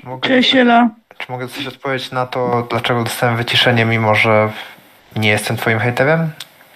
Cześć Ela. Czy mogę coś odpowiedzieć na to, dlaczego dostałem wyciszenie, mimo że nie jestem twoim hejterem?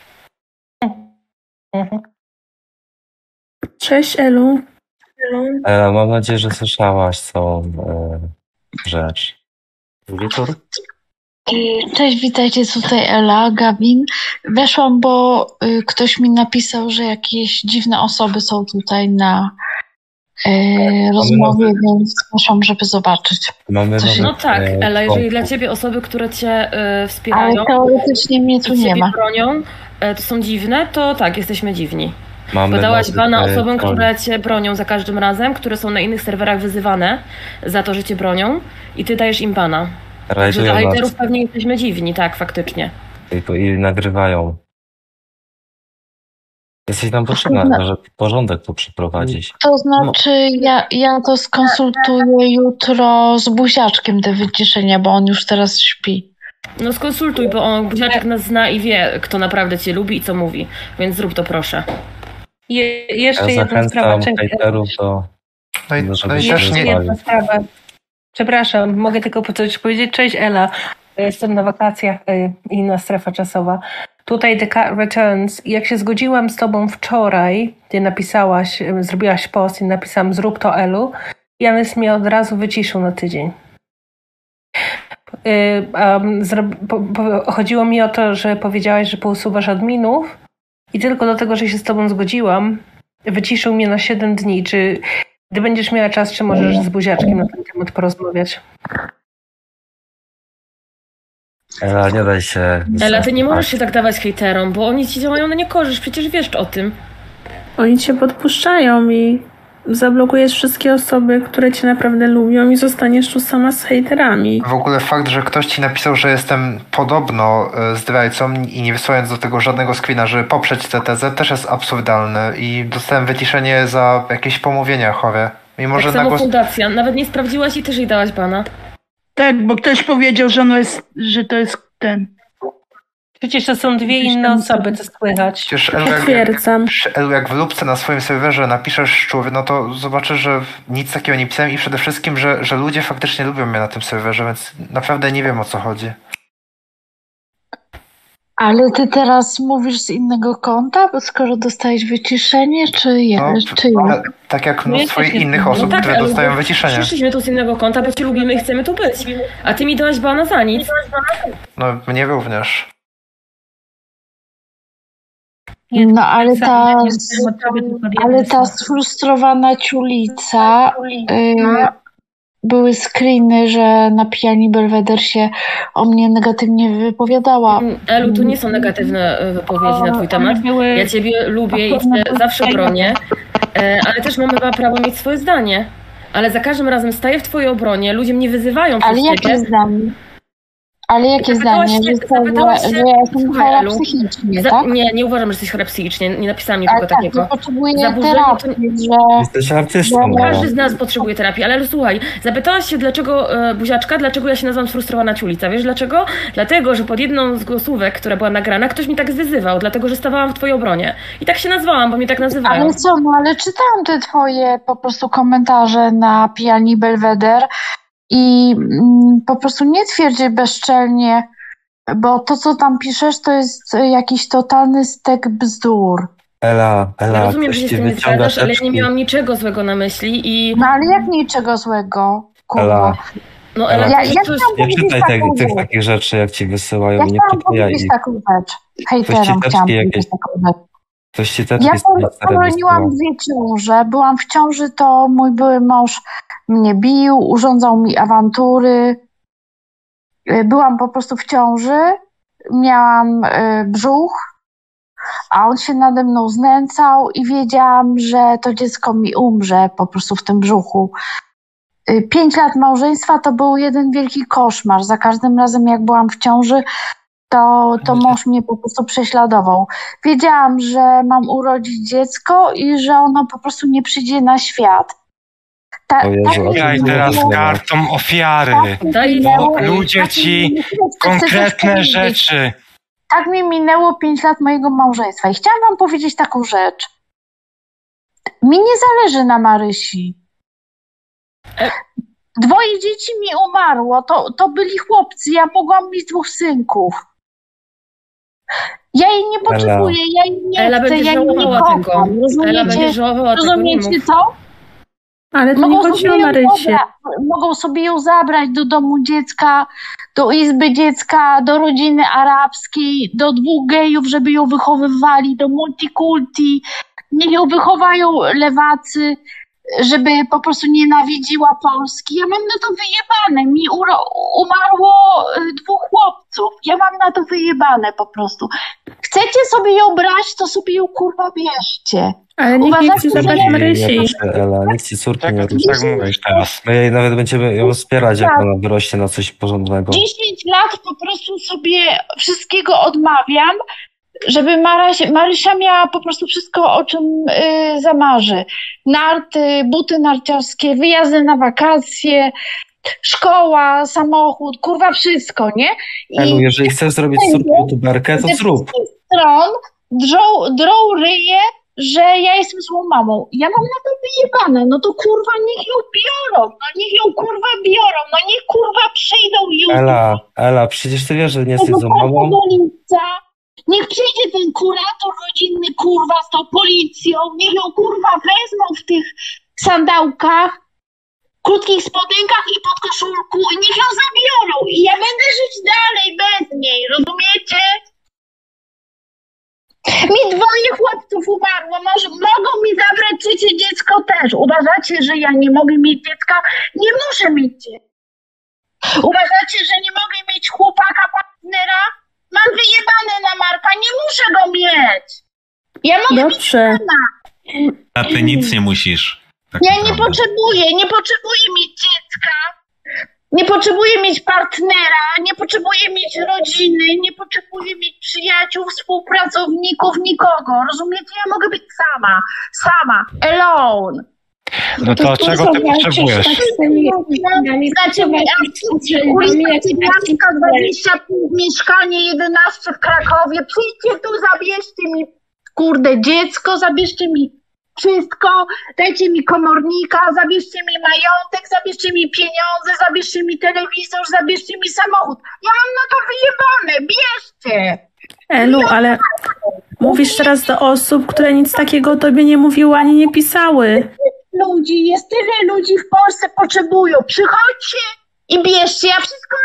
Cześć Elu. Mam nadzieję, że słyszałaś całą rzecz. Wieczór? Cześć, witajcie, tutaj Ela, Gawin. Weszłam, bo ktoś mi napisał, że jakieś dziwne osoby są tutaj na rozmowie, więc weszłam, żeby zobaczyć. No tak, Ela, jeżeli dla ciebie osoby, które cię wspierają, ale teoretycznie mnie tu nie ma, bronią, to są dziwne, to tak, jesteśmy dziwni. Mamy Podałaś bana osobom, które cię bronią za każdym razem, które są na innych serwerach wyzywane za to, że cię bronią i ty dajesz im bana. Także dla hejterów pewnie jesteśmy dziwni, tak, faktycznie. I nagrywają. Jesteś nam potrzebna, żeby porządek tu przeprowadzić. To znaczy, ja to skonsultuję jutro z Buziaczkiem te wyciszenia, bo on już teraz śpi. No skonsultuj, bo Buziaczek nas zna i wie, kto naprawdę cię lubi i co mówi, więc zrób to proszę. Jeszcze jedna sprawa. Hejterów do... Jeszcze jedna sprawa. Przepraszam, mogę tylko coś powiedzieć. Cześć Ela, jestem na wakacjach, inna strefa czasowa. Tutaj The Cat Returns. Jak się zgodziłam z tobą wczoraj, ty napisałaś, zrobiłaś post i napisałam zrób to Elu, Janys mnie od razu wyciszył na tydzień. Chodziło mi o to, że powiedziałaś, że pousuwasz adminów i tylko dlatego, że się z tobą zgodziłam, wyciszył mnie na 7 dni. Czy gdy będziesz miała czas, czy możesz z Buziaczkiem na ten temat porozmawiać? Ela, nie daj się... Ela, ty nie możesz się tak dawać hejterom, bo oni ci działają na niekorzyść, przecież wiesz o tym. Oni cię podpuszczają i zablokujesz wszystkie osoby, które cię naprawdę lubią i zostaniesz tu sama z hejterami. W ogóle fakt, że ktoś ci napisał, że jestem podobno zdrajcą i nie wysyłając do tego żadnego screena, żeby poprzeć tę tezę, też jest absurdalne i dostałem wyciszenie za jakieś pomówienia chore. Mimo, tak że samo fundacja, nawet nie sprawdziłaś i też jej dałaś bana. Tak, bo ktoś powiedział, że to jest ten. Przecież to są dwie inne osoby, co słychać. Przecież Potwierdzam. jak w lubce na swoim serwerze napiszesz szczur, no to zobaczysz, że nic takiego nie pisałem i przede wszystkim, że ludzie faktycznie lubią mnie na tym serwerze, więc naprawdę nie wiem, o co chodzi. Ale ty teraz mówisz z innego konta, bo skoro dostałeś wyciszenie, czy tak jak swoich innych osób, tak, które dostają wyciszenie. Przyszliśmy tu z innego konta, bo cię lubimy i chcemy tu być. A ty mi dałaś bana za nic. No, mnie również. No ale ta sfrustrowana ciulica, były screeny, że na Pijani Belweder się o mnie negatywnie wypowiadała. Elu, tu nie są negatywne wypowiedzi na twój temat. Ja ciebie lubię i cię zawsze bronię, ale też mamy prawo mieć swoje zdanie. Ale za każdym razem staję w twojej obronie, ludzie mnie wyzywają przez ciebie. Jakie zdanie? Ale jakie zdanie? Że ja jestem chora psychicznie, tak? Nie uważam, że jesteś chora psychicznie. Nie napisałam niczego takiego. Ja potrzebuję terapii, Jesteś artystą. Każdy z nas potrzebuje terapii, ale słuchaj, zapytałaś się dlaczego Buziaczka, dlaczego ja się nazywam sfrustrowana ciulica. Wiesz dlaczego? Dlatego, że pod jedną z głosówek, która była nagrana, ktoś mi tak wyzywał, dlatego, że stawałam w twojej obronie. I tak się nazwałam, bo mnie tak nazywają. Ale co, ale czytałam te twoje po prostu komentarze na Pijani Belweder. I po prostu nie twierdzę bezczelnie, bo to, co tam piszesz, to jest jakiś totalny stek bzdur. Ela, ja rozumiem, że się z tym nie zgadzasz, ale nie miałam niczego złego na myśli i... No ale jak niczego złego, kurwa? Ela. No Ela, nie czytaj tych takich rzeczy, jak ci wysyłają. Ja chciałam powiedzieć taką rzecz. Hejterom chciałam powiedzieć taką rzecz. Ja popełniłam 2 ciąże. Byłam w ciąży, to mój były mąż mnie bił, urządzał mi awantury. Byłam po prostu w ciąży, miałam brzuch, a on się nade mną znęcał i wiedziałam, że to dziecko mi umrze po prostu w tym brzuchu. 5 lat małżeństwa to był jeden wielki koszmar. Za każdym razem, jak byłam w ciąży, to mąż mnie po prostu prześladował. Wiedziałam, że mam urodzić dziecko i że ono po prostu nie przyjdzie na świat. Daj teraz kartą ofiary, bo ludzie ci konkretne rzeczy. Tak mi minęło 5 lat mojego małżeństwa i chciałam wam powiedzieć taką rzecz. Mi nie zależy na Marysi. 2 dzieci mi umarło, to byli chłopcy, ja mogłam mieć 2 synków. Ja jej nie potrzebuję, ja jej nie Ela chcę, będzie ja jej nie żałowała kocham. tego. Ela będzie żałowała tego, nie Rozumiecie mów. to? Ale to nie chodzi o Marysię. Mogą sobie ją zabrać do domu dziecka, do izby dziecka, do rodziny arabskiej, do 2 gejów, żeby ją wychowywali, do multikulti. Niech ją wychowają lewacy, żeby po prostu nienawidziła Polski. Ja mam na to wyjebane. Mi umarło 2 chłopców. Ja mam na to wyjebane po prostu. Chcecie sobie ją brać, to sobie ją kurwa bierzcie. Ale nikt nie chce zabrać Marysi. Ela, nikt ci córki nie ruszy. Tak mówisz teraz. My jej nawet będziemy ją wspierać, jak ona wyrośnie na coś porządnego. 10 lat po prostu sobie wszystkiego odmawiam, żeby Marysia miała po prostu wszystko, o czym zamarzy. Narty, buty narciarskie, wyjazdy na wakacje, szkoła, samochód, kurwa wszystko, nie? Elu, jeżeli chcesz zrobić z córką youtuberkę, to zrób. Stron drą ryje, że ja jestem złą mamą. Ja mam na to wyjebane, no to kurwa niech ją biorą, no niech ją kurwa biorą, no niech kurwa przyjdą już. Ela, przecież ty wiesz, że nie jesteś złą mamą. Niech przyjdzie ten kurator rodzinny, kurwa, z tą policją, niech ją, kurwa, wezmą w tych sandałkach, krótkich spodenkach i podkoszulku i niech ją zabiorą i ja będę żyć dalej bez niej, rozumiecie? Mi 2 chłopców umarło, mogą mi zabrać 3 dziecko też. Uważacie, że ja nie mogę mieć dziecka? Nie muszę mieć dziecka. Uważacie, że nie mogę mieć chłopaka, partnera? Mam wyjebane na Marka, nie muszę go mieć. Ja mogę mieć sama. A ty nic nie musisz. Tak ja naprawdę. nie potrzebuję mieć dziecka. Nie potrzebuję mieć partnera, nie potrzebuję mieć rodziny, nie potrzebuję mieć przyjaciół, współpracowników, nikogo. Rozumiecie? Ja mogę być sama, alone. No to czego ty potrzebujesz? Znaczy, ulica Cygańska 25, mieszkanie 11 w Krakowie. Przyjdźcie tu, zabierzcie mi, kurde, dziecko, zabierzcie mi wszystko, dajcie mi komornika, zabierzcie mi majątek, zabierzcie mi pieniądze, zabierzcie mi telewizor, zabierzcie mi samochód. Ja mam na to wyjebane, bierzcie! Elu, ale mówisz teraz do osób, które nic takiego o tobie nie mówiły ani nie pisały. Jest tyle ludzi w Polsce potrzebują. Przychodźcie i bierzcie, ja wszystko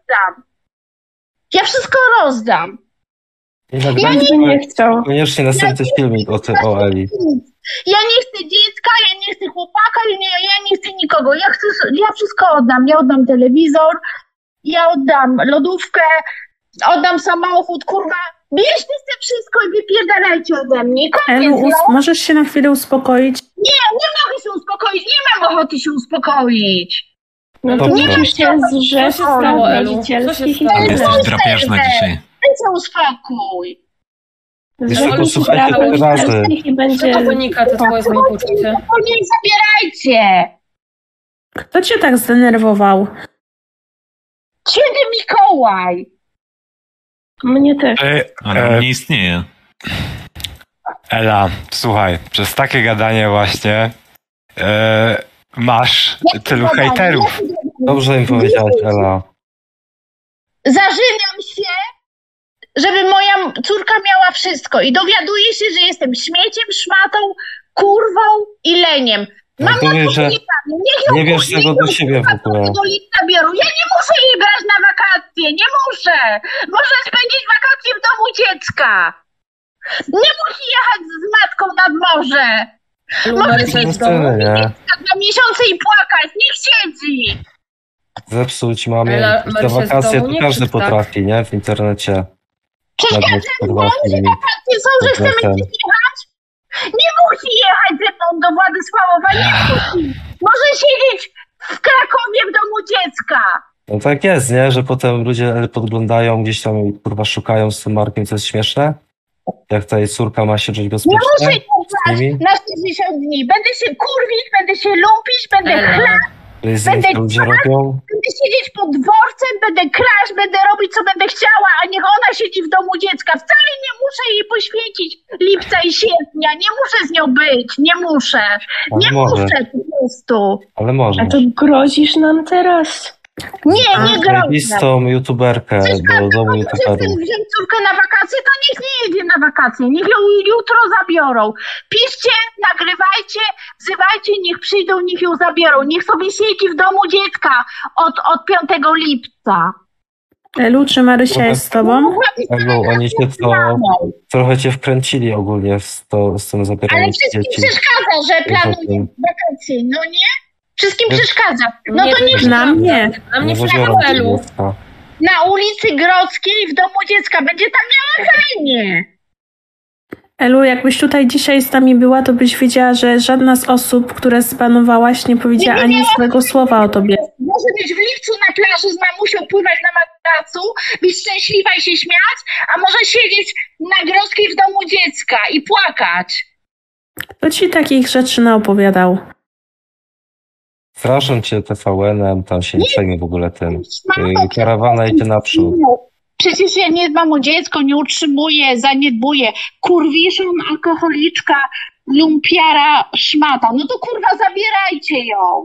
rozdam. Ja nie chcę. Koniecznie następny filmik o Eli. Ja nie chcę dziecka, ja nie chcę chłopaka, ja nie chcę nikogo. Ja wszystko oddam. Ja oddam telewizor, ja oddam lodówkę, oddam samochód, kurwa. Bierzcie te wszystko i wypierdalajcie ode mnie. Elu, możesz się na chwilę uspokoić? Nie mogę się uspokoić, nie mam ochoty się uspokoić. No to nie się zrzesz rodzicielskich i tak Jesteś drapieżna dzisiaj. Ty się uspokój. Słuchajcie te razy. To wynika, to twoje samopoczucie. Nie zabierajcie. Kto cię tak zdenerwował? Święty Mikołaj. Mnie też. Ale on nie istnieje. Ela, słuchaj, przez takie gadanie właśnie masz tylu hejterów. Dobrze im powiedziałaś, Ela. Zażynam się, żeby moja córka miała wszystko i dowiaduję się, że jestem śmieciem, szmatą, kurwą i leniem. Mam że nie wiesz tego do siebie w ogóle. Ja nie muszę jej brać na wakacje, nie muszę. Może spędzić wakacje w domu dziecka. Nie musi jechać z matką nad morze. Może się na miesiące i płakać, niech siedzi. Zepsuć mamie te wakacje, to każdy potrafi, nie? W internecie. Przecież każdy że wakacje są, że chcemy gdzieś jechać. Nie musi jechać ze mną do Władysławowa, nie musi. Może siedzieć w Krakowie w domu dziecka. No tak jest, nie? Że potem ludzie podglądają gdzieś tam i kurwa szukają z tym Markiem, co jest śmieszne. Jak ta jej córka ma się czuć bezpiecznie. Nie muszę jechać na 60 dni. Będę się kurwić, będę się lupić, będę chlać. Ludzie robią. Będę siedzieć pod dworcem, będę kraść, będę robić co będę chciała, a niech ona siedzi w domu dziecka. Wcale nie muszę jej poświęcić lipca i sierpnia. Nie muszę z nią być. Nie muszę. Nie muszę po prostu. Ale może. A to grozisz nam teraz? Nie grożę. Zajebistą youtuberkę do domu youtuberów. Wziąć córkę na wakacje, to niech nie jedzie na wakacje. Niech ją jutro zabiorą. Piszcie, nagrywajcie, wzywajcie, niech przyjdą, niech ją zabiorą. Niech sobie siedzi w domu dziecka od 5 lipca. Elu, czy Marysia jest z tobą? Elu, oni się trochę cię wkręcili ogólnie z tym zabieraniem Ale wszystkim dzieci. przeszkadza, że planuję wakacje, no nie? Wszystkim przeszkadza. No to niech Nam nie. Na mnie Nie chodziło o Elu. dziecka. na ulicy Grodzkiej w domu dziecka. Będzie tam miała fajnie. Elu, jakbyś tutaj dzisiaj z nami była, to byś wiedziała, że żadna z osób, które zbanowałaś, nie powiedziała ani złego słowa o tobie. Może być w lipcu na plaży z mamusią, pływać na matracu, być szczęśliwa i się śmiać, a może siedzieć na Grodzkiej w domu dziecka i płakać. Kto ci takich rzeczy naopowiadał? Straszą cię TVN-em, tam się nie przejmie w ogóle tym. Karawana idzie naprzód. Przecież ja nie dbam o dziecko, nie utrzymuję, zaniedbuję. Kurwiszon, alkoholiczka, lumpiara, szmata. No to kurwa zabierajcie ją.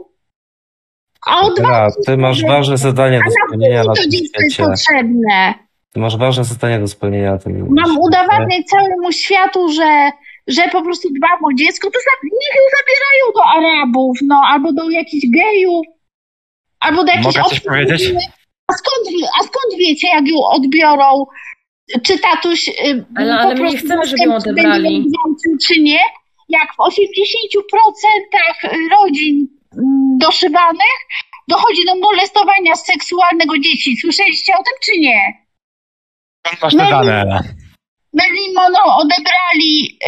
A od was Ty masz ważne zadanie do spełnienia na to tym dziecko jest świecie. potrzebne. Ty masz ważne zadanie do spełnienia na tym świecie. Mam udowadniać całemu światu, że po prostu dbam o dziecko, to niech ją zabierają do Arabów, no, albo do jakichś gejów, albo do jakichś Mogę coś powiedzieć? A skąd wiecie, jak ją odbiorą? Czy tatuś Ale my nie chcemy, żeby ją odebrali. Czy nie? Jak w 80% rodzin doszywanych dochodzi do molestowania seksualnego dzieci. Słyszeliście o tym, czy nie? Skąd masz te dane, Ela? Marilyn Monroe odebrali,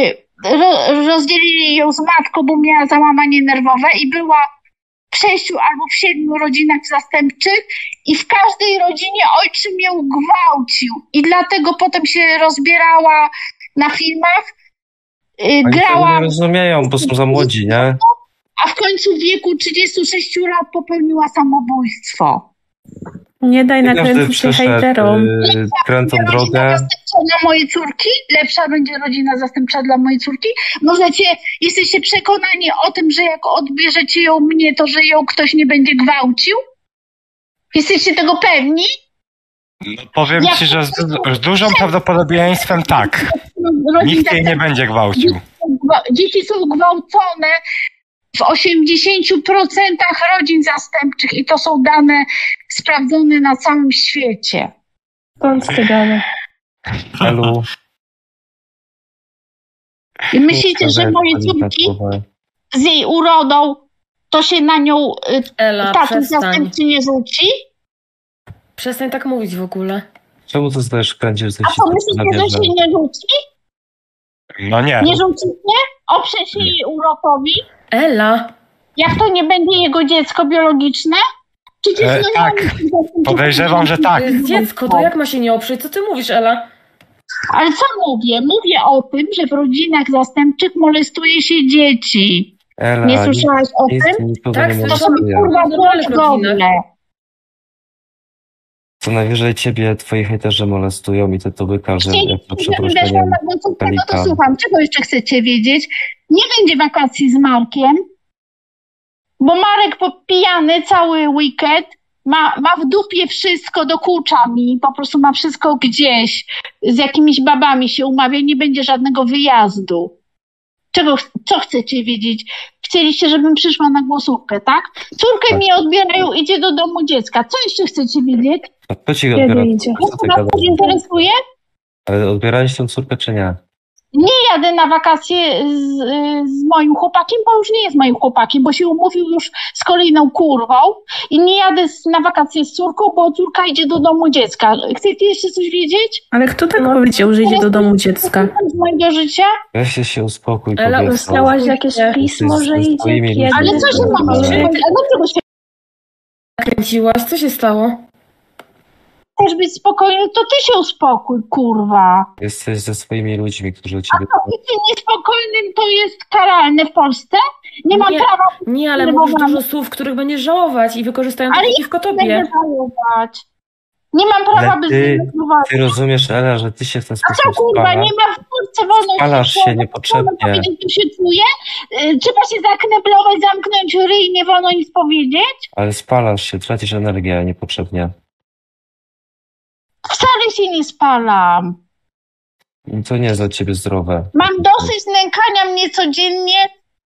rozdzielili ją z matką, bo miała załamanie nerwowe i była w 6 albo w 7 rodzinach zastępczych i w każdej rodzinie ojczym ją gwałcił i dlatego potem się rozbierała na filmach, grała... Nie rozumieją, bo są za młodzi, nie? A w końcu w wieku 36 lat popełniła samobójstwo. Nie daj nakręcić się hejterom. Krętą drogę. Zastępcza dla mojej córki? Lepsza będzie rodzina zastępcza dla mojej córki? Jesteście przekonani o tym, że jak odbierzecie ją mnie, to że ją ktoś nie będzie gwałcił? Jesteście tego pewni? No, powiem ci, że z dużym prawdopodobieństwem tak. Nikt jej nie będzie gwałcił. Dzieci są gwałcone w 80% rodzin zastępczych i to są dane sprawdzone na całym świecie. Skąd te dane? Elu. I myślicie, że moje córki z jej urodą to się na nią tatuś zastępczy nie rzuci? Przestań tak mówić w ogóle. Czemu to zdajesz kręcić? A co myślicie, że się nie rzuci? No nie. Nie rzucicie? Oprze się jej urokowi? Ela! Jak to nie będzie jego dziecko biologiczne? Przecież tak. Podejrzewam, że tak. To jest dziecko, to jak ma się nie oprzeć? Co ty mówisz, Ela? Ale co mówię? Mówię o tym, że w rodzinach zastępczych molestuje się dzieci. Ela, nie słyszałaś o tym? Tak, to są kurwa godne. Co najwyżej ciebie twoi hejterzy molestują i ty to wykaże jako przeproszeniem. No to słucham, czego jeszcze chcecie wiedzieć? Nie będzie wakacji z Markiem, bo Marek pijany cały weekend ma w dupie wszystko, dokucza mi, po prostu ma wszystko gdzieś, z jakimiś babami się umawia, nie będzie żadnego wyjazdu. Co chcecie wiedzieć? Chcieliście, żebym przyszła na głosówkę, tak? Córkę mi odbierają, idzie do domu dziecka. Co jeszcze chcecie wiedzieć? A kto ci odbiera? Was to interesuje? Ale odbierałeś tę córkę, czy nie? Nie jadę na wakacje z moim chłopakiem, bo już nie jest moim chłopakiem, bo się umówił już z kolejną kurwą i nie jadę na wakacje z córką, bo córka idzie do domu dziecka. Chcecie jeszcze coś wiedzieć? Ale kto tak powiedział, że idzie do domu dziecka? Z mojego życia? Weź się uspokój. Ale dostałaś jakieś pismo, że idzie? Ale co się ma? Dlaczego się kręciłaś? Co się stało? chcesz być spokojny, to ty się uspokój, kurwa. Jesteś ze swoimi ludźmi, którzy o ciebie... A bycie niespokojnym to jest karalne w Polsce? Nie mam prawa... Nie, ale mówisz dużo słów, których będziesz żałować i wykorzystają to przeciwko tobie. Nie żałować. Nie mam prawa być zdenerwowana. Ty rozumiesz, Ela, że ty się w ten sposób A co, kurwa, nie ma w Polsce wolności? Spalasz się niepotrzebnie. Powiedzieć, co się czuje? Trzeba się zakneblować, zamknąć ryj, nie wolno nic powiedzieć? Ale spalasz się, tracisz energię niepotrzebnie. Wcale się nie spalam. To nie jest dla ciebie zdrowe. Mam dosyć nękania mnie codziennie,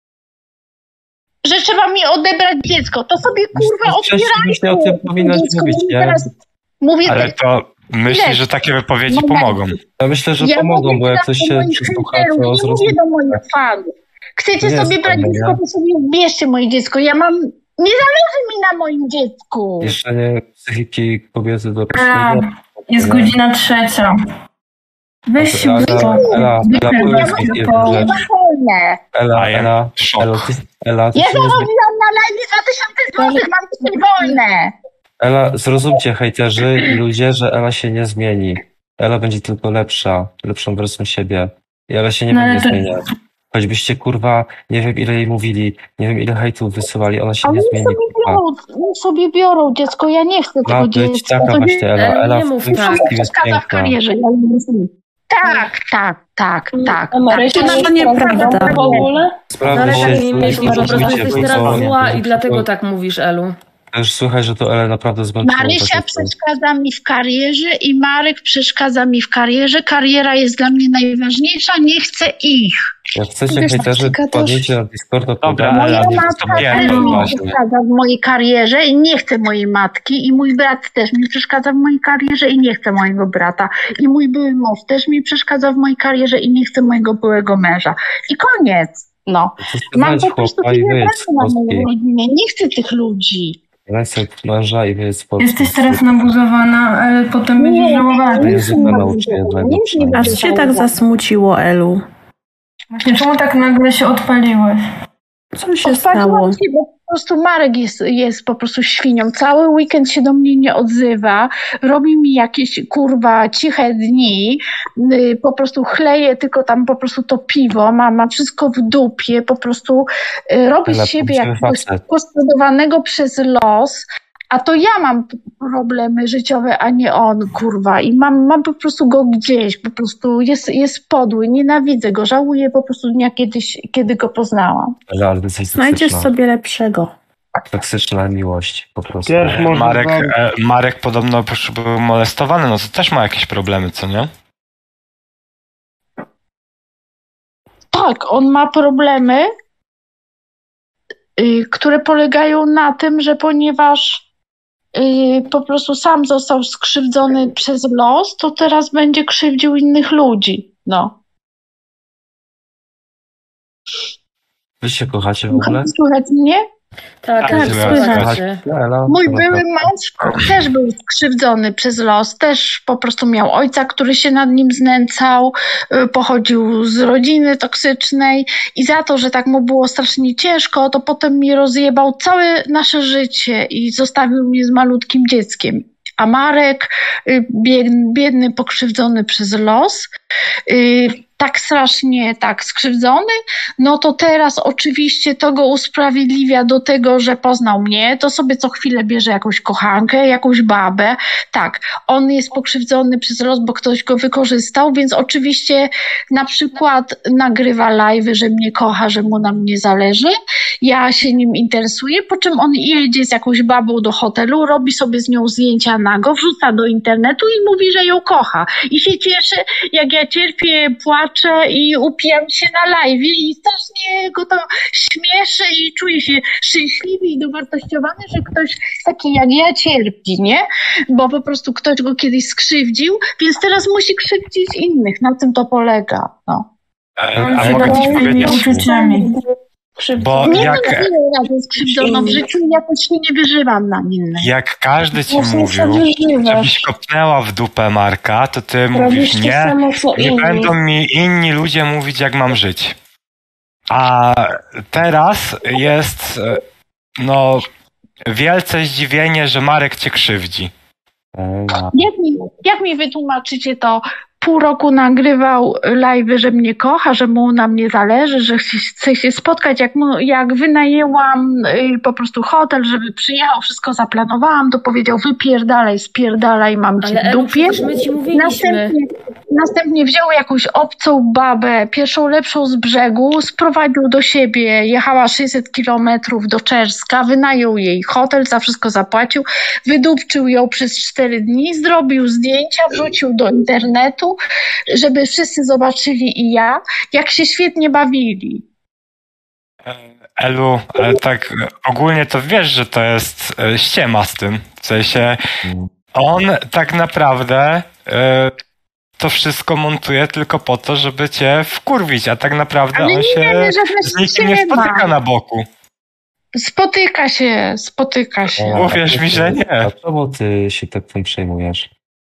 że trzeba mi odebrać dziecko. To sobie, kurwa, odbieraj. O tym powinnaś mówić, nie? Ale to myślisz, że takie wypowiedzi pomogą? Ja myślę, że pomogą, bo jak coś się przysłucha, to nie mówię do moich fanów. Chcecie sobie brać dziecko, to sobie bierzcie moje dziecko. Nie zależy mi na moim dziecku. Mieszanie psychiki kobiety dorosłego. Jest godzina 3. Weź się Ela, ja zarobiłam na live 2000 zł, mam dzisiaj wolne. Ela, zrozumcie, hejterzy i ludzie, że Ela się nie zmieni. Ela będzie tylko lepszą wersją siebie. I Ela się nie będzie zmieniać. Choćbyście, kurwa, nie wiem ile jej mówili, nie wiem ile hejtów wysyłali, ona się nie zmieni. Niech sobie biorą dziecko, ja nie chcę tego dziecka. Taka właśnie Ela nie mów tak. Przeszkadza w karierze. Tak. A Marysia to nieprawda w ogóle? Ale tak nie myśli, po prostu jesteś teraz zła i dlatego tak mówisz, Elu. Już słychać, że to Elę naprawdę zmęczyło. Marysia przeszkadza mi w karierze i Marek przeszkadza mi w karierze. Kariera jest dla mnie najważniejsza, nie chcę ich. Jak chcecie hejterzy, podnieście na Discorda, dobra, moja matka też mi przeszkadza w mojej karierze i nie chcę mojej matki i mój brat też mi przeszkadza w mojej karierze i nie chcę mojego brata i mój były mąż też mi przeszkadza w mojej karierze i nie chcę mojego byłego męża. I koniec. No. Mam po prostu pieniądze na moją rodzinę. Nie chcę tych ludzi. Męża i wyjedź z Polski. Jesteś teraz nabuzowana, ale potem będziesz żałowała. Aż cię tak zasmuciło, Elu. Właśnie, czemu tak nagle się odpaliłeś? Co się stało? Bo po prostu Marek jest po prostu świnią. Cały weekend się do mnie nie odzywa. Robi mi jakieś, kurwa, ciche dni. Po prostu chleje tylko tam po prostu to piwo. Ma wszystko w dupie. Po prostu robi z siebie jakiegoś poszkodowanego przez los. A to ja mam problemy życiowe, a nie on, kurwa. I mam po prostu go gdzieś. Po prostu jest podły. Nienawidzę go. Żałuję po prostu dnia kiedy go poznałam. Znajdziesz sobie lepszego. Toksyczna miłość, po prostu. Marek podobno był molestowany, no to też ma jakieś problemy, co nie? Tak, on ma problemy, które polegają na tym, że ponieważ po prostu sam został skrzywdzony przez los, to teraz będzie krzywdził innych ludzi. No. Wy się kochacie w ogóle? Słychać mnie? Tak, słychać. Mój były mąż też był skrzywdzony przez los, też po prostu miał ojca, który się nad nim znęcał, pochodził z rodziny toksycznej i za to, że tak mu było strasznie ciężko, to potem mi rozjebał całe nasze życie i zostawił mnie z malutkim dzieckiem. A Marek, biedny, pokrzywdzony przez los, tak strasznie tak skrzywdzony, no to teraz oczywiście to go usprawiedliwia do tego, że poznał mnie, to sobie co chwilę bierze jakąś kochankę, jakąś babę. Tak, on jest pokrzywdzony przez los, bo ktoś go wykorzystał, więc oczywiście na przykład nagrywa live'y, że mnie kocha, że mu na mnie zależy. Ja się nim interesuję, po czym on jedzie z jakąś babą do hotelu, robi sobie z nią zdjęcia nago, wrzuca do internetu i mówi, że ją kocha. I się cieszy, jak ja cierpię, płaczę i upijam się na live'ie i strasznie go to śmieszy i czuję się szczęśliwy i dowartościowany, że ktoś taki jak ja cierpi, nie? Bo po prostu ktoś go kiedyś skrzywdził, więc teraz musi krzywdzić innych. Na tym to polega. No. A mogę ci powiedzieć... Bo nie jak... mam wiele razy skrzywdzono w życiu i jakoś się nie wyżywam na innych. Jak każdy ci mówił, żebyś kopnęła w dupę Marka, to ty mówisz nie będą mi inni ludzie mówić, jak mam żyć. A teraz jest wielce zdziwienie, że Marek cię krzywdzi. Jak mi wytłumaczycie to? Pół roku nagrywał live'y, że mnie kocha, że mu na mnie zależy, że chce się spotkać. Jak wynajęłam po prostu hotel, żeby przyjechał, wszystko zaplanowałam, to powiedział spierdalaj, mam cię w dupie. My ci mówiliśmy. Następnie wziął jakąś obcą babę, pierwszą lepszą z brzegu, sprowadził do siebie, jechała 600 kilometrów do Czerska, wynajął jej hotel, za wszystko zapłacił, wydupczył ją przez 4 dni, zrobił zdjęcia, wrzucił do internetu, żeby wszyscy zobaczyli i jak się świetnie bawili. Elu, ale tak ogólnie to wiesz, że to jest ściema z tym. W sensie on tak naprawdę to wszystko montuje tylko po to, żeby cię wkurwić, a tak naprawdę ale on się z nikim nie spotyka na boku. Spotyka się. Uwierz mi, że nie. A czemu ty się tak tym przejmujesz?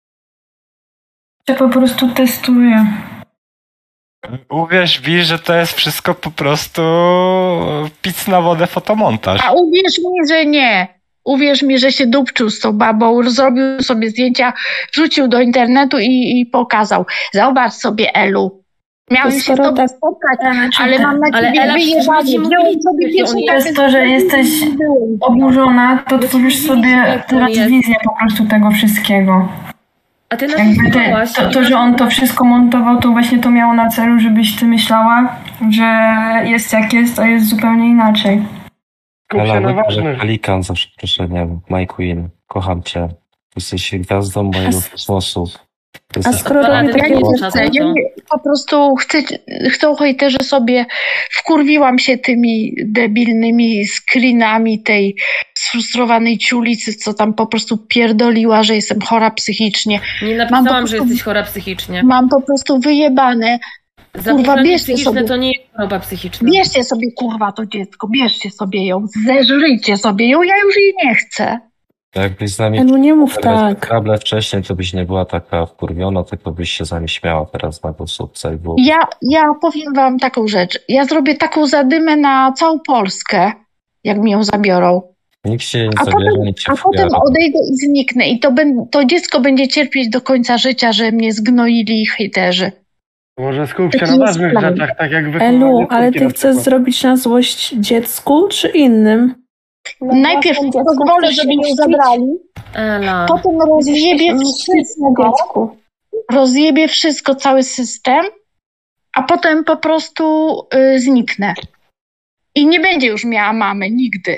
Ja po prostu testuję. Uwierz mi, że to jest wszystko po prostu pic na wodę fotomontaż. A uwierz mi, że nie. Uwierz mi, że się dupczył z tą babą, zrobił sobie zdjęcia, wrzucił do internetu i pokazał. Zobacz sobie, Elu. Miałem się z tobą spotkać, ale mam na ciebie wyjebanie. Przez to, że jesteś oburzona, to tworzysz sobie teraz wizję po prostu tego wszystkiego. A ty to, że on to wszystko montował, to właśnie to miało na celu, żebyś ty myślała, że jest jak jest, a jest zupełnie inaczej. Pelikan, za przeproszeniem, My Queen, kocham cię. Jesteś gwiazdą mojego kosmosu. A skoro robi takie po prostu chcą hejterzy sobie, wkurwiłam się tymi debilnymi screenami tej sfrustrowanej ciulicy, co tam po prostu pierdoliła, że jestem chora psychicznie. Nie napisałam, że jesteś chora psychicznie. Mam po prostu wyjebane. Kurwa, bierzcie sobie. To nie jest choroba psychiczna. Bierzcie sobie, kurwa, to dziecko, bierzcie sobie ją, zeżryjcie sobie ją, ja już jej nie chcę. Jakbyś z nami nie mów tak. Kable wcześniej, to byś nie była taka wkurwiona, tylko byś się z nami śmiała teraz na głosówce. Ja powiem wam taką rzecz. Ja zrobię taką zadymę na całą Polskę, jak mi ją zabiorą. Nikt się nie zabierze, nikt się A potem odejdę i zniknę. I to dziecko będzie cierpieć do końca życia, że mnie zgnoili hejterzy. Może skup się na ważnych rzeczach, tak jak Elu, ale ty chcesz zrobić na złość dziecku czy innym? Najpierw pozwolę, żeby ją zabrali, potem rozjebie wszystko, cały system, a potem po prostu zniknę. I nie będzie już miała mamy, nigdy.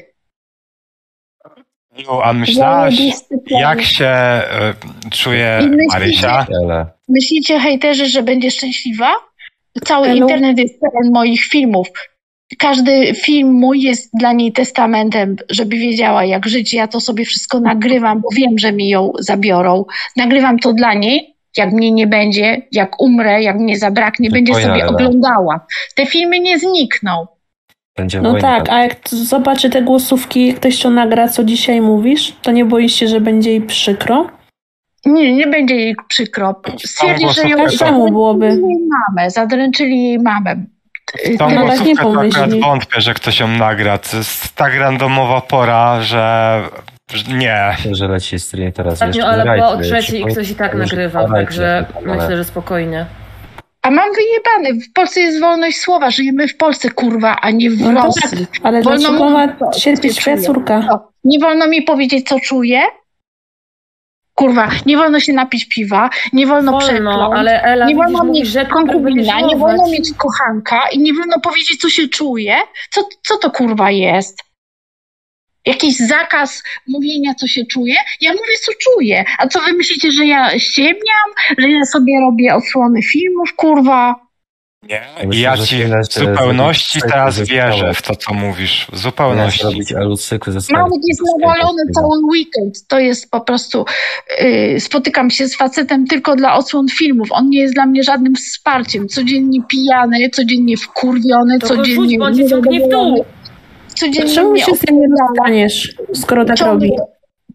No, a myślałaś, jak się czuje Marysia? Myślicie, hejterzy, że będzie szczęśliwa? Cały internet jest pełen moich filmów. Każdy film mój jest dla niej testamentem, żeby wiedziała, jak żyć. Ja to sobie wszystko nagrywam, bo wiem, że mi ją zabiorą. Nagrywam to dla niej, jak mnie nie będzie, jak umrę, jak mnie zabraknie, będzie sobie oglądała. Te filmy nie znikną. Tak, a jak zobaczy te głosówki, ktoś to nagra, co dzisiaj mówisz, to nie boisz się, że będzie jej przykro? Nie będzie jej przykro. Stwierdzi, że ją zadręczyli jej mamę. Tą głosówkę to akurat wątpię, że ktoś ją nagra. To jest tak randomowa pora, że nie. Że leci stream teraz. Ale po o 3:00 ktoś i tak nagrywał, także myślę, że spokojnie. A mam wyjebane. W Polsce jest wolność słowa. Żyjemy w Polsce, kurwa, a nie w Rosji. Tak, ale dlaczego ma cierpieć twoja córka? Nie wolno mi powiedzieć, co czuję. Kurwa, nie wolno się napić piwa, nie wolno przekląć, ale Ela, nie wolno mieć konkubina, nie wolno mieć kochanka i nie wolno powiedzieć, co się czuje. Co to kurwa jest? Jakiś zakaz mówienia, co się czuje? Ja mówię, co czuję. A co wy myślicie, że ja ściemniam? Że ja sobie robię odsłony filmów, kurwa? Nie, i ja ci w zupełności teraz wierzę w to, co mówisz. W zupełności. Małek jest nawalony cały weekend. To jest po prostu... spotykam się z facetem tylko dla odsłon filmów. On nie jest dla mnie żadnym wsparciem. Codziennie pijany, codziennie wkurwiony, to codziennie... Bądź ciągnie w dół. Czemu się z tym nie dostaniesz, skoro tak robi?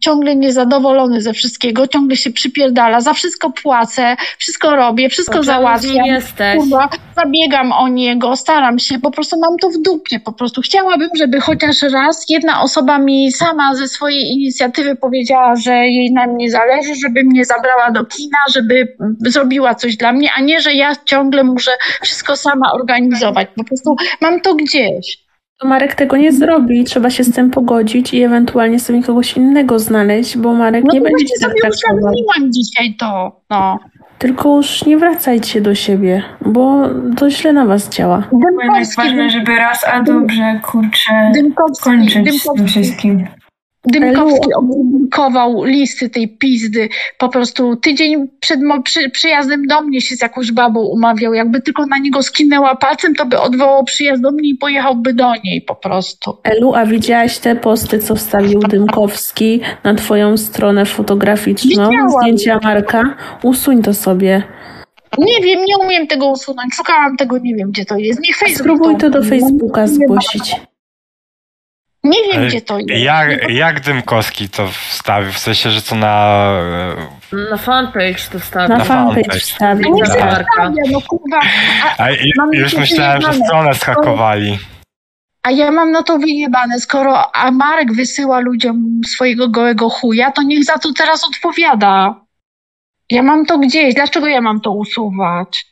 ciągle niezadowolony ze wszystkiego, ciągle się przypierdala, za wszystko płacę, wszystko robię, wszystko załatwiam. Kurwa, zabiegam o niego, staram się, po prostu mam to w dupie, po prostu chciałabym, żeby chociaż raz jedna osoba mi sama ze swojej inicjatywy powiedziała, że jej na mnie zależy, żeby mnie zabrała do kina, żeby zrobiła coś dla mnie, a nie, że ja ciągle muszę wszystko sama organizować. Po prostu mam to gdzieś. Marek tego nie zrobi, trzeba się z tym pogodzić i ewentualnie sobie kogoś innego znaleźć, bo Marek nie będzie cię tak traktował. Zrobiłam dzisiaj to, no. Tylko już nie wracajcie do siebie, bo to źle na was działa. Jest ważne, żeby raz, a dobrze, kurczę, kończyć z tym wszystkim. Dymkowski opublikował listy tej pizdy. Po prostu tydzień przed przyjazdem do mnie się z jakąś babą umawiał. Jakby tylko na niego skinęła palcem, to by odwołał przyjazd do mnie i pojechałby do niej po prostu. Elu, a widziałaś te posty, co wstawił Dymkowski na twoją stronę fotograficzną? Zdjęcia Marka? Usuń to sobie. Nie wiem, nie umiem tego usunąć. Szukałam tego, nie wiem gdzie to jest. Niech Facebook spróbuj to do Facebooka zgłosić. Nie wiem, gdzie to jest. Jak Dymkowski to wstawił? W sensie, że to na fanpage to wstawił. Na fanpage wstawił. Nie wstawia, no kurwa. Już myślałem, że stronę zhakowali. A ja mam na to wyjebane. Skoro Marek wysyła ludziom swojego gołego chuja, to niech za to teraz odpowiada. Ja mam to gdzieś. Dlaczego ja mam to usuwać?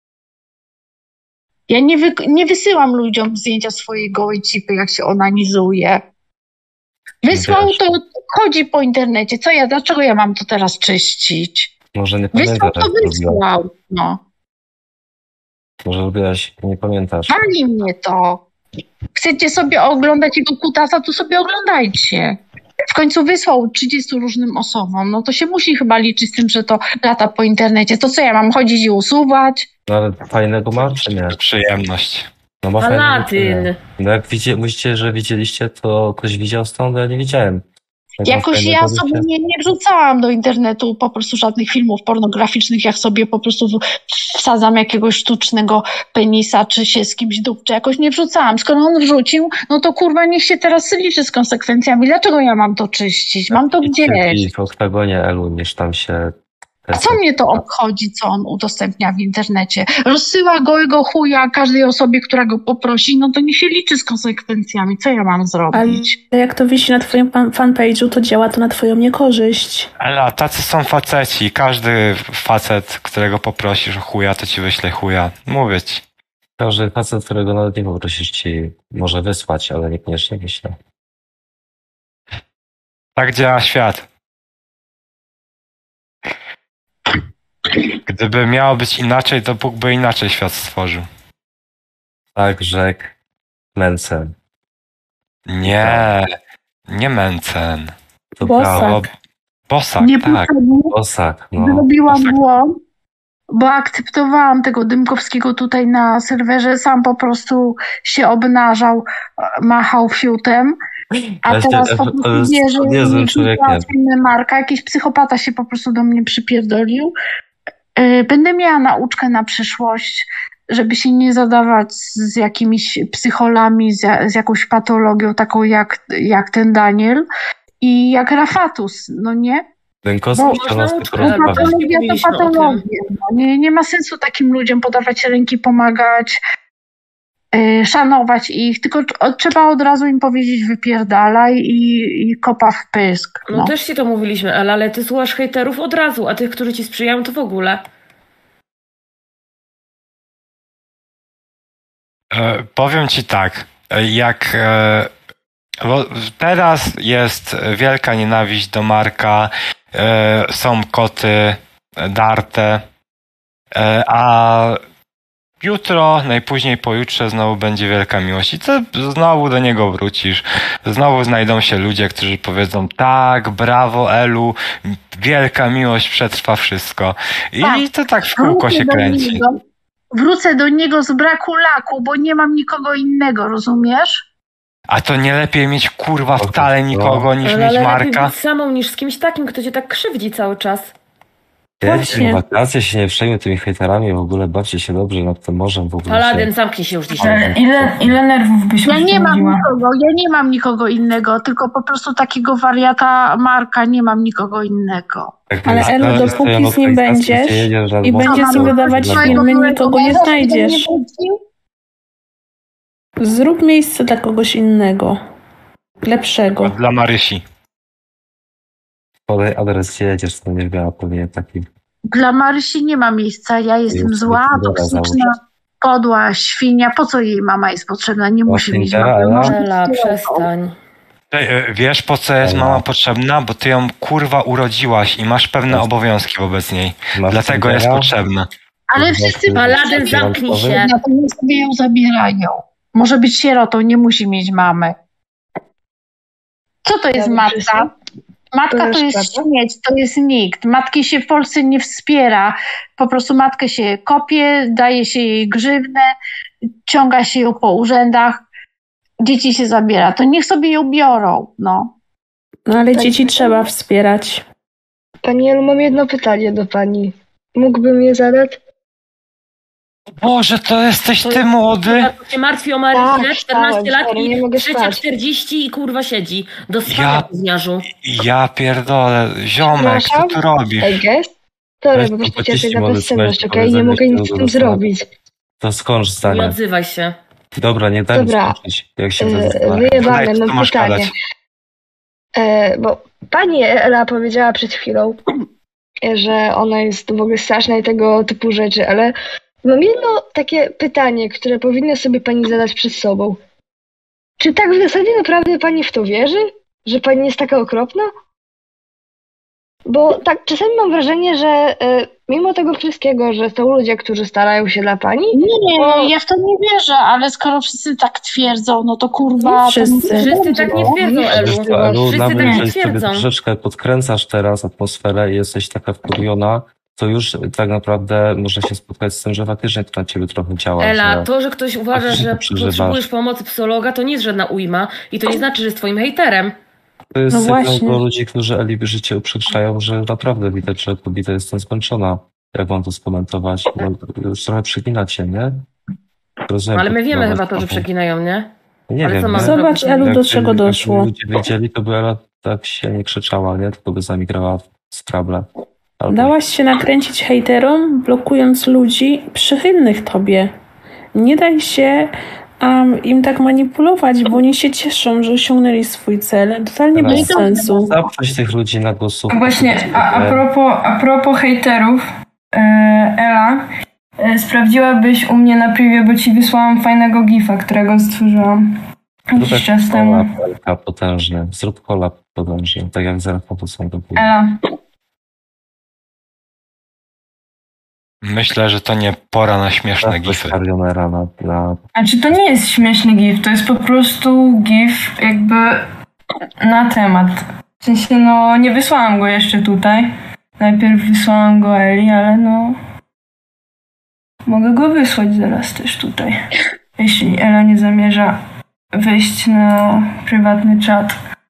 Ja nie wysyłam ludziom zdjęcia swojej gołej cipy, jak się onanizuje. Wysłał to, chodzi po internecie. Dlaczego ja mam to teraz czyścić? Może nie pamiętasz. Wysłał to wysłał, no. Może lubiłaś, nie pamiętasz. Wali mnie to. Chcecie sobie oglądać jego kutasa, to sobie oglądajcie. W końcu wysłał 30 różnym osobom. No to się musi chyba liczyć z tym, że to lata po internecie. To co, ja mam chodzić i usuwać? No ale fajnego ma, czy nie? Przyjemność. No ma Palatyn. No jak mówicie, że widzieliście, to ktoś widział stąd, ale ja nie widziałem. Jakoś ja sobie nie wrzucałam do internetu po prostu żadnych filmów pornograficznych, jak sobie po prostu wsadzam jakiegoś sztucznego penisa, czy się z kimś dupczę. Jakoś nie wrzucałam. Skoro on wrzucił, no to kurwa niech się teraz liczy z konsekwencjami. Dlaczego ja mam to czyścić? Mam to gdzieś. I w oktagonie Elu, niż tam się... A co mnie to obchodzi, co on udostępnia w internecie? Rozsyła gołego chuja każdej osobie, która go poprosi, no to niech się liczy z konsekwencjami. Co ja mam zrobić? Ale jak to wisi na twoim fanpage'u, to działa to na twoją niekorzyść. Ale tacy są faceci. Każdy facet, którego poprosisz o chuja, to ci wyśle chuja. Mówię ci. Każdy facet, którego nawet nie poprosisz, ci może wysłać, ale niekoniecznie wyśle. Tak działa świat. Gdyby miało być inaczej, to Bóg by inaczej świat stworzył. Tak, rzekł Mencen. Nie Mencen. To Bosak. Bosak, tak. Bosak, no. Zrobiłam błąd, bo akceptowałam tego Dymkowskiego tutaj na serwerze, sam po prostu się obnażał, machał fiutem. A teraz po prostu wierzę, że Marka, jakiś psychopata się po prostu do mnie przypierdolił. Będę miała nauczkę na przyszłość, żeby się nie zadawać z jakimiś psycholami, z jakąś patologią taką jak ten Daniel i jak Rafatus, no nie? Patologia to patologia. No nie ma sensu takim ludziom podawać ręki, pomagać, szanować ich, tylko trzeba od razu im powiedzieć wypierdalaj i kopa w pysk. No też ci to mówiliśmy, ale ty słuchasz hejterów od razu, a tych, którzy ci sprzyjają, to w ogóle. Powiem ci tak, bo teraz jest wielka nienawiść do Marka, są koty darte, a jutro, najpóźniej pojutrze znowu będzie wielka miłość i ty znowu do niego wrócisz. Znowu znajdą się ludzie, którzy powiedzą tak, brawo Elu, wielka miłość przetrwa wszystko. I to tak w kółko się kręci. Wrócę do niego z braku laku, bo nie mam nikogo innego, rozumiesz? A to nie lepiej mieć kurwa wcale nikogo niż mieć Marka? Lepiej być samą niż z kimś takim, kto cię tak krzywdzi cały czas. Jedźcie w wakacje, się nie przejmuj tymi hejterami, w ogóle bawcie się dobrze nad tym morzem w ogóle. Paladyn, zamknij się już dzisiaj. Ile nerwów byś ja nie mam nikogo innego, tylko po prostu takiego wariata Marka, nie mam nikogo innego. Ale Elu, dopóki z nim będziesz i będziesz z nim wydawać filmy, nikogo nie znajdziesz. Zrób miejsce dla kogoś innego. Lepszego. Dla Marysi. Podaj adres, gdzie jedziesz, to nie miała pewnie taki. Dla Marysi nie ma miejsca, ja jestem zła, toksyczna, podła, świnia. Po co jej mama jest potrzebna? Nie musi mieć mamy. Ela, przestań. Wiesz, po co jest mama potrzebna? Bo ty ją kurwa urodziłaś i masz pewne obowiązki wobec niej. Dlatego jest potrzebna. Ale wszyscy Paladyn, zamknij się. Natomiast sobie ją zabierają. Może być sierotą, nie musi mieć mamy. Co to jest matka? Matka to jest śmieć, to jest nikt. Matki się w Polsce nie wspiera. Po prostu matkę się kopie, daje się jej grzywnę, ciąga się ją po urzędach, dzieci się zabiera. To niech sobie ją biorą, no. No ale dzieci trzeba wspierać. Pani Elu, mam jedno pytanie do pani. Mógłbym je zadać? Boże, to jesteś ty młody? To się martwi o Marysię, 14 lat i życia 40 i kurwa siedzi. Do spania gówniarzu. Ja pierdolę, ziomek, co ty robisz? Sorry, po prostu cierpię na bezsenność, okej? Nie mogę nic z tym zrobić. To skończ zdanie. Nie odzywaj się. Dobra, nie daj mi skończyć. Jak się wyjebane, mam pytanie. Bo pani Ela powiedziała przed chwilą, że ona jest w ogóle straszna i tego typu rzeczy, ale mam jedno takie pytanie, które powinna sobie pani zadać przed sobą. Czy tak w zasadzie naprawdę pani w to wierzy? Że pani jest taka okropna? Bo tak czasami mam wrażenie, że mimo tego wszystkiego, że są ludzie, którzy starają się dla pani... Nie, ja w to nie wierzę, ale skoro wszyscy tak twierdzą, no to kurwa... Nie wszyscy tak nie twierdzą, Elu. Wszyscy tak nie jeżeli sobie twierdzą. troszeczkę podkręcasz teraz atmosferę i jesteś taka wkurwiona, to już tak naprawdę można się spotkać z tym, że faktycznie to na ciebie trochę działa. Ela, to, że ktoś uważa, że potrzebujesz pomocy psychologa, to nie jest żadna ujma i to nie znaczy, że jest twoim hejterem. To jest sygnał do ludzi, którzy Eli życie uprzykrzają, że naprawdę widać, że kobieta jest zmęczona. Jak mam to skomentować? No, już trochę przeginacie, nie? Rozumiem, ale my wiemy chyba to, że przeginają, nie? Nie ale wiem. Zobacz, Elu, do czego doszło. Jak ludzie wiedzieli, to by Ela tak się nie krzyczała, nie? Tylko by z nami grała w Scrabble. Dałaś się nakręcić hejterom, blokując ludzi przychylnych tobie. Nie daj się im tak manipulować, bo oni się cieszą, że osiągnęli swój cel. Totalnie bez sensu. Zaproś tych ludzi na głosówkę. Właśnie, a propos hejterów, Ela, sprawdziłabyś u mnie na privie, bo ci wysłałam fajnego gifa, którego stworzyłam jakiś czas temu. Potężny. Zrób kolab potężny, tak jak zaraz po to są do góry. Ela. Myślę, że to nie pora na śmieszne gify. Znaczy to nie jest śmieszny gif, to jest po prostu gif jakby na temat. W sensie no nie wysłałam go jeszcze tutaj. Najpierw wysłałam go Eli, ale no mogę go wysłać zaraz też tutaj. Jeśli Ela nie zamierza wejść na prywatny czat.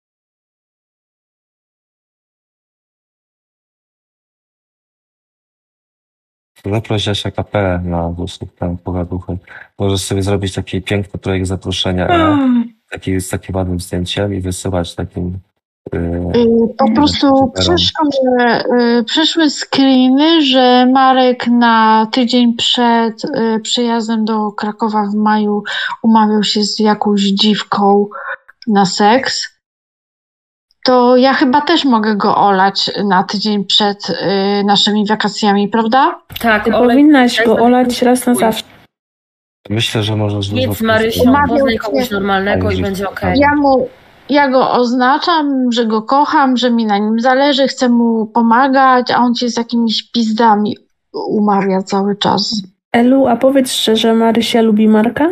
Zaproś Asia Kapelę na głosówkę pogaduchy. Możesz sobie zrobić taki piękny projekt zaproszenia, z takim ładnym zdjęciem i wysyłać takim... Po prostu przyszły screeny, że Marek na tydzień przed przyjazdem do Krakowa w maju umawiał się z jakąś dziwką na seks. To ja chyba też mogę go olać na tydzień przed naszymi wakacjami, prawda? Tak, ty powinnaś go olać raz na zawsze. Myślę, że możesz... Nic z Marysią, poznaj kogoś normalnego i będzie okej. Ja go oznaczam, że go kocham, że mi na nim zależy, chcę mu pomagać, a on się z jakimiś pizdami umawia cały czas. Elu, a powiedz szczerze, Marysia lubi Marka?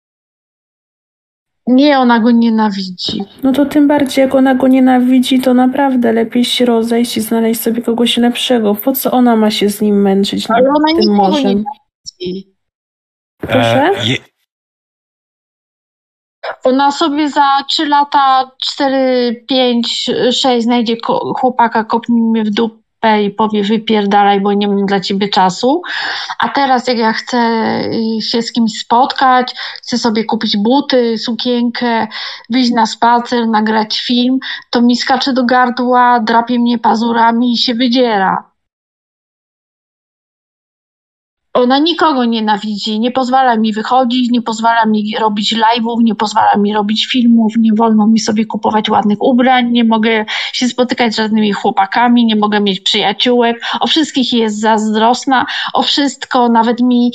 Nie, ona go nienawidzi. No to tym bardziej, jak ona go nienawidzi, to naprawdę lepiej się rozejść i znaleźć sobie kogoś lepszego. Po co ona ma się z nim męczyć ale ona tym morzem? Nienawidzi. Proszę? Ona sobie za 3 lata, 4, 5, 6 znajdzie chłopaka, kopnie mnie w i powie wypierdalaj, bo nie mam dla ciebie czasu. A teraz jak ja chcę się z kimś spotkać, chcę sobie kupić buty, sukienkę, wyjść na spacer, nagrać film, to mi skacze do gardła, drapie mnie pazurami i się wydziera. Ona nikogo nienawidzi, nie pozwala mi wychodzić, nie pozwala mi robić live'ów, nie pozwala mi robić filmów, nie wolno mi sobie kupować ładnych ubrań, nie mogę się spotykać z żadnymi chłopakami, nie mogę mieć przyjaciółek, o wszystkich jest zazdrosna, o wszystko, nawet mi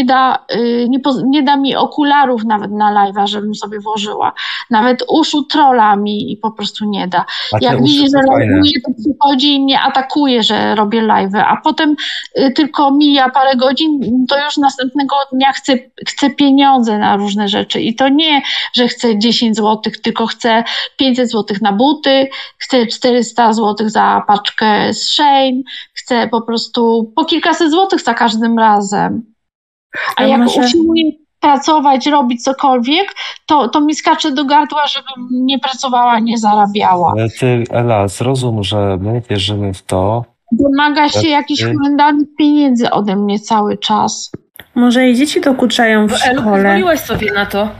nie da mi okularów nawet na live'a, żebym sobie włożyła. Nawet uszu trolla mi po prostu nie da. Jak widzi, że live'uje, to przychodzi i mnie atakuje, że robię live'y, a potem tylko mija parę godzin, to już następnego dnia chcę pieniądze na różne rzeczy. I to nie, że chcę 10 zł, tylko chcę 500 zł na buty, chcę 400 zł za paczkę z Shein, chcę po prostu po kilkaset złotych za każdym razem. A jak usiłuję pracować, robić cokolwiek, to mi skacze do gardła, żebym nie pracowała, nie zarabiała. Ale ty, Ela, zrozum, że my wierzymy w to. Domaga się jakichś horrendalnych pieniędzy ode mnie cały czas. Może i dzieci dokuczają w szkole. Pozwoliłaś sobie na to.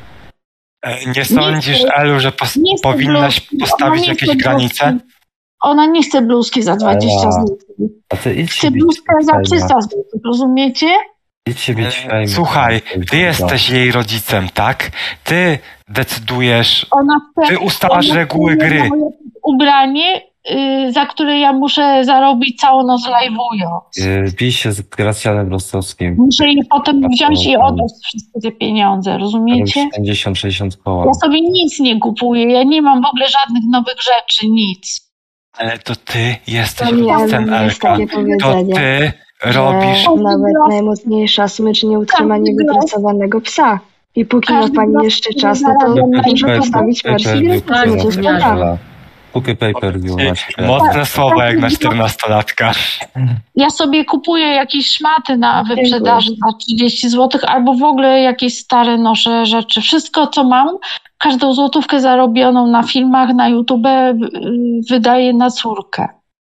Nie sądzisz, Elu, że powinnaś postawić jakieś granice? Ona nie chce bluzki za 20 zł. A ty idź chce bluzkę za 300 zł, rozumiecie? Idź się bić fajnie. Słuchaj, ty jesteś jej rodzicem, tak? Ty decydujesz, ty ustalasz reguły gry. Ubranie, za które ja muszę zarobić całą noc live'ując. Bij się z Gracjanem Rostowskim. Muszę je potem wziąć i oddać wszystkie te pieniądze, rozumiecie? 50-60 koła. Ja sobie nic nie kupuję, ja nie mam w ogóle żadnych nowych rzeczy, nic. Ale to ty jesteś rodzicem, Elka. To ty robisz... Nawet najmocniejsza smycz nie utrzyma niewytresowanego psa. I póki ma pani jeszcze czas, no to może postawić wersję. Kupię pay-per-view. Mocne słowa jak na 14-latka. Ja sobie kupuję jakieś szmaty na wyprzedaży za 30 zł albo w ogóle jakieś stare noszę rzeczy. Wszystko co mam, każdą złotówkę zarobioną na filmach, na YouTube wydaję na córkę.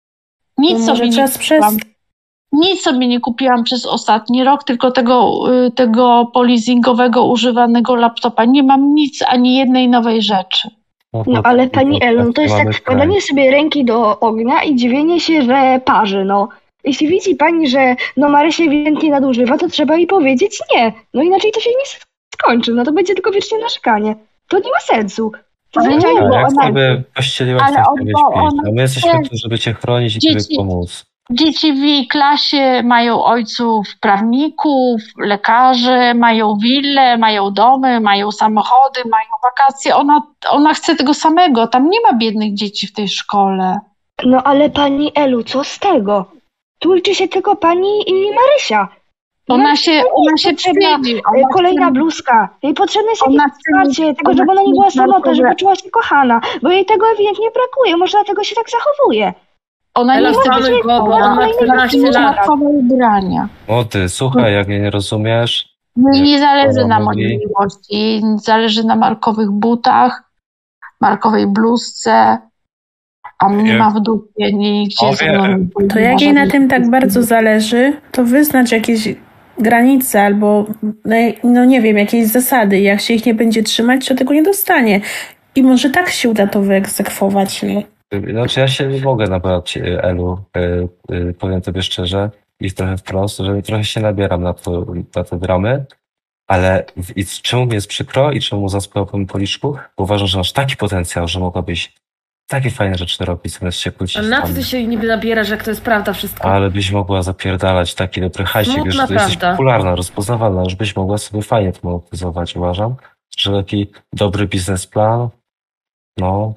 Nic sobie nie kupiłam przez ostatni rok, tylko tego poleasingowego używanego laptopa. Nie mam nic, ani jednej nowej rzeczy. No ale pani Elu, to jest tak wkładanie sobie ręki do ognia i dziwienie się, że parzy, no. Jeśli widzi pani, że Marysia ewidentnie nadużywa, to trzeba jej powiedzieć nie. No inaczej to się nie skończy, no to będzie tylko wiecznie narzekanie. To nie ma sensu. To zwyczajnie, bo jak sobie pościeliłaś, a my jesteśmy tu, żeby cię chronić i tobie pomóc. Dzieci w jej klasie mają ojców prawników, lekarzy, mają wille, mają domy, mają samochody, mają wakacje. Ona chce tego samego. Tam nie ma biednych dzieci w tej szkole. No ale pani Elu, co z tego? Tu liczy się tylko pani i Marysia. Ona się przyjmie. Kolejna bluzka. Jej potrzebne jest jakieś wsparcie tego, żeby ona nie była samotna, żeby czuła się kochana. Bo jej tego ewidentnie brakuje. Może dlatego się tak zachowuje. Ona nie chce być ona ma 14 lat. Ubrania. Ty, słuchaj, jak mnie nie rozumiesz. Nie zależy na mojej miłości, zależy na markowych butach, markowej bluzce, a mnie ma w dupie, nigdzie. To jak jej na tym tak bardzo zależy, to wyznacz jakieś granice albo, no nie wiem, jakieś zasady. Jak się ich nie będzie trzymać, to tego nie dostanie. I może tak się uda to wyegzekwować, nie? Znaczy ja się nie mogę nabrać, Elu, powiem tobie szczerze i trochę wprost, że trochę się nabieram na te dramy, ale i czemu mi jest przykro i czemu zaspałem po policzku? Bo uważam, że masz taki potencjał, że mogłabyś takie fajne rzeczy robić, zamiast się kłócić. A na co ty się niby nabierasz, jak to jest prawda wszystko? Ale byś mogła zapierdalać taki dobry hajsik, już że jesteś popularna, rozpoznawalna, już byś mogła sobie fajnie to monetyzować, uważam, że taki dobry biznesplan, no...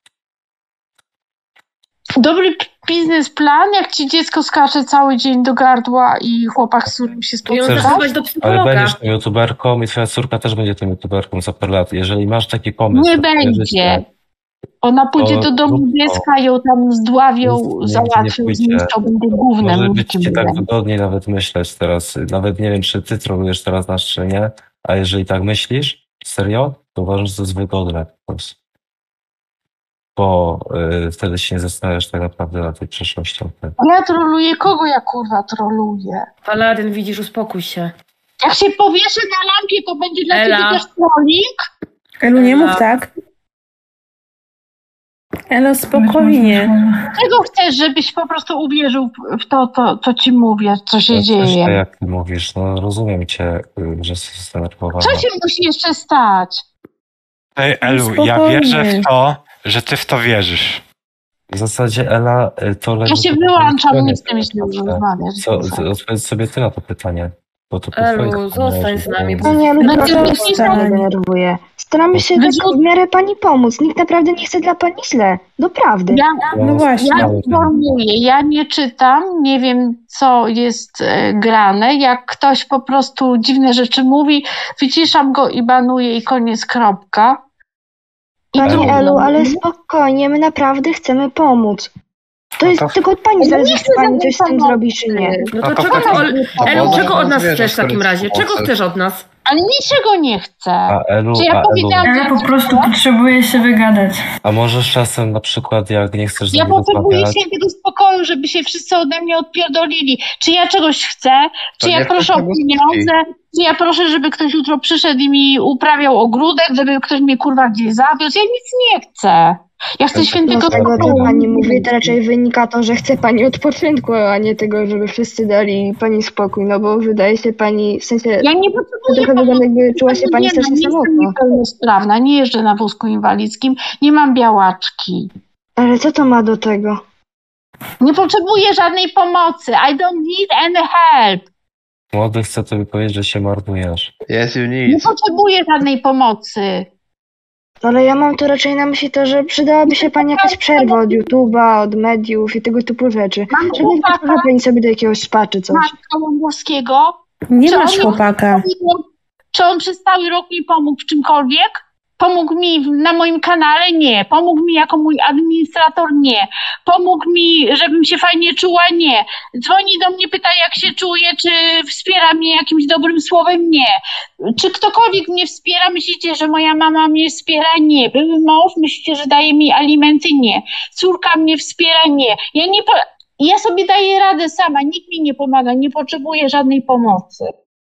Dobry biznesplan, jak ci dziecko skacze cały dzień do gardła i chłopak, z którym się spotykasz. Ale będziesz tą youtuberką i twoja córka też będzie tą youtuberką za parę lat. Jeżeli masz taki pomysł... Nie będzie. Ona pójdzie do domu dziecka, ją tam zdławią, załatwią, zniszczą, będzie gównem. Może być ci tak wygodniej nawet myśleć teraz. Nawet nie wiem, czy ty trolujesz teraz nas, czy nie, a jeżeli tak myślisz, serio, to uważam, że to jest wygodne po prostu. bo wtedy się nie zastanawiasz tak naprawdę nad tej przeszłością. Ja troluję? Kogo ja kurwa troluję? Paladyn, widzisz, uspokój się. Jak się powieszę na lampie, to będzie dla ciebie też trolik? Elu, nie mów tak. Elo, spokojnie. Czego chcesz, żebyś po prostu uwierzył w to, co ci mówię, co się dzieje? Jak ty mówisz, no rozumiem cię, że jesteś zdenerwowana. Co się musi jeszcze stać? Ej, Elu, ja wierzę w to, że ty w to wierzysz. W zasadzie, Ela, to... Ja się wyłączam, nie chcę myśleć, że rozmawiać. Odpowiedz sobie ty na to pytanie. Elu, zostań z nami. Nie, ludzie się denerwuje. Staramy się tak w miarę pani pomóc. Nikt naprawdę nie chce dla pani źle. Doprawdy. No właśnie. Ja informuję, ja nie czytam, nie wiem co jest grane. Jak ktoś po prostu dziwne rzeczy mówi, wyciszam go i banuję i koniec, kropka. Pani Elu, ale spokojnie, my naprawdę chcemy pomóc. To jest tylko od pani zależy, czy pani coś z tym zrobi, czy nie. No to czego od nas chcesz w takim razie? Czego chcesz od nas? Ale niczego nie chcę. Ela po prostu potrzebuje się wygadać. A możesz czasem na przykład, jak nie chcesz... Ja potrzebuję świętego spokoju, żeby się wszyscy ode mnie odpierdolili. Czy ja czegoś chcę? Czy ja proszę o pieniądze? Czy ja proszę, żeby ktoś jutro przyszedł i mi uprawiał ogródek? Żeby ktoś mnie kurwa gdzieś zawiózł? Ja nic nie chcę. Ja chcę świętego spokoju. Z tego, co pani mówi, to raczej wynika to, że chce pani odpoczynku, a nie tego, żeby wszyscy dali pani spokój, no bo wydaje się pani, w sensie... Ja nie potrzebuję trochę jakby czuła się pani strasznie samotna. Nie jestem niepełnosprawna, nie jeżdżę na wózku inwalidzkim, nie mam białaczki. Ale co to ma do tego? Nie potrzebuję żadnej pomocy. I don't need any help. Młody chce tobie powiedzieć, że się marnujesz. Yes, you need. Nie potrzebuję żadnej pomocy. Ale ja mam tu raczej na myśli to, że przydałaby się pani jakaś przerwa od YouTube'a, od mediów i tego typu rzeczy. Żeby nie wpadła pani sobie do jakiegoś spa czy coś. Matka Łąbowskiego? Nie masz chłopaka. Czy on przez cały rok mi pomógł w czymkolwiek? Pomógł mi na moim kanale? Nie. Pomógł mi jako mój administrator? Nie. Pomógł mi, żebym się fajnie czuła? Nie. Dzwoni do mnie, pyta jak się czuję, czy wspiera mnie jakimś dobrym słowem? Nie. Czy ktokolwiek mnie wspiera? Myślicie, że moja mama mnie wspiera? Nie. Były mąż? Myślicie, że daje mi alimenty? Nie. Córka mnie wspiera? Nie. Ja sobie daję radę sama, nikt mi nie pomaga, nie potrzebuję żadnej pomocy.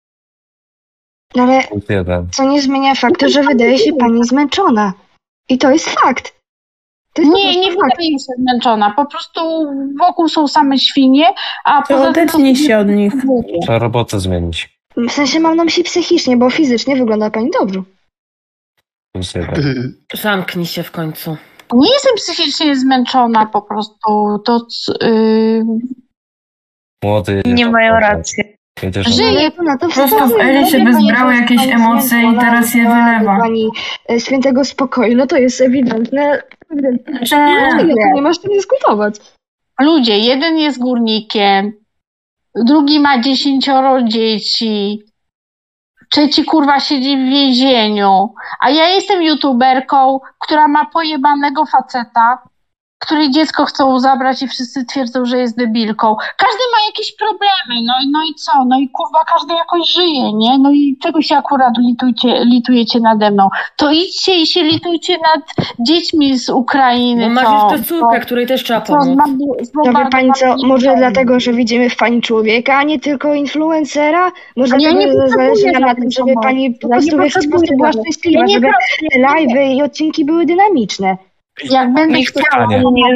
Ale co nie zmienia faktu, że wydaje się pani zmęczona. I to jest fakt. Nie wydaje mi się zmęczona. Po prostu wokół są same świnie, a poza tym... Odetnij się od nich. Trzeba robotę zmienić. W sensie mam na myśli psychicznie, bo fizycznie wygląda pani dobrze. Zamknij się w końcu. Nie jestem psychicznie zmęczona, po prostu to... Młody... Nie mają racji. Żyję tu na to wszystko. W Eli się bezbrały jakieś emocje i teraz je wylewa. Pani świętego spokoju, no to jest ewidentne. Nie masz czym dyskutować. Ludzie, jeden jest górnikiem, drugi ma 10 dzieci, trzeci kurwa siedzi w więzieniu, a ja jestem youtuberką, która ma pojebanego faceta, której dziecko chcą zabrać i wszyscy twierdzą, że jest debilką. Każdy ma jakieś problemy, no i co? No i kurwa każdy jakoś żyje, nie? No i czego się akurat litujecie nade mną? To idźcie i się litujcie nad dziećmi z Ukrainy. Bo masz jeszcze córkę, której też trzeba pomóc. Wie pani co, może dlatego, że widzimy w pani człowieka, a nie tylko influencera? Może zależy nam na tym, żeby pani po prostu w jakiś sposób była szczęśliwa, żeby te live'y i odcinki były dynamiczne. Jak będę chciała,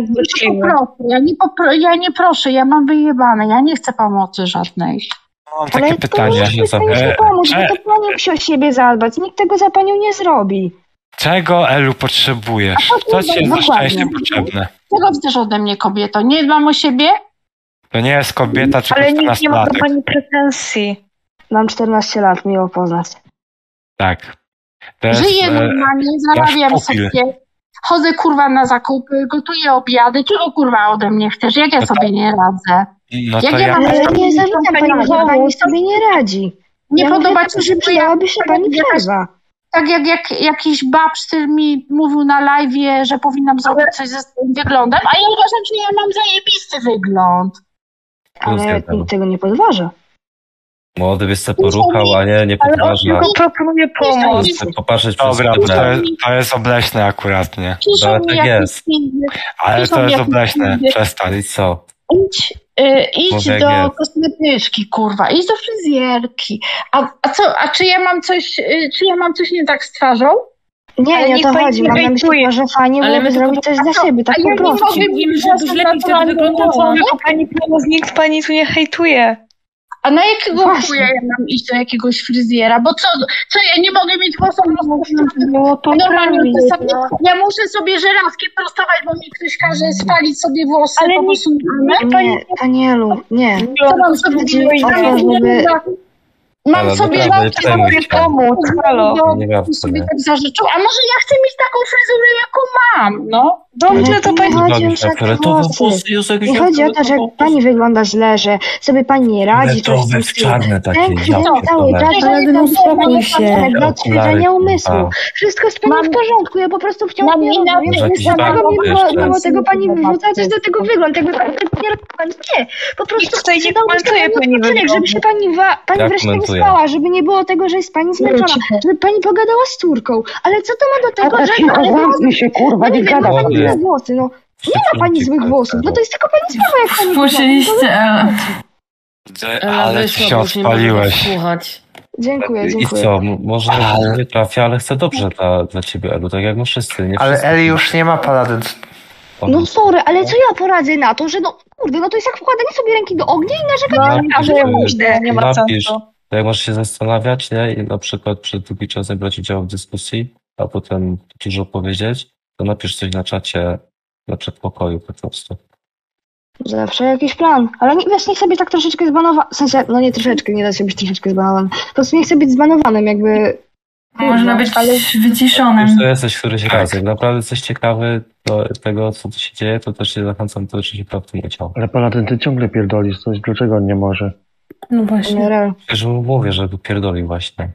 ja nie proszę, ja mam wyjebane, ja nie chcę pomocy żadnej. Mam takie pytanie. Pomóc, bo to pani musi o siebie zadbać, nikt tego za panią nie zrobi. Czego, Elu, potrzebujesz? Co ci jest za szczęście potrzebne? Czego chcesz ode mnie, kobieto? Nie dbam o siebie? To nie jest kobieta, tylko 14 lat. Ale nikt nie ma do pani pretensji. Mam 14 lat, miło poznać. Tak. Żyję normalnie, zarabiam sobie. Chodzę kurwa na zakupy, gotuję obiady. Czego kurwa ode mnie chcesz? Jak ja sobie nie radzę? No jak ja mam nie zarzucam pani, że pani sobie nie radzi. Nie podoba ci się, że przydałaby się pani przerwa. Tak jak jakiś babsztyl mi mówił na live'ie, że powinnam zrobić coś ze swoim wyglądem, a ja uważam, że ja mam zajebisty wygląd. Ale nikt tego nie podważa. Młody byś se poruchał, a nie poważna. Ale on tylko proponuje pomoc. Popatrzeć Dobra, to jest obleśne akurat, nie? Ale tak jest. Ale to jest obleśne, przestań. I co? Idź do kosmetyczki, kurwa, idź do fryzjerki. A czy ja mam coś nie tak z twarzą? Nie o to chodzi. Mam na myśli, że fajnie byłoby zrobić coś dla siebie, tak po prostu. Żeby lepiej wtedy wyglądało. Pani nikt pani tu nie hejtuje. A na jakiego chuja ja mam iść do jakiegoś fryzjera? Bo co ja nie mogę mieć włosów normalnie sobie, ja muszę sobie żelazki prostować, bo mi ktoś każe spalić sobie włosy. Ale po prostu Pani Elu, nie. Co mam sobie Mam sobie pomóc. Halo. Sobie tak zażyczył. A może ja chcę mieć taką fryzurę, jaką mam, no? Dobrze, to pani chodzi już o nie chodzi o to, że pani wygląda źle, że sobie pani nie radzi. To jest czarne takie. Cały czas do odświeżania umysłu. Wszystko jest pani w porządku, ja po prostu wciąż nie rozumiem. Mimo tego pani wyrzuca coś do tego wygląd. Jakby pani nie. Po prostu żeby się pani wreszcie nie spała, żeby nie było tego, że jest pani zmęczona, żeby pani pogadała z córką. Ale co to ma do tego, że... Zamknij się, kurwa, nie gada pani włosy, no. Nie ma pani złych włosów, no to jest tylko pani sprawa, jak pani... Słyszeliście, Ale się odpaliłeś. Dziękuję. I co, może nie trafia, ale chcę dobrze dla ciebie, Elu, tak jak my wszyscy. Nie ale wszyscy. Eli już nie ma paladyn. No sorry, ale co ja poradzę na to, że to jest jak wkładanie sobie ręki do ognia i narzekanie na że nie ma sensu. Jak możesz się zastanawiać, nie? I na przykład przez długi czas nie brać udziału w dyskusji, a potem dużo powiedzieć, to napisz coś na czacie, na przedpokoju po prostu. Zawsze jakiś plan. Ale wiesz, nie chcę być tak troszeczkę zbanowany. W sensie, no nie troszeczkę, nie da się być troszeczkę zbanowany. Po prostu nie chcę być zbanowanym, jakby... Można być wyciszonym. Już to jesteś któryś raz. Jak naprawdę coś ciekawy do tego, co tu się dzieje, to też się zachęcam do się praw w tym udział. Ale Paladyn, ty ciągle pierdolisz coś, dlaczego on nie może? No właśnie. Przecież mówię, że tu pierdoli właśnie.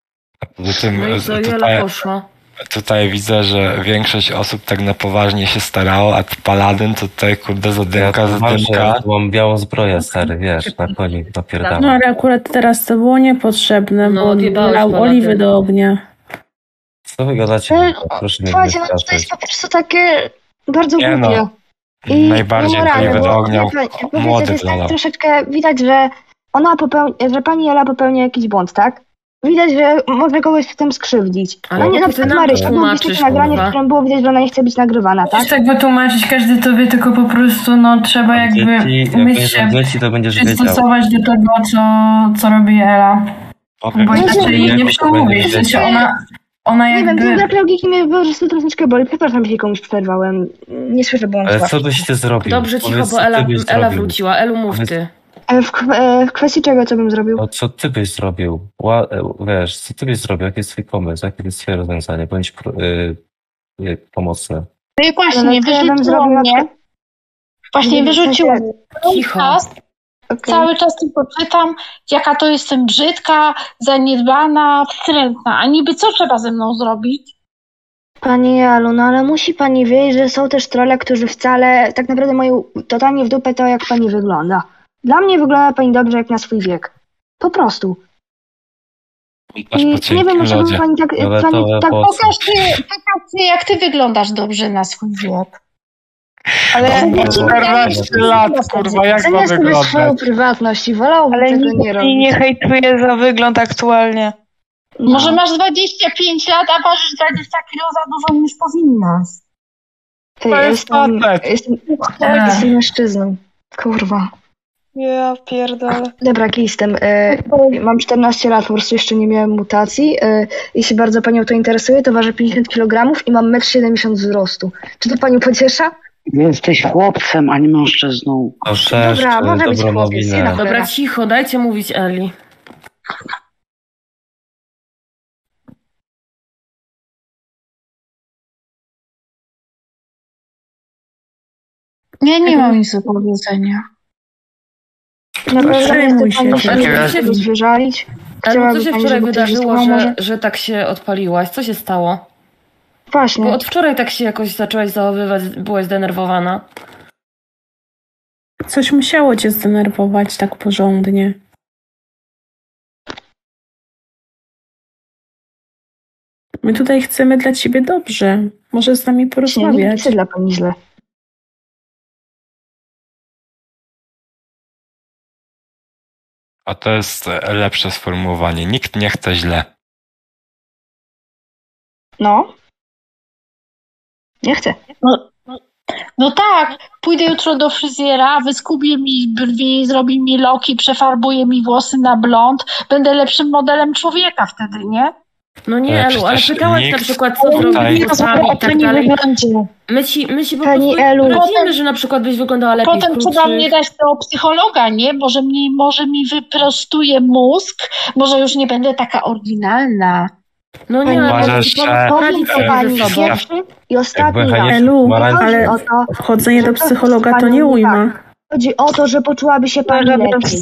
Tutaj widzę, że większość osób tak na poważnie się starało, a Paladyn to tutaj kurde zadymka. Ja mam białą zbroję, stary, wiesz, na koni napierdalam. No ale akurat teraz to było niepotrzebne, bo dał oliwy do ognia. Co wy gadacie? Proszę mnie nie no to jest po prostu takie bardzo głupie. I najbardziej oliwy do ognia młody jest tak troszeczkę widać, że że pani Ela popełnia jakiś błąd, tak? Widać, że może kogoś w tym skrzywdzić. Ale nie, na przykład Marysia, było takie nagranie, w którym było widać, że ona nie chce być nagrywana, tak? Tak wytłumaczyć, każdy to wie, tylko po prostu trzeba jakby umieć się przystosować do tego, co robi Ela. Bo inaczej nie przemówisz, w sensie ona jakby... Nie wiem, brak logiki mnie po prostu troszeczkę boli. Przepraszam, że komuś przerwałem. Nie słyszę, bo on ale co byś ty zrobił? Dobrze, cicho, bo Ela wróciła. Elu, mów ty. W kwestii czego, co bym zrobił? No, co ty byś zrobił? Wiesz, co ty byś zrobił? Jaki jest twój pomysł? Jakie jest twoje rozwiązanie? Bądź pomocny. No i właśnie, wyrzuciło mnie. Właśnie wyrzuciło mnie. Cicho. Cały czas tylko czytam, jaka to jestem brzydka, zaniedbana, wstrętna. A niby co trzeba ze mną zrobić? Pani Jalu, no ale musi pani wiedzieć, że są też trolle, którzy wcale tak naprawdę mają totalnie w dupę to, jak pani wygląda. Dla mnie wygląda pani dobrze jak na swój wiek. Po prostu. I nie wiem, dlaczego pani tak... Pokaż jak ty wyglądasz dobrze na swój wiek. Ale 14 lat, kurwa, jak to wygląda? Swoją prywatność i wolałbym tego nie robić. Ale nie hejtuje za wygląd aktualnie. No. Może masz 25 lat, a ważysz 20 kilo za dużo niż powinnaś. Jestem mężczyzną. Kurwa. Ja pierdolę. Dobra, jaki jestem? Mam 14 lat, po prostu jeszcze nie miałem mutacji. Jeśli bardzo panią to interesuje, to ważę 50 kg i mam 1,70 m wzrostu. Czy to panią pociesza? Jesteś chłopcem, a nie mężczyzną. Dobra, może być chłopiec. Dobra, cicho, dajcie mówić Eli. Nie mam nic do powiedzenia. Przejmuj się. Wyżalić. Ale co się wczoraj wydarzyło, że tak się odpaliłaś? Co się stało? Właśnie. Bo od wczoraj tak się jakoś zaczęłaś zachowywać, byłaś zdenerwowana. Coś musiało cię zdenerwować tak porządnie. My tutaj chcemy dla ciebie dobrze. Może z nami porozmawiać. Nie chcę dla pani źle. A to jest lepsze sformułowanie. Nikt nie chce źle. No. Nie chcę. No tak, pójdę jutro do fryzjera, wyskubie mi brwi, zrobi mi loki, przefarbuje mi włosy na blond. Będę lepszym modelem człowieka wtedy, nie? No nie, Elu, ale pytałaś na przykład, co zrobić z włosami i tak dalej. My ci po prostu radzimy, że na przykład byś wyglądała lepiej. Potem trzeba mnie dać do psychologa, nie? Może mi wyprostuje mózg, może już nie będę taka oryginalna. No nie, ale i ostatni raz. Elu, ale chodzenie do psychologa to nie ujma. Chodzi o to, że poczułaby się pani lepiej.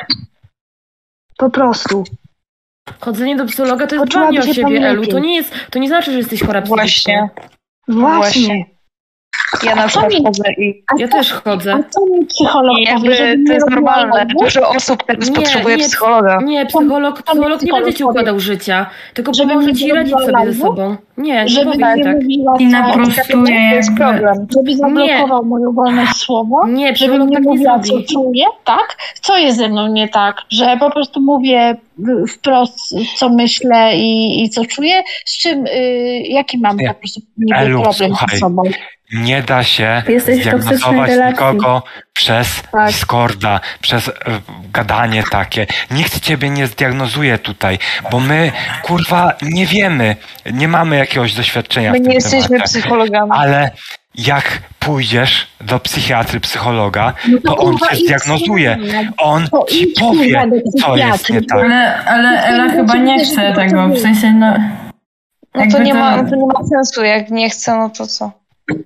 Po prostu. Chodzenie do psychologa to jest dbanie o siebie, Elu. To nie znaczy, że jesteś chora psychicznie. Właśnie. Ja na przykład chodzę i... Ja też chodzę. A co mi psycholog powie, to jest normalne. Dużo osób teraz potrzebuje psychologa. Nie, psycholog nie będzie ci układał życia, tylko pomoże ci radzić sobie ze sobą. Nie powie tak. I naprostuje jakby... Żeby zablokował moją wolność słowa? Nie, żebym nie mówiła, co czuję, tak? Co jest ze mną nie tak? Że po prostu mówię wprost, co myślę i co czuję, z czym, jaki mam po prostu problem ze sobą. Nie da się zdiagnozować nikogo przez Discorda, przez gadanie takie. Nikt ciebie nie zdiagnozuje tutaj, bo my, kurwa, nie wiemy, nie mamy jakiegoś doświadczenia my w tym nie jesteśmy temacie. Psychologami. Ale jak pójdziesz do psychiatry, psychologa, to on cię zdiagnozuje. On ci powie, co jest nie tak. Ale Ela chyba nie chce tego, w sensie No to nie ma sensu, jak nie chce, no to co?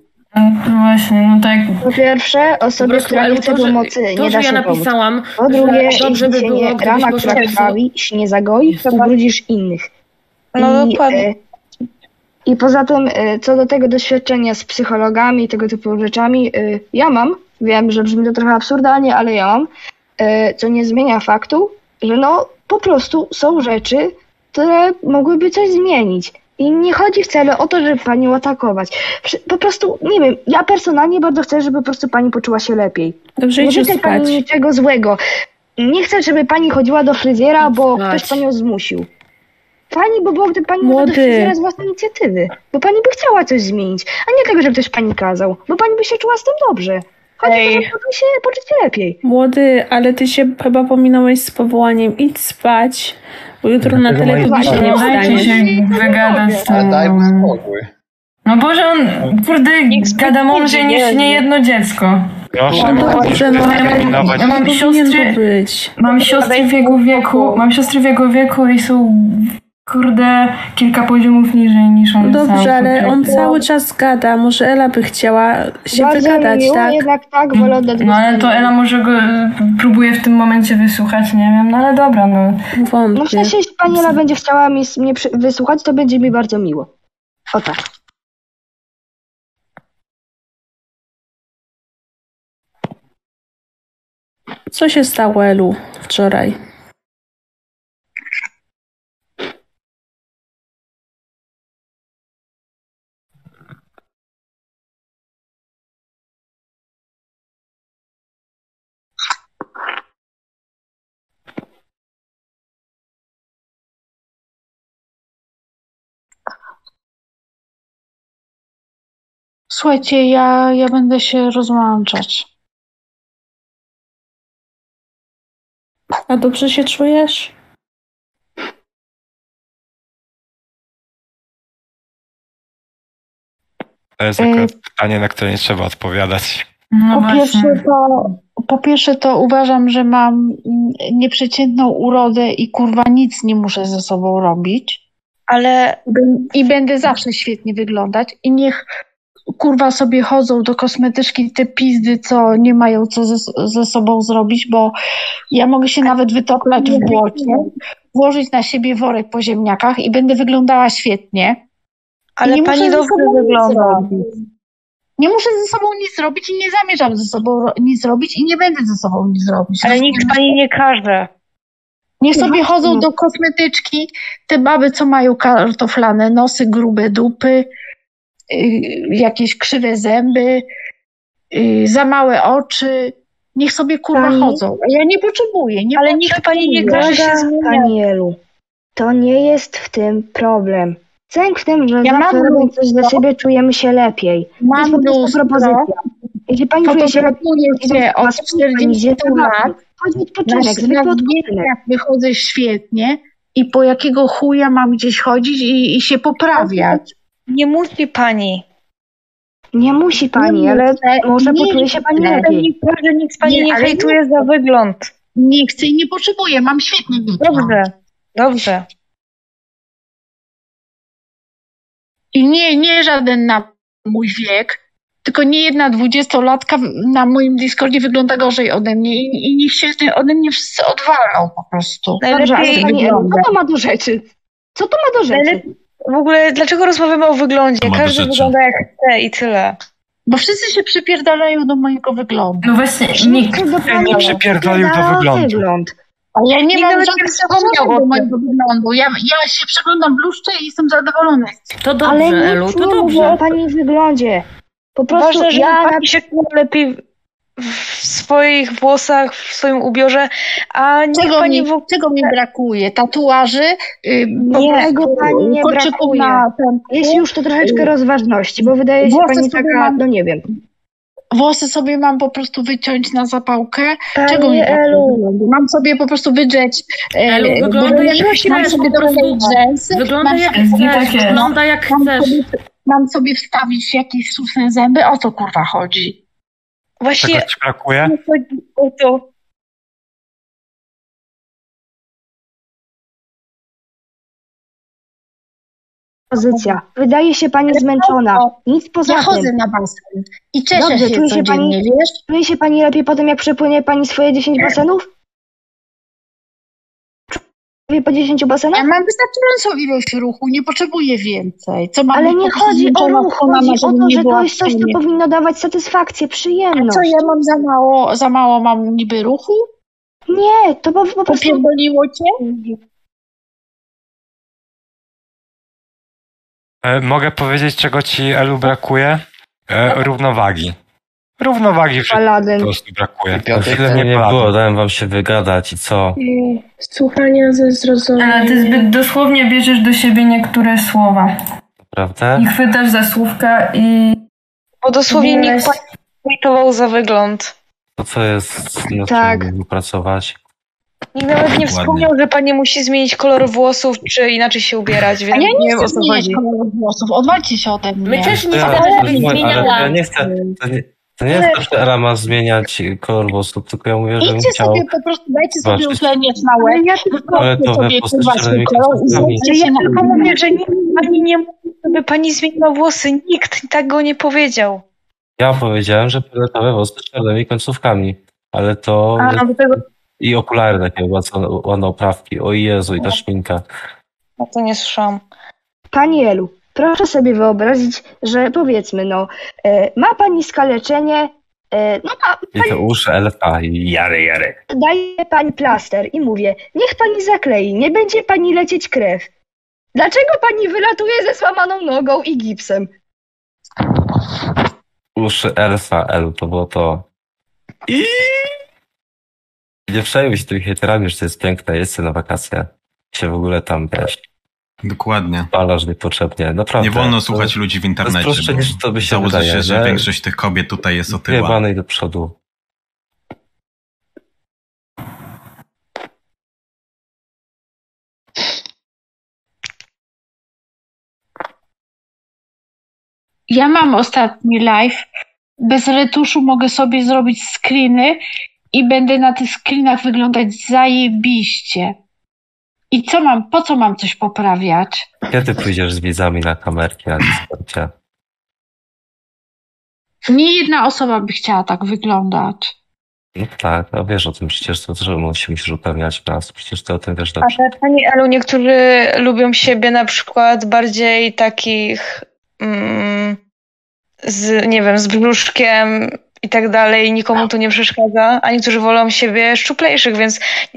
No właśnie, no tak. Po pierwsze, osobie, która nie chce pomocy, nie da się napisałam, pomóc. Po drugie, dobrze by było, rana, która krwawi, się nie zagoi, to ubrudzisz innych. No dokładnie. I poza tym, co do tego doświadczenia z psychologami i tego typu rzeczami, ja mam, wiem, że brzmi to trochę absurdalnie, ale ja mam, co nie zmienia faktu, że no po prostu są rzeczy, które mogłyby coś zmienić. I nie chodzi wcale o to, żeby panią atakować. Po prostu, nie wiem, ja personalnie bardzo chcę, żeby po prostu pani poczuła się lepiej. Dobrze, nie życzę pani niczego złego. Nie chcę, żeby pani chodziła do fryzjera, bo ktoś panią zmusił. Pani, bo byłoby pani mogła do fryzjera z własnej inicjatywy. Bo pani by chciała coś zmienić, a nie tego, żeby ktoś pani kazał. Bo pani by się czuła z tym dobrze. Chodzi o to, żeby się poczuć lepiej. Młody, ale ty się chyba pominąłeś z powołaniem. Idź spać, bo jutro na telewizji nie dajcie się wygadać z tym. No Boże, on, kurde, gada mądrzej niż niejedno dziecko. Proszę, dobrze, ja mam siostry w jego wieku i są, kurde, kilka poziomów niżej niż on. Dobrze, ale on cały czas gada. Może Ela by chciała się wygadać, miło, tak? Jednak tak, wolę oddać no ale to Ela może go próbuje w tym momencie wysłuchać, nie wiem, no ale dobra, no. Wątpię. No w sensie, jeśli pani Ela będzie chciała mnie wysłuchać, to będzie mi bardzo miło. O tak. Co się stało, Elu, wczoraj? Słuchajcie, ja będę się rozłączać. A dobrze się czujesz? To jest akurat pytanie, na które nie trzeba odpowiadać. No po pierwsze to uważam, że mam nieprzeciętną urodę i kurwa nic nie muszę ze sobą robić. I będę zawsze świetnie wyglądać i niech kurwa sobie chodzą do kosmetyczki te pizdy, co nie mają co ze sobą zrobić, bo ja mogę się nawet wytoplać w błocie, włożyć na siebie worek po ziemniakach i będę wyglądała świetnie. Ale pani dobrze wygląda. Nie muszę ze sobą nic robić i nie zamierzam ze sobą nic robić i nie będę ze sobą nic robić. Ale nikt pani nie każe. Niech sobie chodzą do kosmetyczki te baby, co mają kartoflane nosy, grube dupy, jakieś krzywe zęby, za małe oczy. Niech sobie kurwa chodzą. A ja nie potrzebuję. Ale niech pani nie każe się zmieniać. Anielu, to nie jest w tym problem. Cęk w tym, że zawsze robiąc coś dla siebie czujemy się lepiej. To jest po prostu propozycja. Jeśli pani czuje się lepiej od 40 lat, chodź odpoczynek, zwykły odpoczynek. Wychodzę świetnie i po jakiego chuja mam gdzieś chodzić i się poprawiać. Nie musi pani. Nie musi pani, ale może poczuje się pani lepiej. Nikt pani nie hejtuje za wygląd. Nie chcę i nie potrzebuję, mam świetny wygląd. Dobrze. I nie żaden na mój wiek, tylko nie jedna 20-latka na moim Discordzie wygląda gorzej ode mnie i niech się ode mnie wszyscy odwalą po prostu. Najlepiej, co to ma do rzeczy? Co to ma do rzeczy? W ogóle, dlaczego rozmawiamy o wyglądzie? Każdy wygląda jak chce i tyle. Bo wszyscy się przypierdalają do mojego wyglądu. No właśnie, nikt nie przypierdolił do wyglądu. A ja nie mam żadnych przekonania do mojego wyglądu. Ja się przeglądam w lustrze i jestem zadowolona. To dobrze, ale Elu, to dobrze. O pani wyglądzie. Po prostu ważne, że pani się lepiej w swoich włosach, w swoim ubiorze, a nie pani... Czego mi brakuje? Tatuaży? Tego pani nie brakuje. Jest już to troszeczkę rozważności, bo wydaje się pani taka, no nie wiem. Włosy sobie mam po prostu wyciąć na zapałkę. Pani Czego mi Elu. Mam sobie po prostu wydrzeć. Wygląda jak mam sobie dołożyć rzęsy. Wygląda jak chcesz. Mam sobie wstawić jakieś sztuczne zęby. O co kurwa chodzi? Właśnie. Czego ci brakuje? O to. Pozycja. Wydaje się pani zmęczona. Nic poza tym. Ja chodzę na basen i cieszę się czuje się pani, wiesz? Czuje się pani lepiej po tym, jak przepłynie pani swoje 10 basenów? Czuje po 10 basenach? Ja mam wystarczającą ilość ruchu, nie potrzebuję więcej. Co mam ale nie chodzi o ruch, chodzi o to, że to jest coś, co powinno dawać satysfakcję, przyjemność. A co, ja mam za mało mam niby ruchu? Nie, to po prostu... Popierdoliło cię? Mogę powiedzieć, czego ci, Elu, brakuje? Równowagi. Równowagi po prostu brakuje. Chwilę mnie nie było, dałem wam się wygadać i co? Słuchania ze zrozumieniem. Ale ty zbyt dosłownie bierzesz do siebie niektóre słowa. Prawda? I chwytasz za słówka i... Bo dosłownie nikt pani hejtował za wygląd. To co jest, na czym pracować? Nikt nawet nie wspomniał, że pani musi zmienić kolor włosów, czy inaczej się ubierać, więc ja nie wiem, chcę o co zmieniać chodzi. koloru włosów, odwalcie się ode mnie. My też nie chcemy, żebyś zmieniała. Ja nie chcę, to nie jest to, że Ela ma zmieniać kolor włosów, tylko ja mówię, że idźcie sobie po prostu, dajcie sobie utleniec na łeb, sobie Ja tylko mówię, że nikt pani nie mówi, żeby pani zmieniła włosy. Nikt tak go nie powiedział. Ja powiedziałem, że fioletowe włosy z czarnymi końcówkami, ale to... do tego... I okulary takie ładne oprawki. O Jezu, i ta szminka. No to nie słyszałam. Pani Elu, proszę sobie wyobrazić, że powiedzmy, ma pani skaleczenie, I to uszy elfa, jary. daje pani plaster i mówię, niech pani zaklei, nie będzie pani lecieć krew. Dlaczego pani wylatuje ze złamaną nogą i gipsem? Uszy elfa, Elu, to było to. Nie przejmuj się tymi hejterami, że to jest piękne, jedźcie na wakacje. Się w ogóle tam, wiesz... Dokładnie. Palasz niepotrzebnie, naprawdę. Nie wolno słuchać ludzi w internecie, proste, niż to by się założy wydaje, się, że większość tych kobiet tutaj jest otyła. Jebane i do przodu. Ja mam ostatni live. Bez retuszu mogę sobie zrobić screeny i będę na tych screenach wyglądać zajebiście. I po co mam coś poprawiać? Kiedy pójdziesz z widzami na kamerki na Discordzie? Nie jedna osoba by chciała tak wyglądać. No tak, no wiesz o tym przecież, to że musisz upewniać nas, przecież ty o tym wiesz dobrze. A pani Elu, niektórzy lubią siebie na przykład bardziej takich z brzuszkiem i tak dalej, nikomu to nie przeszkadza, a niektórzy wolą siebie szczuplejszych, więc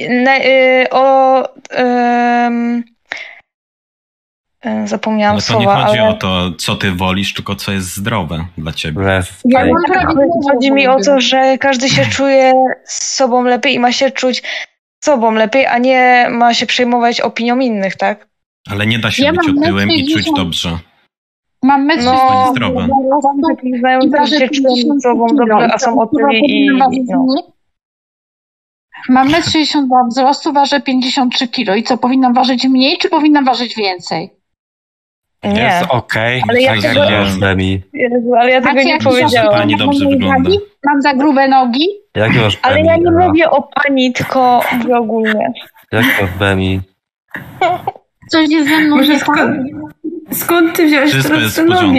zapomniałam słowa, ale to nie chodzi o to, co ty wolisz, tylko co jest zdrowe dla ciebie. Chodzi mi o to, że każdy się czuje z sobą lepiej i ma się czuć sobą lepiej, a nie ma się przejmować opinią innych, tak? Ale nie da się być otyłym i czuć dobrze. Mam metr to niezdrowe. Że się czują sobą dobrze, a są otyli Mam 1,62 m wzrostu, ważę 53 kg. I co, powinnam ważyć mniej, czy powinnam ważyć więcej? Nie. Jest okej. Ale ja tego, ale ja tego nie powiedziałam. Pani dobrze wygląda. Mam za grube nogi? Ale ja nie mówię o pani, tylko ogólnie. Jak to w BMI? Coś jest ze mną nie tak? Skąd ty wziąłeś teraz te nogi?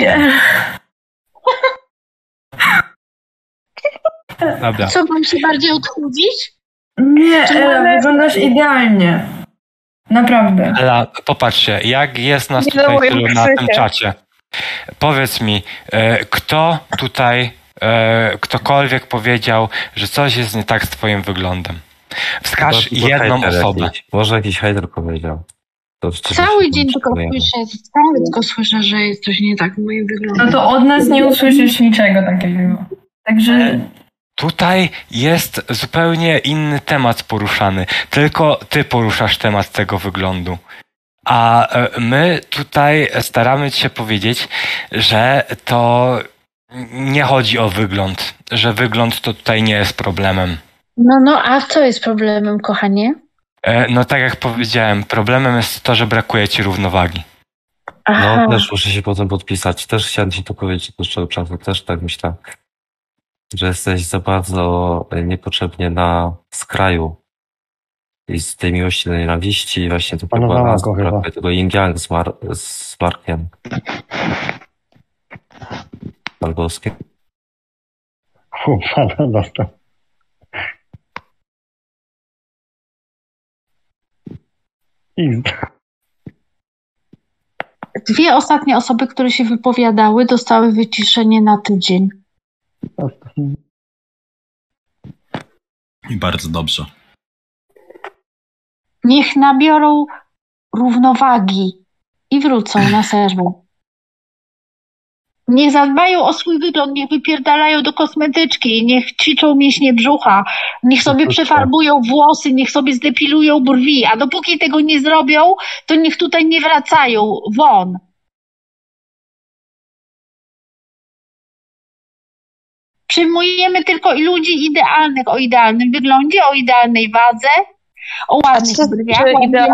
Dobra. Co, mam się bardziej odchudzić? Nie, Ela, wyglądasz idealnie. Naprawdę. Ela, popatrzcie, jak jest nas tutaj tylu na tym czacie. Powiedz mi, kto tutaj, ktokolwiek powiedział, że coś jest nie tak z twoim wyglądem? Wskaż jedną osobę. Może jakiś hejter powiedział. Cały dzień tylko słyszę, że jest coś nie tak w moim wyglądzie. No to od nas nie usłyszysz niczego takiego. Także... Tutaj jest zupełnie inny temat poruszany. Tylko ty poruszasz temat tego wyglądu. A my tutaj staramy się powiedzieć, że to nie chodzi o wygląd. Że wygląd to tutaj nie jest problemem. No, a co jest problemem, kochanie? No tak jak powiedziałem, problemem jest to, że brakuje ci równowagi. Aha. No też muszę się potem podpisać. Też chciałem ci to powiedzieć od dłuższego czasu. Też tak myślę, że jesteś za bardzo niepotrzebnie na skraju. I z tej miłości do nienawiści właśnie to brakuje tego yin-yang z Markiem. Albo z kim? Dwie ostatnie osoby, które się wypowiadały, dostały wyciszenie na tydzień. I bardzo dobrze. Niech nabiorą równowagi i wrócą na serwer. Niech zadbają o swój wygląd, niech wypierdalają do kosmetyczki, niech ćwiczą mięśnie brzucha, niech sobie przefarbują włosy, niech sobie zdepilują brwi, a dopóki tego nie zrobią, to niech tutaj nie wracają, won. Przyjmujemy tylko ludzi idealnych, o idealnym wyglądzie, o idealnej wadze, o ładnych brwiach,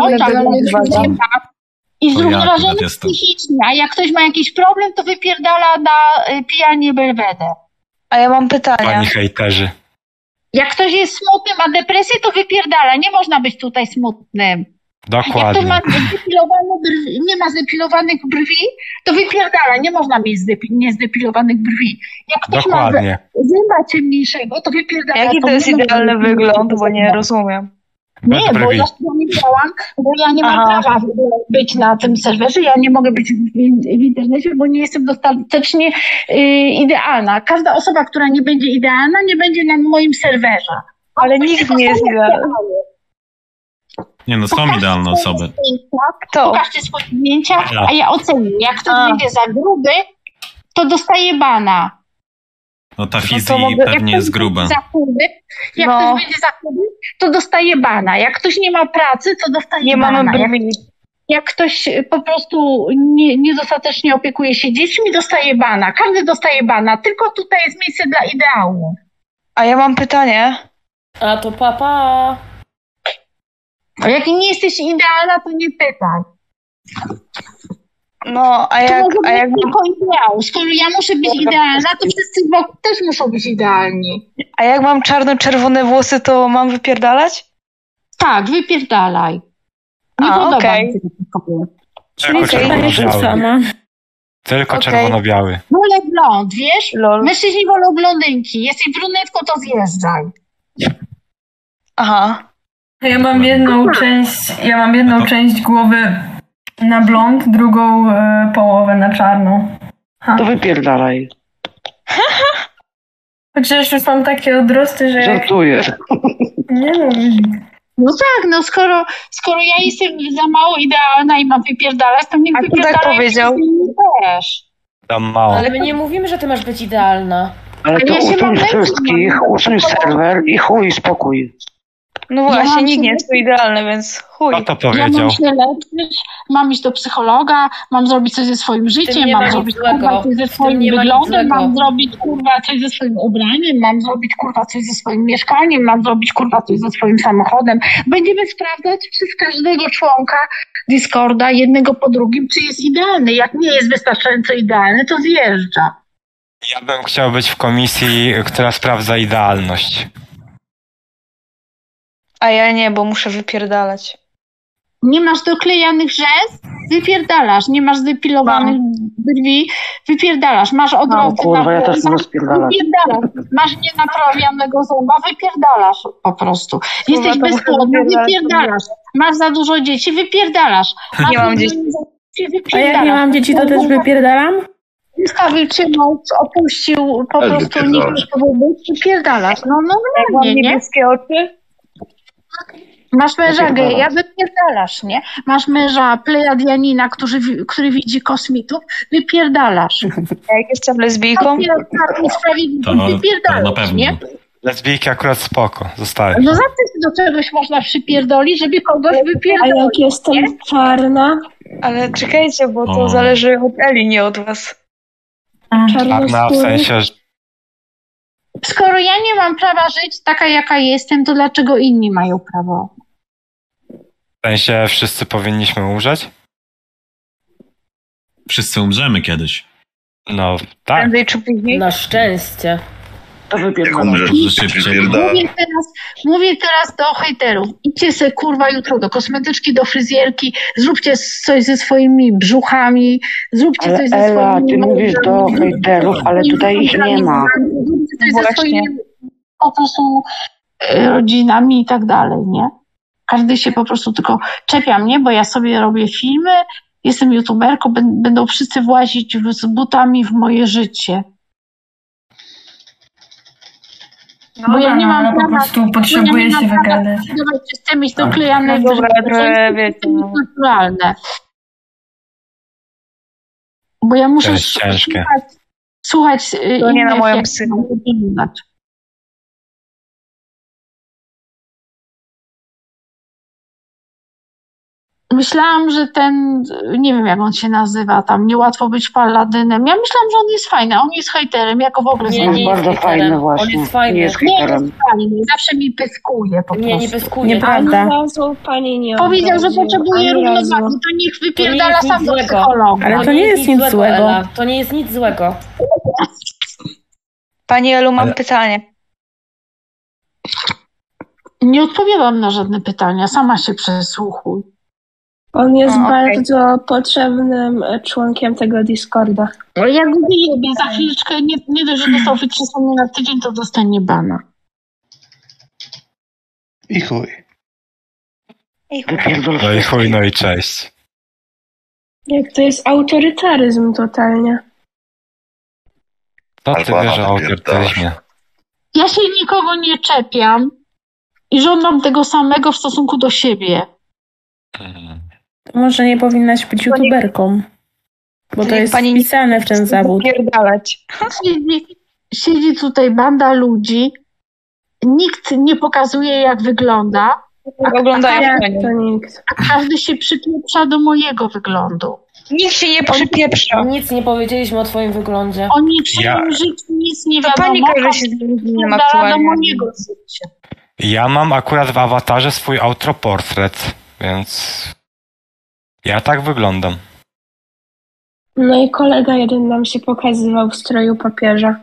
i zrównoważony psychicznie, a jak ktoś ma jakiś problem, to wypierdala na pijanie Belweder. A ja mam pytanie. Pani hejterzy. Jak ktoś jest smutny, ma depresję, to wypierdala. Nie można być tutaj smutnym. Dokładnie. Jak ktoś ma nie ma zdepilowanych brwi, to wypierdala. Nie można mieć niezdepilowanych brwi. Jak ktoś ma zęba ciemniejszego, to wypierdala. Jaki to jest idealny wygląd, bo nie rozumiem. Nie, bo ja nie chciałam, bo ja nie mam prawa być na tym serwerze, ja nie mogę być w internecie, bo nie jestem dostatecznie idealna. Każda osoba, która nie będzie idealna, nie będzie na moim serwerze. Ale nikt nie jest idealny. Nie no, są idealne osoby. Pokażcie swoje zdjęcia, a ja ocenię. Jak ktoś będzie za gruby, to dostaje bana. No ta fizja pewnie jest gruba. Jak ktoś będzie za chudy, to dostaje bana. Jak ktoś nie ma pracy, to dostaje bana. Jak ktoś po prostu niedostatecznie opiekuje się dziećmi, dostaje bana. Każdy dostaje bana. Tylko tutaj jest miejsce dla ideału. A ja mam pytanie. A to papa. A jak nie jesteś idealna, to nie pytaj. No, a jak tylko ideał. Skoro ja muszę być idealna, to wszyscy wokół też muszą być idealni. A jak mam czarno-czerwone włosy, to mam wypierdalać? Tak, wypierdalaj. Nie podoba mi się Tylko czerwono-biały. Wolę blond, wiesz? Mężczyźni wolą blondynki. Jesteś brunetką, to zjeżdżaj. Aha. Ja mam jedną część głowy na blond, drugą połowę na czarną. To wypierdalaj. Chociaż już mam takie odrosty, że... Żartuję. Nie no, no tak, no skoro ja jestem za mało idealna i mam wypierdalać, to niech wypierdalać. Tak powiedział. Też. Tam mało. Ale my nie mówimy, że ty masz być idealna. Ale to usuń wszystkich, usuń serwer i chuj, spokój. No właśnie, nikt nie jest tu idealny, więc chuj. Kto to powiedział? Ja mam się leczyć, mam iść do psychologa, mam zrobić coś ze swoim życiem, mam zrobić kurwa coś ze swoim wyglądem, mam zrobić kurwa coś ze swoim ubraniem, mam zrobić kurwa coś ze swoim mieszkaniem, mam zrobić kurwa coś ze swoim samochodem. Będziemy sprawdzać przez każdego członka Discorda, jednego po drugim, czy jest idealny. Jak nie jest wystarczająco idealny, to zjeżdża. Ja bym chciał być w komisji, która sprawdza idealność. A ja nie, bo muszę wypierdalać. Nie masz doklejanych rzęs? Wypierdalasz. Nie masz zdepilowanych brwi? Wypierdalasz. Masz odwroty na wypierdalasz. Masz nienaprawianego zęba? Wypierdalasz po prostu. Jesteś bezpłodny? Wypierdalasz. Masz za dużo dzieci? Wypierdalasz. Nie mam dzieci. A jak nie mam dzieci, to też wypierdalam? Wystawił cię mąż, opuścił po prostu wypierdalasz. No normalnie, nie? Niebieskie oczy? Masz męża geja, wypierdalasz, nie? Masz męża plejadianina, który widzi kosmitów, wypierdalasz. A jak jestem lesbijką? To na pewno. Nie? Lesbijki akurat spoko, zostaje. No zawsze do czegoś można przypierdolić, żeby kogoś wypierdolić. A jak jestem czarna? Ale czekajcie, bo to zależy od Eli, nie od was. Czarna w sensie, że... Skoro ja nie mam prawa żyć taka, jaka jestem, to dlaczego inni mają prawo? W sensie wszyscy powinniśmy umrzeć? Wszyscy umrzemy kiedyś. No, tak. Prędzej czy później? Na szczęście. To Mówię teraz do hejterów. Idźcie se kurwa jutro do kosmetyczki, do fryzjerki, zróbcie coś ze swoimi brzuchami, zróbcie coś ze swoimi... Ela, ty mówisz do hejterów, ale tutaj ich nie ma. Zróbcie coś ze swoimi po prostu rodzinami i tak dalej, nie? Każdy się po prostu tylko czepia mnie, bo ja sobie robię filmy, jestem youtuberką, będą wszyscy włazić z butami w moje życie. No bo ja nie mam prawa, po prostu potrzebuję się wygadać. Systemy doklejane w naturalne. Bo ja muszę słuchać to nie na moją psychikę. Myślałam, że ten, nie wiem jak on się nazywa tam, niełatwo być paladynem. Ja myślałam, że on jest fajny, a on jest hejterem, jako w ogóle. Nie jest bardzo fajny właśnie. On jest fajny. Nie jest hejterem. Zawsze mi pyskuje po prostu. Nie pyskuje. Nieprawda. Powiedział, że potrzebuje równowagi, to niech wypierdala sam do psychologa. Ale to nie jest nic złego. Ela. To nie jest nic złego. Pani Elu, mam pytanie. Nie odpowiadam na żadne pytania, sama się przesłuchuj. On jest bardzo potrzebnym członkiem tego Discorda. Jak go wyjebie, za chwileczkę nie dość, że dostał wytrzesany na tydzień, to dostanie bana. I chuj. No i chuj, no i cześć. Jak to jest autorytaryzm totalnie. Co ty wiesz o autorytaryzmie? Ja się nikogo nie czepiam i żądam tego samego w stosunku do siebie. To może nie powinnaś być youtuberką, bo to jest wpisane w ten zawód. Siedzi tutaj banda ludzi, nikt nie pokazuje jak wygląda, a każdy się przypieprza do mojego wyglądu. Nikt się nie przypieprza. Nic nie powiedzieliśmy o twoim wyglądzie. O niczym życiu nic nie wiadomo. Pani każe się z do mojego życia. Ja mam akurat w awatarze swój autoportret, więc ja tak wyglądam. No i kolega jeden nam się pokazywał w stroju papieża.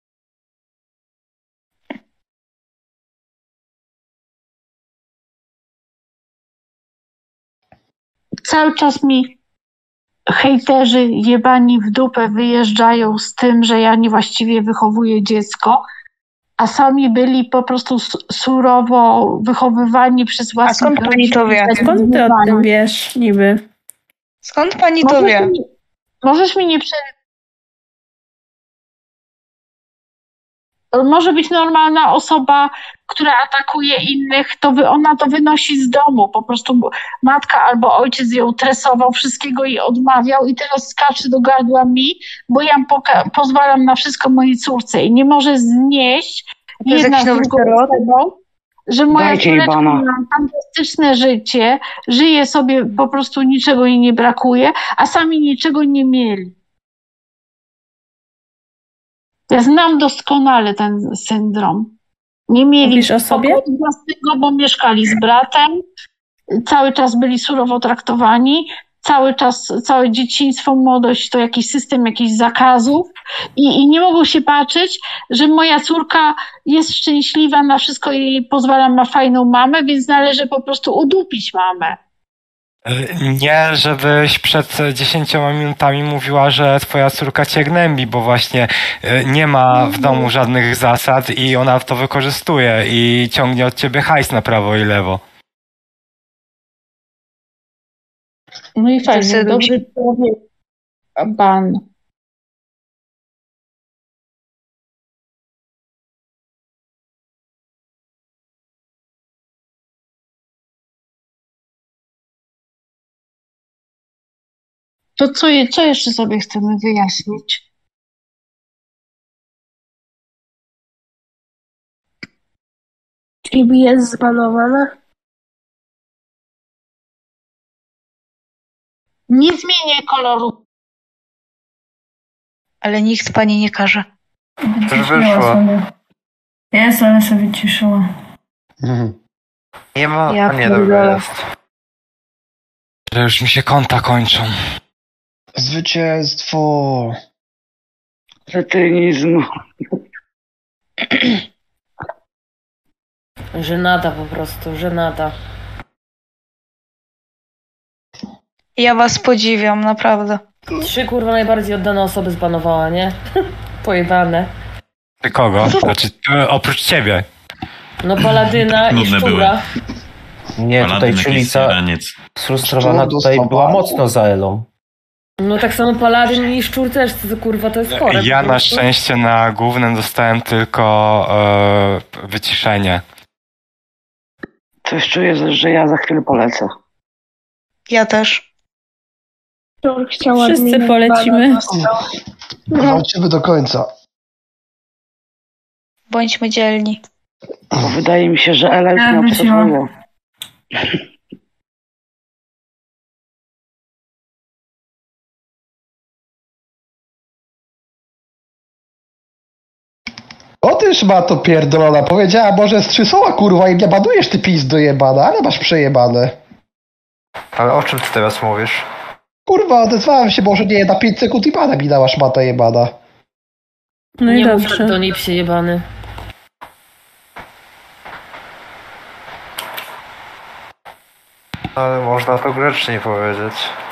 Cały czas mi hejterzy jebani w dupę wyjeżdżają z tym, że ja niewłaściwie wychowuję dziecko, a sami byli po prostu surowo wychowywani przez własnych rodziców. A skąd pani to wie? Skąd ty o tym wiesz, niby? Skąd pani to wie? Możesz mi nie przerywać. Może być normalna osoba, która atakuje innych, ona to wynosi z domu. Po prostu matka albo ojciec ją tresował, wszystkiego jej odmawiał i teraz skacze do gardła mi, bo ja pozwalam na wszystko mojej córce i nie może znieść jedna z drugą osobą, że moja córeczka ma fantastyczne życie, żyje sobie, po prostu niczego jej nie brakuje, a sami niczego nie mieli. Ja znam doskonale ten syndrom. Nie mieli pokoju własnego, bo mieszkali z bratem, cały czas byli surowo traktowani, całe dzieciństwo, młodość to jakiś system jakichś zakazów i nie mogą się patrzeć, że moja córka jest szczęśliwa, na wszystko jej pozwala, ma fajną mamę, więc należy po prostu udupić mamę. Nie, żebyś przed 10 minutami mówiła, że twoja córka cię gnębi, bo właśnie nie ma w domu żadnych zasad i ona to wykorzystuje i ciągnie od ciebie hajs na prawo i lewo. No i fajnie, dobry człowiek, ban. To co jeszcze sobie chcemy wyjaśnić? Chibi jest zbanowana? Nie zmienię koloru. Ale nikt pani nie każe. Wyszła. Jest, ale sobie wyciszyła. Nie ma, Ja nie dobra jest. Że już mi się konta kończą. Zwycięstwo. Kretynizm. Żenada po prostu, żenada. Ja was podziwiam, naprawdę. 3 kurwa najbardziej oddane osoby zbanowała, nie? Pojebane. Ty kogo? Znaczy, oprócz ciebie. No Paladyna i Szczura. Nie, tutaj Czylica sfrustrowana tutaj była mocno za Elą. No tak samo Paladyn i Szczur też, to kurwa, to jest chore. Ja na szczęście na głównym dostałem tylko wyciszenie. Coś czuję, że ja za chwilę polecę. Ja też. Wszyscy polecimy. Walczymy do końca. Bądźmy dzielni. Bo wydaje mi się, że Ela już nie obserwuje. O ty szmato pierdolona, powiedziała Boże z 3 słowa, kurwa, i mnie badujesz, ty pizdo jebana, ale masz przejebane. Ale o czym ty teraz mówisz? Kurwa, odezwałem się, Boże, nie, na 5 sekund i pana mi dała szmata jebana. No i nie dobrze. mów tak do niej, psie jebany. Ale można to grzecznie powiedzieć.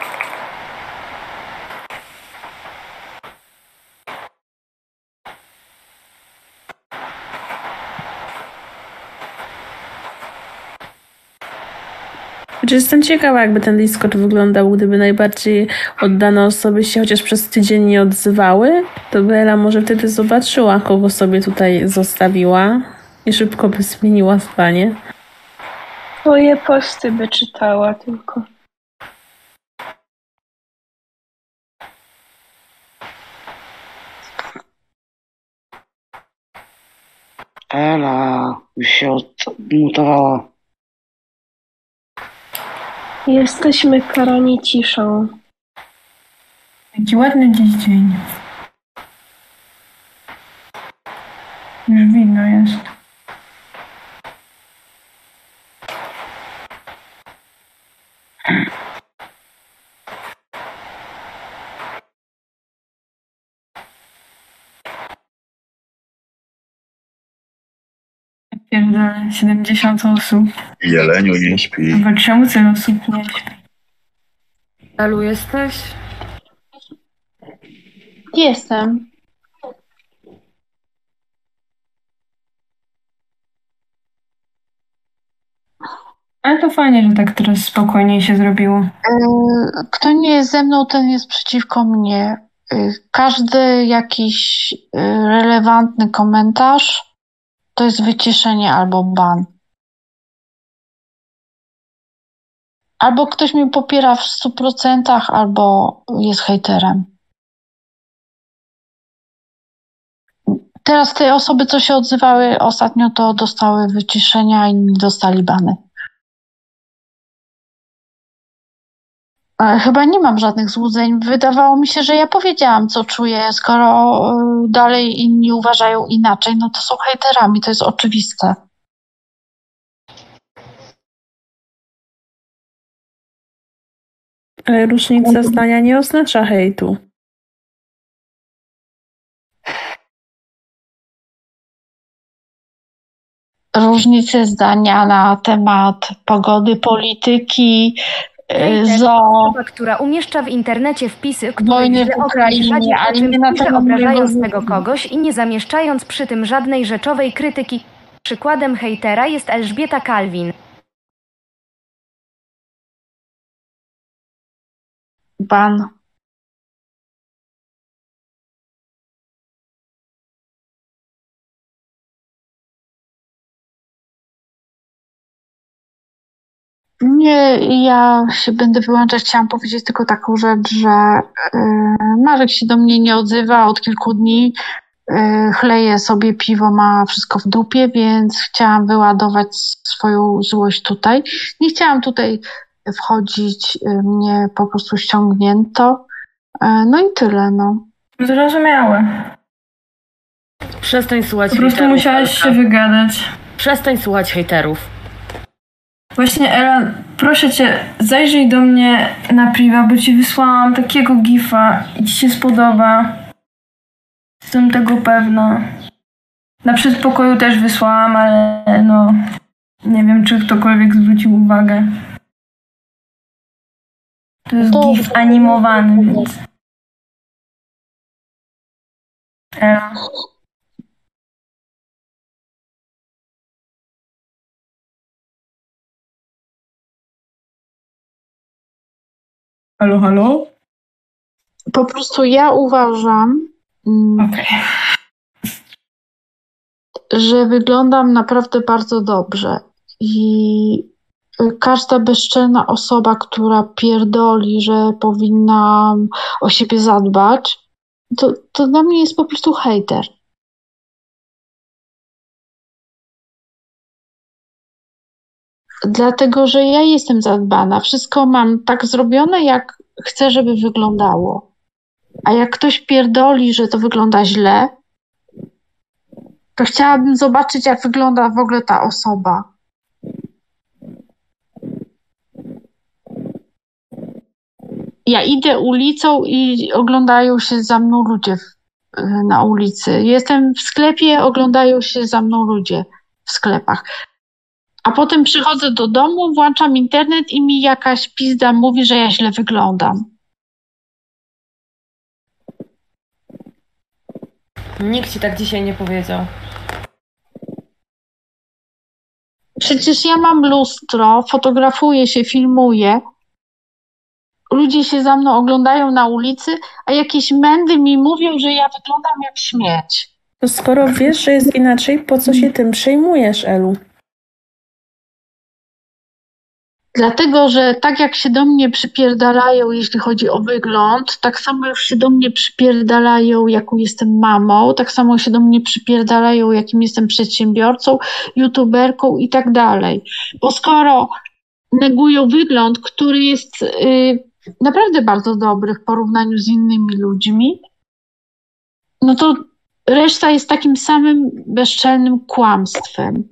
Jestem ciekawa, jakby ten Discord wyglądał, gdyby najbardziej oddane osoby się chociaż przez tydzień nie odzywały, to by Ela może wtedy zobaczyła, kogo sobie tutaj zostawiła i szybko by zmieniła zdanie. Twoje posty by czytała tylko. Ela już się odmutowała. Jesteśmy karani ciszą. Jaki ładny dziś dzień. Już widno jest. Pierdolę, 70 osób. Jeleniu nie śpi. Chyba czemu tyle osób nie śpi? Alu, jesteś? Jestem. Ale to fajnie, że tak teraz spokojniej się zrobiło. Kto nie jest ze mną, ten jest przeciwko mnie. każdy jakiś relevantny komentarz to jest wyciszenie albo ban. Albo ktoś mnie popiera w 100%, albo jest hejterem. Teraz te osoby, co się odzywały ostatnio, to dostały wyciszenia, inni dostali bany. Ale chyba nie mam żadnych złudzeń. Wydawało mi się, że ja powiedziałam, co czuję. Skoro dalej inni uważają inaczej, no to są hejterami, to jest oczywiste. Ale różnica zdania nie oznacza hejtu. Różnice zdania na temat pogody, polityki, osoba, która umieszcza w internecie wpisy, które źle określać, ale nie na temat obrażając tego kogoś i nie zamieszczając przy tym żadnej rzeczowej krytyki. Przykładem hejtera jest Elżbieta Kalwin. Ban. Nie, ja się będę wyłączać. Chciałam powiedzieć tylko taką rzecz, że Marek się do mnie nie odzywa od kilku dni. Chleje sobie piwo, ma wszystko w dupie, więc chciałam wyładować swoją złość tutaj. Nie chciałam tutaj wchodzić, mnie po prostu ściągnięto. No i tyle, no. Zrozumiałe. Przestań słuchać hejterów. Po prostu musiałaś się wygadać. Przestań słuchać hejterów. Właśnie, Ela, proszę cię, zajrzyj do mnie na priwa, bo ci wysłałam takiego gifa i ci się spodoba. Jestem tego pewna. Na przedpokoju też wysłałam, ale no... Nie wiem, czy ktokolwiek zwrócił uwagę. To jest gif animowany, więc... Ela. Halo, halo? Po prostu ja uważam, że wyglądam naprawdę bardzo dobrze i każda bezczelna osoba, która pierdoli, że powinnam o siebie zadbać, to dla mnie jest po prostu hejter. Dlatego, że ja jestem zadbana. Wszystko mam tak zrobione, jak chcę, żeby wyglądało. A jak ktoś pierdoli, że to wygląda źle, to chciałabym zobaczyć, jak wygląda w ogóle ta osoba. Ja idę ulicą i oglądają się za mną ludzie na ulicy. Jestem w sklepie, oglądają się za mną ludzie w sklepach. A potem przychodzę do domu, włączam internet i mi jakaś pizda mówi, że ja źle wyglądam. Nikt ci tak dzisiaj nie powiedział. Przecież ja mam lustro, fotografuję się, filmuję. Ludzie się za mną oglądają na ulicy, a jakieś mędy mi mówią, że ja wyglądam jak śmieć. To skoro wiesz, że jest inaczej, po co się tym przejmujesz, Elu? Dlatego, że tak jak się do mnie przypierdalają, jeśli chodzi o wygląd, tak samo już się do mnie przypierdalają, jaką jestem mamą, tak samo się do mnie przypierdalają, jakim jestem przedsiębiorcą, youtuberką i tak dalej. Bo skoro negują wygląd, który jest naprawdę bardzo dobry w porównaniu z innymi ludźmi, no to reszta jest takim samym bezczelnym kłamstwem.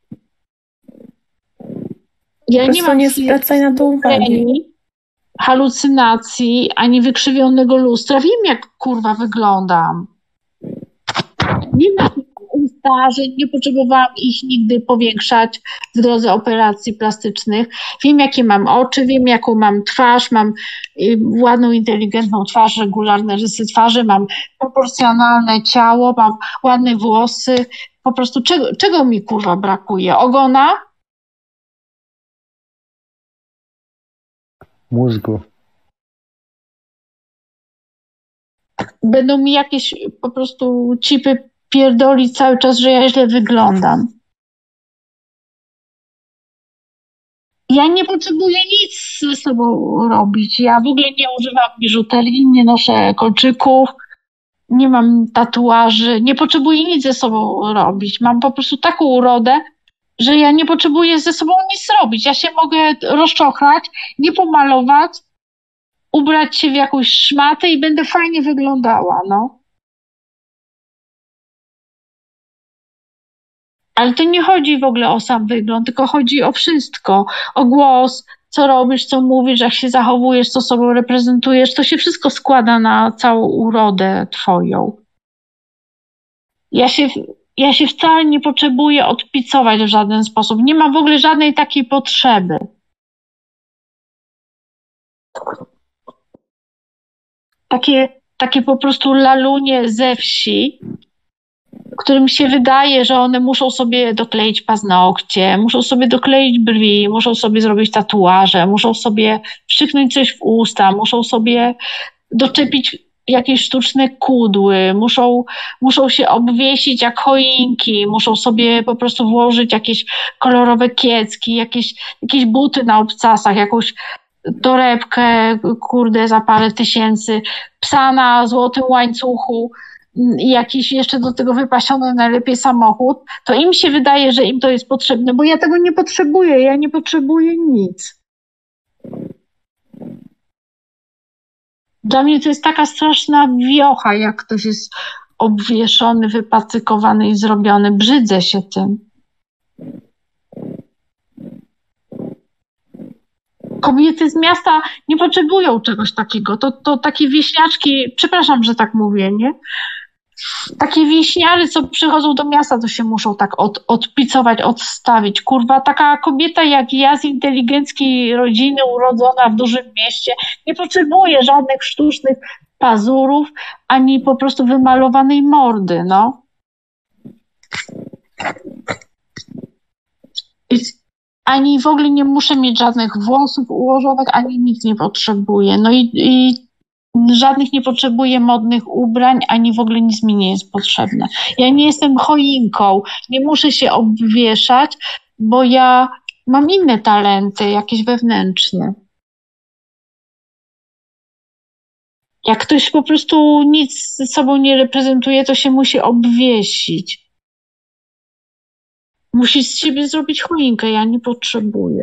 Ja nie mam nie zwracaj na to uwagi. Halucynacji, ani wykrzywionego lustra. Wiem, jak kurwa wyglądam. Nie mam usta, że nie potrzebowałam ich nigdy powiększać w drodze operacji plastycznych. Wiem, jakie mam oczy, wiem, jaką mam twarz, mam ładną, inteligentną twarz, regularne rysy twarzy, mam proporcjonalne ciało, mam ładne włosy. Po prostu czego mi kurwa brakuje? Ogona? Mózgu. będą mi jakieś po prostu cipy pierdolić cały czas, że ja źle wyglądam. Ja nie potrzebuję nic ze sobą robić. Ja w ogóle nie używam biżuterii, nie noszę kolczyków, nie mam tatuaży, nie potrzebuję nic ze sobą robić. Mam po prostu taką urodę, że ja nie potrzebuję ze sobą nic robić. Ja się mogę rozczochrać, nie pomalować, ubrać się w jakąś szmatę i będę fajnie wyglądała, no. Ale to nie chodzi w ogóle o sam wygląd, tylko chodzi o wszystko. O głos, co robisz, co mówisz, jak się zachowujesz, co sobą reprezentujesz. To się wszystko składa na całą urodę twoją. Ja się wcale nie potrzebuję odpicować w żaden sposób. Nie ma w ogóle żadnej takiej potrzeby. Takie po prostu lalunie ze wsi, którym się wydaje, że one muszą sobie dokleić paznokcie, muszą sobie dokleić brwi, muszą sobie zrobić tatuaże, muszą sobie wstrzyknąć coś w usta, muszą sobie doczepić jakieś sztuczne kudły, muszą się obwiesić jak choinki, muszą sobie po prostu włożyć jakieś kolorowe kiecki, jakieś buty na obcasach, jakąś torebkę, kurde, za parę tysięcy, psa na złotym łańcuchu i jakiś jeszcze do tego wypasiony najlepiej samochód, to im się wydaje, że im to jest potrzebne, bo ja tego nie potrzebuję, ja nie potrzebuję nic. Dla mnie to jest taka straszna wiocha, jak ktoś jest obwieszony, wypacykowany i zrobiony. Brzydzę się tym. Kobiety z miasta nie potrzebują czegoś takiego. To takie wieśniaczki, przepraszam, że tak mówię, nie? Takie wieśniary, co przychodzą do miasta, to się muszą tak odpicować, odstawić. Kurwa, taka kobieta jak ja z inteligenckiej rodziny, urodzona w dużym mieście, nie potrzebuje żadnych sztucznych pazurów, ani po prostu wymalowanej mordy, no. Ani w ogóle nie muszę mieć żadnych włosów ułożonych, ani nic nie potrzebuję. No i żadnych nie potrzebuję modnych ubrań, ani w ogóle nic mi nie jest potrzebne. Ja nie jestem choinką, nie muszę się obwieszać, bo ja mam inne talenty, jakieś wewnętrzne. Jak ktoś po prostu nic ze sobą nie reprezentuje, to się musi obwiesić. Musi z siebie zrobić choinkę, ja nie potrzebuję.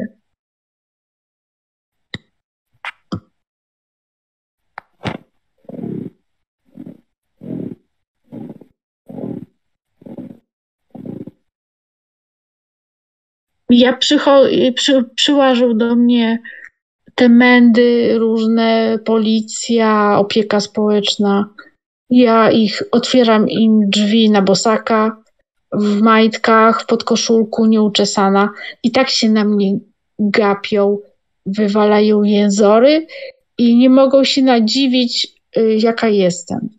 Przyłażą do mnie te mędy różne, policja, opieka społeczna. Ja otwieram im drzwi na bosaka, w majtkach, w podkoszulku, nieuczesana. I tak się na mnie gapią, wywalają jęzory i nie mogą się nadziwić, jaka jestem.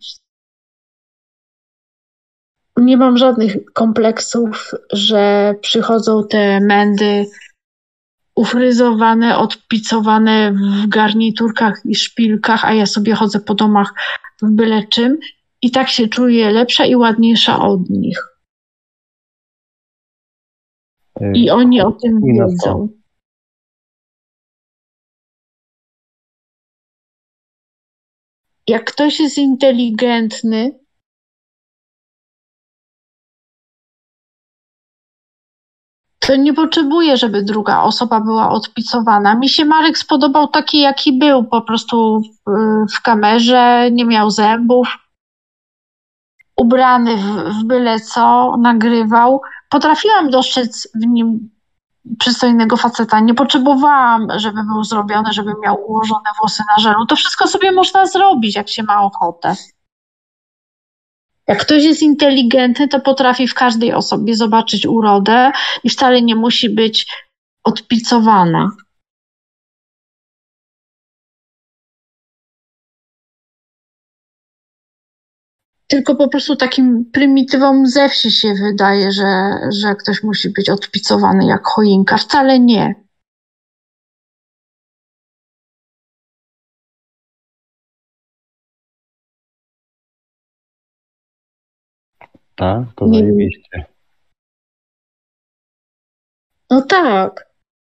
Nie mam żadnych kompleksów, że przychodzą te mędy ufryzowane, odpicowane w garniturkach i szpilkach, a ja sobie chodzę po domach w byle czym i tak się czuję lepsza i ładniejsza od nich. I oni o tym wiedzą. Jak ktoś jest inteligentny, to nie potrzebuje, żeby druga osoba była odpicowana. Mi się Marek spodobał taki, jaki był, po prostu w kamerze, nie miał zębów, ubrany w byle co, nagrywał. Potrafiłam dostrzec w nim przystojnego faceta. Nie potrzebowałam, żeby był zrobiony, żeby miał ułożone włosy na żelu. To wszystko sobie można zrobić, jak się ma ochotę. Jak ktoś jest inteligentny, to potrafi w każdej osobie zobaczyć urodę i wcale nie musi być odpicowana. Tylko po prostu takim prymitywom ze wsi się wydaje, że ktoś musi być odpicowany jak choinka. Wcale nie. Tak? To zajebiście. No tak.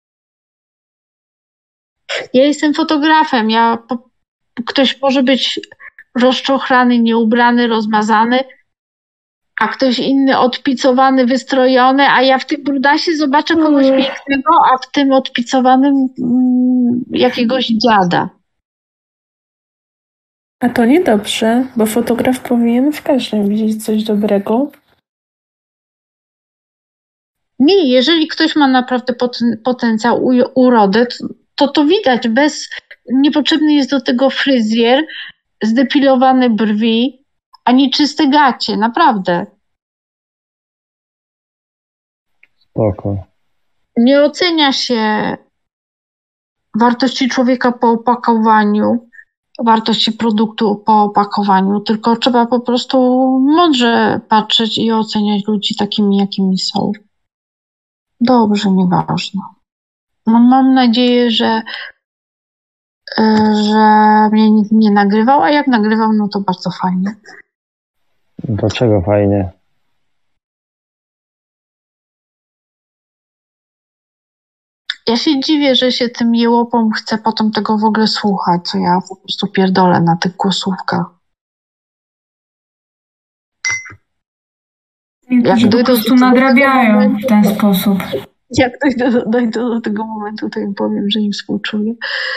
Ja jestem fotografem. Ktoś może być rozczochrany, nieubrany, rozmazany, a ktoś inny odpicowany, wystrojony, a ja w tym brudasie zobaczę kogoś pięknego, a w tym odpicowanym jakiegoś dziada. A to niedobrze, bo fotograf powinien w każdym widzieć coś dobrego. Nie, jeżeli ktoś ma naprawdę potencjał, urodę, to widać. Niepotrzebny jest do tego fryzjer, zdepilowane brwi, ani czyste gacie, naprawdę. Spoko. Nie ocenia się wartości człowieka po opakowaniu, wartości produktu po opakowaniu, tylko trzeba po prostu mądrze patrzeć i oceniać ludzi takimi, jakimi są. Dobrze, nieważne. No, mam nadzieję, że mnie nikt nie nagrywał, a jak nagrywał, no to bardzo fajnie. Dlaczego fajnie? Ja się dziwię, że się tym jełopom chce potem tego w ogóle słuchać, co ja po prostu pierdolę na tych głosówkach. Jak po prostu nadrabiają w ten sposób. Jak dojdę do tego momentu, to im powiem, że im współczuję.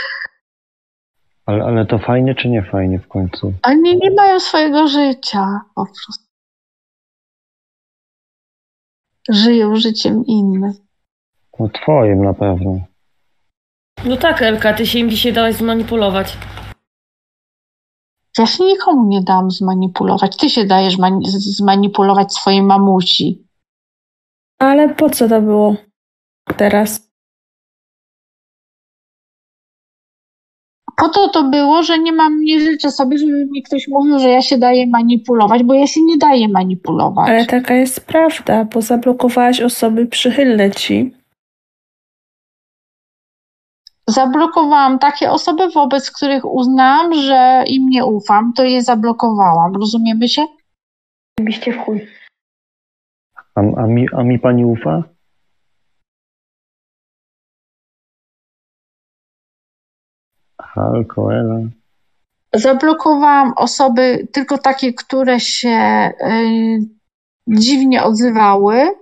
Ale to fajnie czy nie fajnie w końcu? Oni nie mają swojego życia po prostu. Żyją życiem innym. No twoim na pewno. No tak, Elka, ty się im dzisiaj dałaś zmanipulować. Ja się nikomu nie dam zmanipulować. Ty się dajesz zmanipulować swojej mamusi. Ale po co to było teraz? Po to było, że nie życzę sobie, żeby mi ktoś mówił, że ja się daję manipulować, bo ja się nie daję manipulować. Ale taka jest prawda, bo zablokowałaś osoby przychylne ci. Zablokowałam takie osoby, wobec których uznałam, że im nie ufam, to je zablokowałam. Rozumiemy się? Byście w chuj. A mi pani ufa? Halko, Ela. Zablokowałam osoby tylko takie, które się dziwnie odzywały.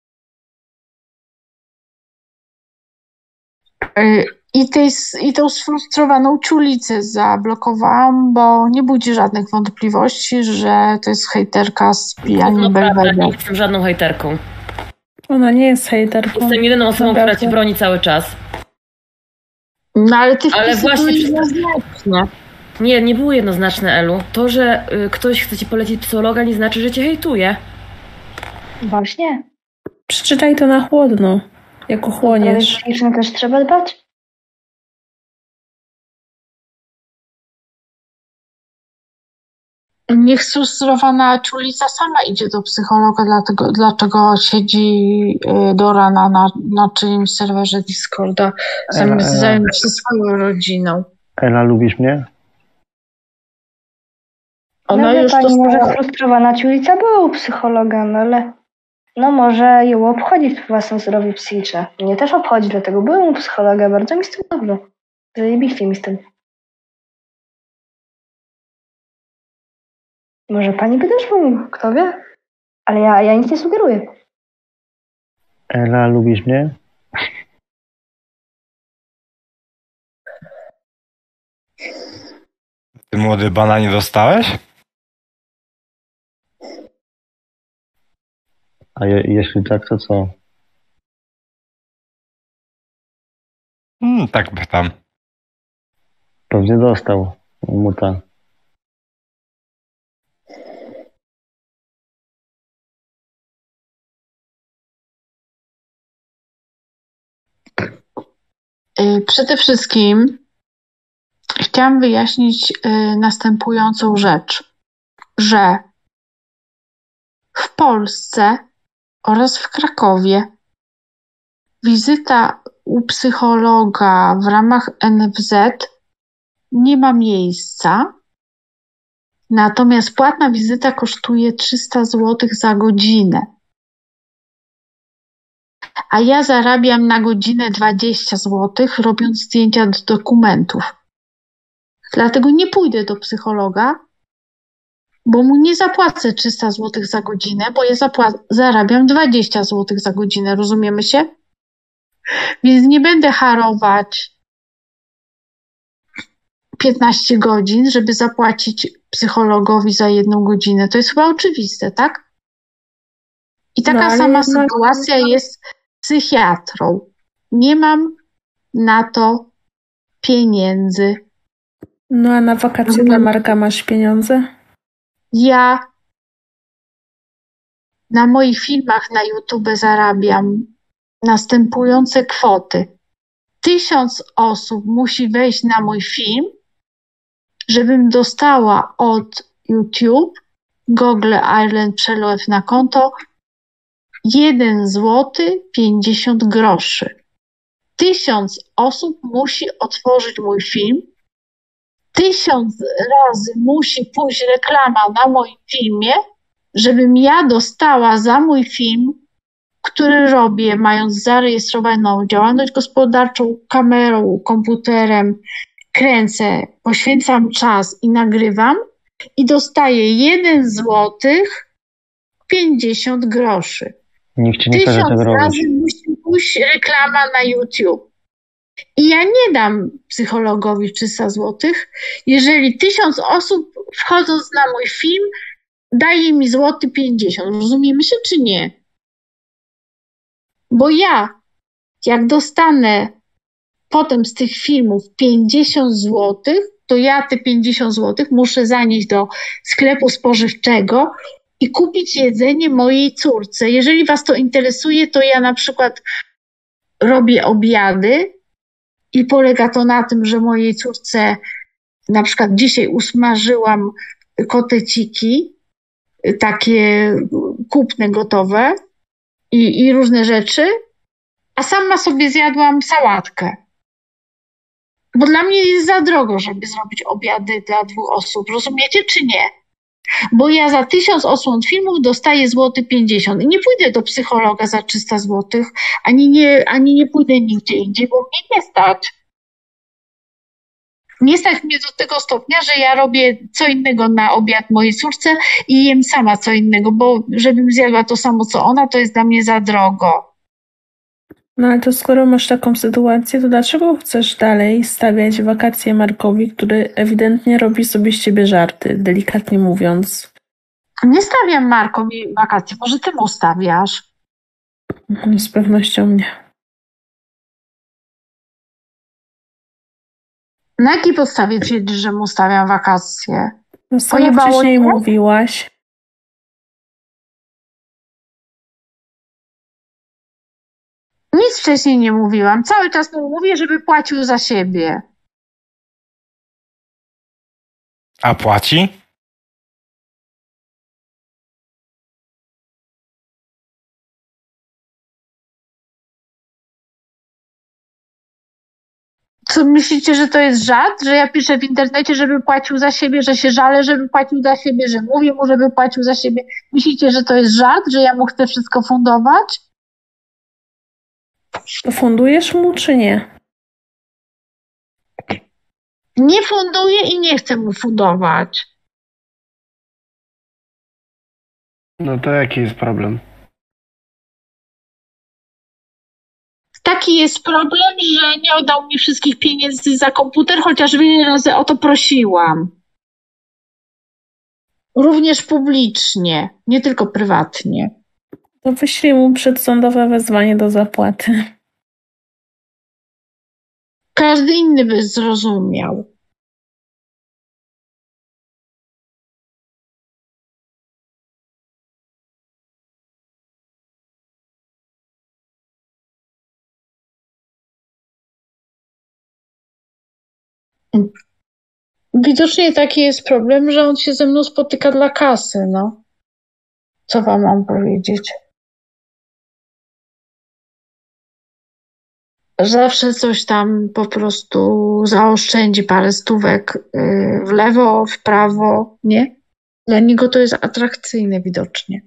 I tą sfrustrowaną ciulicę zablokowałam, bo nie budzi żadnych wątpliwości, że to jest hejterka z pijani Belweder. Nie jestem żadną hejterką. Ona nie jest hejterką. Jestem jedyną osobą, która cię broni cały czas. No ale ty właśnie jednoznaczne. Nie było jednoznaczne, Elu. To, że ktoś chce ci polecić psychologa, nie znaczy, że cię hejtuje. Właśnie. Przeczytaj to na chłodno, jak ochłoniesz. Psychicznie też trzeba dbać? Niech sfrustrowana czulica sama idzie do psychologa, dlaczego siedzi do rana na czyimś serwerze Discorda, zamiast zająć się swoją rodziną. Ela, lubisz mnie? Ona już pani, może frustrowana ciulica była u psychologa, no ale może ją obchodzi własne zdrowie psychiczne. Mnie też obchodzi, dlatego byłem u psychologa, bardzo mi z tym dobrze. Zajebiście mi z tym. Może pani by też pomógł, kto wie? Ale ja nic nie sugeruję. Ela, lubisz mnie? Ty młody bana nie dostałeś? A jeśli tak, to co? Tak pytam. Pewnie dostał. Muta. Przede wszystkim chciałam wyjaśnić następującą rzecz, że w Polsce oraz w Krakowie wizyta u psychologa w ramach NFZ nie ma miejsca, Natomiast płatna wizyta kosztuje 300 zł za godzinę. A ja zarabiam na godzinę 20 zł, robiąc zdjęcia do dokumentów. Dlatego nie pójdę do psychologa, bo mu nie zapłacę 300 zł za godzinę, bo ja zarabiam 20 zł za godzinę, rozumiemy się? Więc nie będę harować 15 godzin, żeby zapłacić psychologowi za 1 godzinę. To jest chyba oczywiste, tak? I taka sama sytuacja jest z psychiatrą. Nie mam na to pieniędzy. No a na wakacje dla Marka masz pieniądze? Ja na moich filmach na YouTube zarabiam następujące kwoty. 1000 osób musi wejść na mój film, żebym dostała od YouTube, Google Ireland przelew na konto 1 zł 50 groszy. 1000 osób musi otworzyć mój film. 1000 razy musi pójść reklama na moim filmie, żebym ja dostała za mój film, który robię, mając zarejestrowaną działalność gospodarczą, kamerą, komputerem, kręcę, poświęcam czas i nagrywam i dostaję 1 zł 50 groszy. Nikt ci nie każe tego 1000 razy musi pójść reklama na YouTube. I ja nie dam psychologowi 300 zł, jeżeli 1000 osób wchodząc na mój film daje mi złoty 50. Rozumiemy się czy nie? Bo ja, jak dostanę potem z tych filmów 50 zł, to ja te 50 zł muszę zanieść do sklepu spożywczego i kupić jedzenie mojej córce. Jeżeli was to interesuje, to ja na przykład robię obiady i polega to na tym, że mojej córce na przykład dzisiaj usmażyłam koteciki, takie kupne, gotowe i różne rzeczy, a sama sobie zjadłam sałatkę. Bo dla mnie jest za drogo, żeby zrobić obiady dla 2 osób. Rozumiecie czy nie? Bo ja za 1000 odsłon filmów dostaję złoty 50 i nie pójdę do psychologa za 300 zł, ani nie pójdę nigdzie indziej, bo mnie nie stać. Nie stać mnie do tego stopnia, że ja robię co innego na obiad mojej córce i jem sama co innego, bo żebym zjadła to samo co ona, to jest dla mnie za drogo. No ale to skoro masz taką sytuację, to dlaczego chcesz dalej stawiać wakacje Markowi, który ewidentnie robi sobie z ciebie żarty, delikatnie mówiąc? Nie stawiam Markowi wakacji, może ty mu stawiasz? Z pewnością nie. Na jakiej podstawie twierdzisz, że mu stawiam wakacje? No sama wcześniej mówiłaś. Nic wcześniej nie mówiłam. Cały czas mu mówię, żeby płacił za siebie. A płaci? Co myślicie, że to jest żart? Że ja piszę w internecie, żeby płacił za siebie, że się żalę, żeby płacił za siebie, że mówię mu, żeby płacił za siebie. Myślicie, że to jest żart? Że ja mu chcę wszystko fundować? To fundujesz mu, czy nie? Nie funduję i nie chcę mu fundować. No to jaki jest problem? Taki jest problem, że nie oddał mi wszystkich pieniędzy za komputer, chociaż wiele razy o to prosiłam. Również publicznie, nie tylko prywatnie. To wyślij mu przedsądowe wezwanie do zapłaty. Każdy inny by zrozumiał. Widocznie taki jest problem, że on się ze mną spotyka dla kasy, no. Co wam mam powiedzieć? Zawsze coś tam po prostu zaoszczędzi parę stówek w lewo, w prawo, nie? Dla niego to jest atrakcyjne widocznie.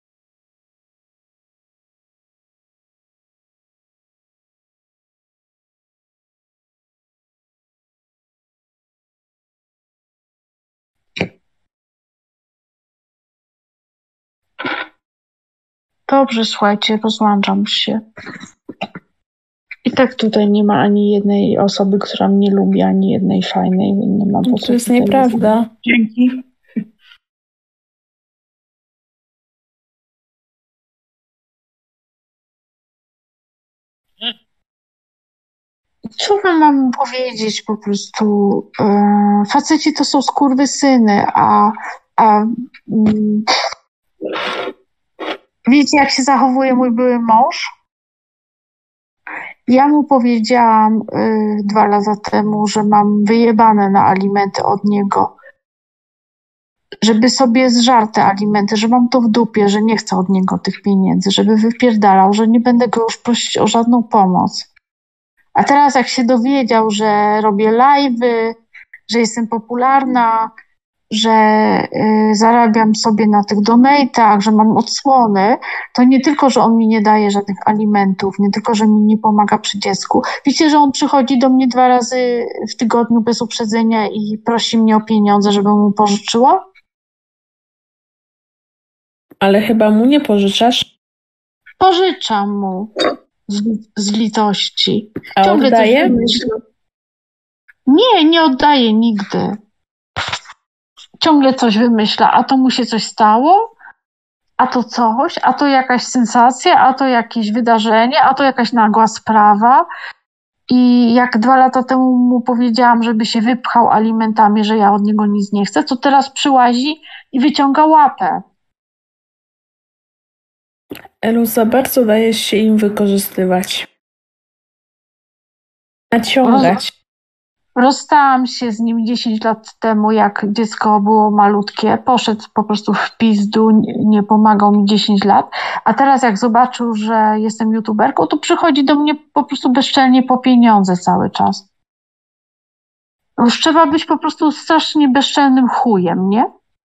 Dobrze, słuchajcie, rozłączam się. I tak tutaj nie ma ani jednej osoby, która mnie lubi, ani jednej fajnej. Nie ma to jest nieprawda. Dzięki. Co wam mam powiedzieć po prostu? Faceci to są skurwysyny, a wiecie, jak się zachowuje mój były mąż? Ja mu powiedziałam 2 lata temu, że mam wyjebane na alimenty od niego, żeby sobie zżarł te alimenty, że mam to w dupie, że nie chcę od niego tych pieniędzy, żeby wypierdalał, że nie będę go już prosić o żadną pomoc. A teraz jak się dowiedział, że robię live'y, że jestem popularna, że zarabiam sobie na tych donate'ach, że mam odsłony, to nie tylko, że on mi nie daje żadnych alimentów, nie tylko, że mi nie pomaga przy dziecku. Wiecie, że on przychodzi do mnie 2 razy w tygodniu bez uprzedzenia i prosi mnie o pieniądze, żebym mu pożyczyła? Ale chyba mu nie pożyczasz? Pożyczam mu z litości. A Ciągle oddaje? Nie oddaje nigdy. Ciągle coś wymyśla, a to mu się coś stało, a to coś, a to jakaś sensacja, a to jakieś wydarzenie, a to jakaś nagła sprawa. I jak 2 lata temu mu powiedziałam, żeby się wypchał alimentami, że ja od niego nic nie chcę, to teraz przyłazi i wyciąga łapę. Elu, za bardzo dajesz się im wykorzystywać. Naciągać. Rozstałam się z nim 10 lat temu, jak dziecko było malutkie. Poszedł po prostu w pizdu, nie pomagał mi 10 lat. A teraz jak zobaczył, że jestem youtuberką, to przychodzi do mnie po prostu bezczelnie po pieniądze cały czas. Już trzeba być po prostu strasznie bezczelnym chujem, nie?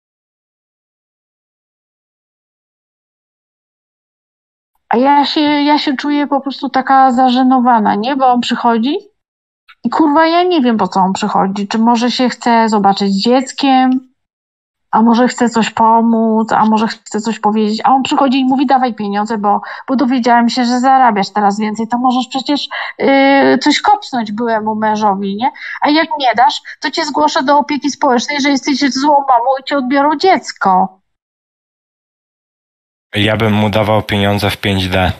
A ja się czuję po prostu taka zażenowana, nie? Bo on przychodzi i kurwa ja nie wiem, po co on przychodzi. Czy może się chce zobaczyć z dzieckiem, a może chce coś pomóc, a może chce coś powiedzieć, a on przychodzi i mówi dawaj pieniądze, bo dowiedziałem się, że zarabiasz teraz więcej, to możesz przecież coś kopsnąć byłemu mężowi, nie? A jak nie dasz, to cię zgłoszę do opieki społecznej, że jesteś złą mamą i ci odbiorą dziecko. Ja bym mu dawał pieniądze w 5D.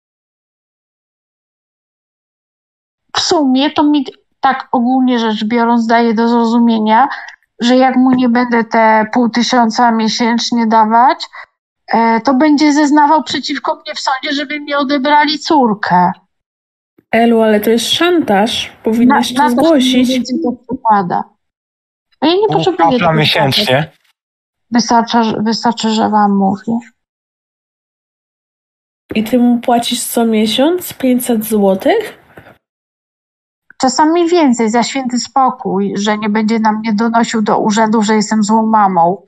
W sumie to mi tak ogólnie rzecz biorąc daje do zrozumienia, że jak mu nie będę te 500 miesięcznie dawać, to będzie zeznawał przeciwko mnie w sądzie, żeby mi odebrali córkę. Elu, ale to jest szantaż. Powinnaś to zgłosić. To przypada. A ja nie potrzebuję tego miesięcznie. Wystarczy, że wam mówię. I ty mu płacisz co miesiąc 500 złotych? Czasami więcej, za święty spokój, że nie będzie na mnie donosił do urzędu, że jestem złą mamą.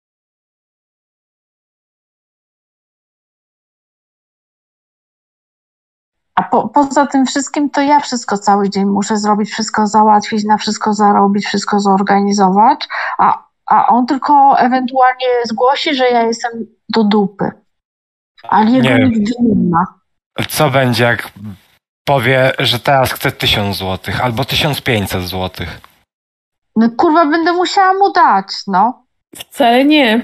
A poza tym wszystkim to ja wszystko cały dzień muszę zrobić, wszystko załatwić, na wszystko zarobić, wszystko zorganizować, a on tylko ewentualnie zgłosi, że ja jestem do dupy. Ale jego nigdy nie ma. Co będzie, jak powie, że teraz chce 1000 złotych albo 1500 złotych? No kurwa, będę musiała mu dać, no. Wcale nie.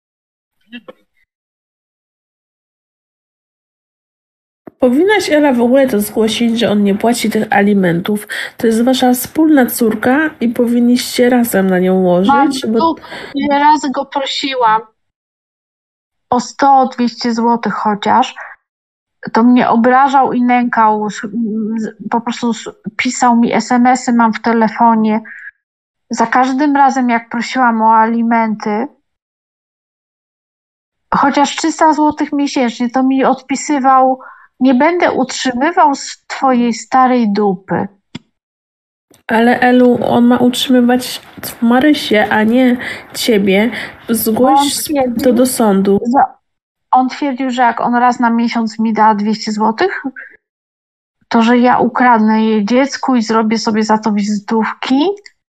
Powinnaś, Ela, w ogóle to zgłosić, że on nie płaci tych alimentów. To jest wasza wspólna córka i powinniście razem na nią łożyć. Ile razy go prosiłam o 100-200 złotych chociaż, to mnie obrażał i nękał. Po prostu pisał mi SMS-y, mam w telefonie. Za każdym razem, jak prosiłam o alimenty, chociaż 300 złotych miesięcznie, to mi odpisywał: nie będę utrzymywał z twojej starej dupy. Ale Elu, on ma utrzymywać Marysię, a nie ciebie. Zgłoś to do sądu. On twierdził, że jak on raz na miesiąc mi da 200 złotych, to że ja ukradnę jej dziecku i zrobię sobie za to wizytówki.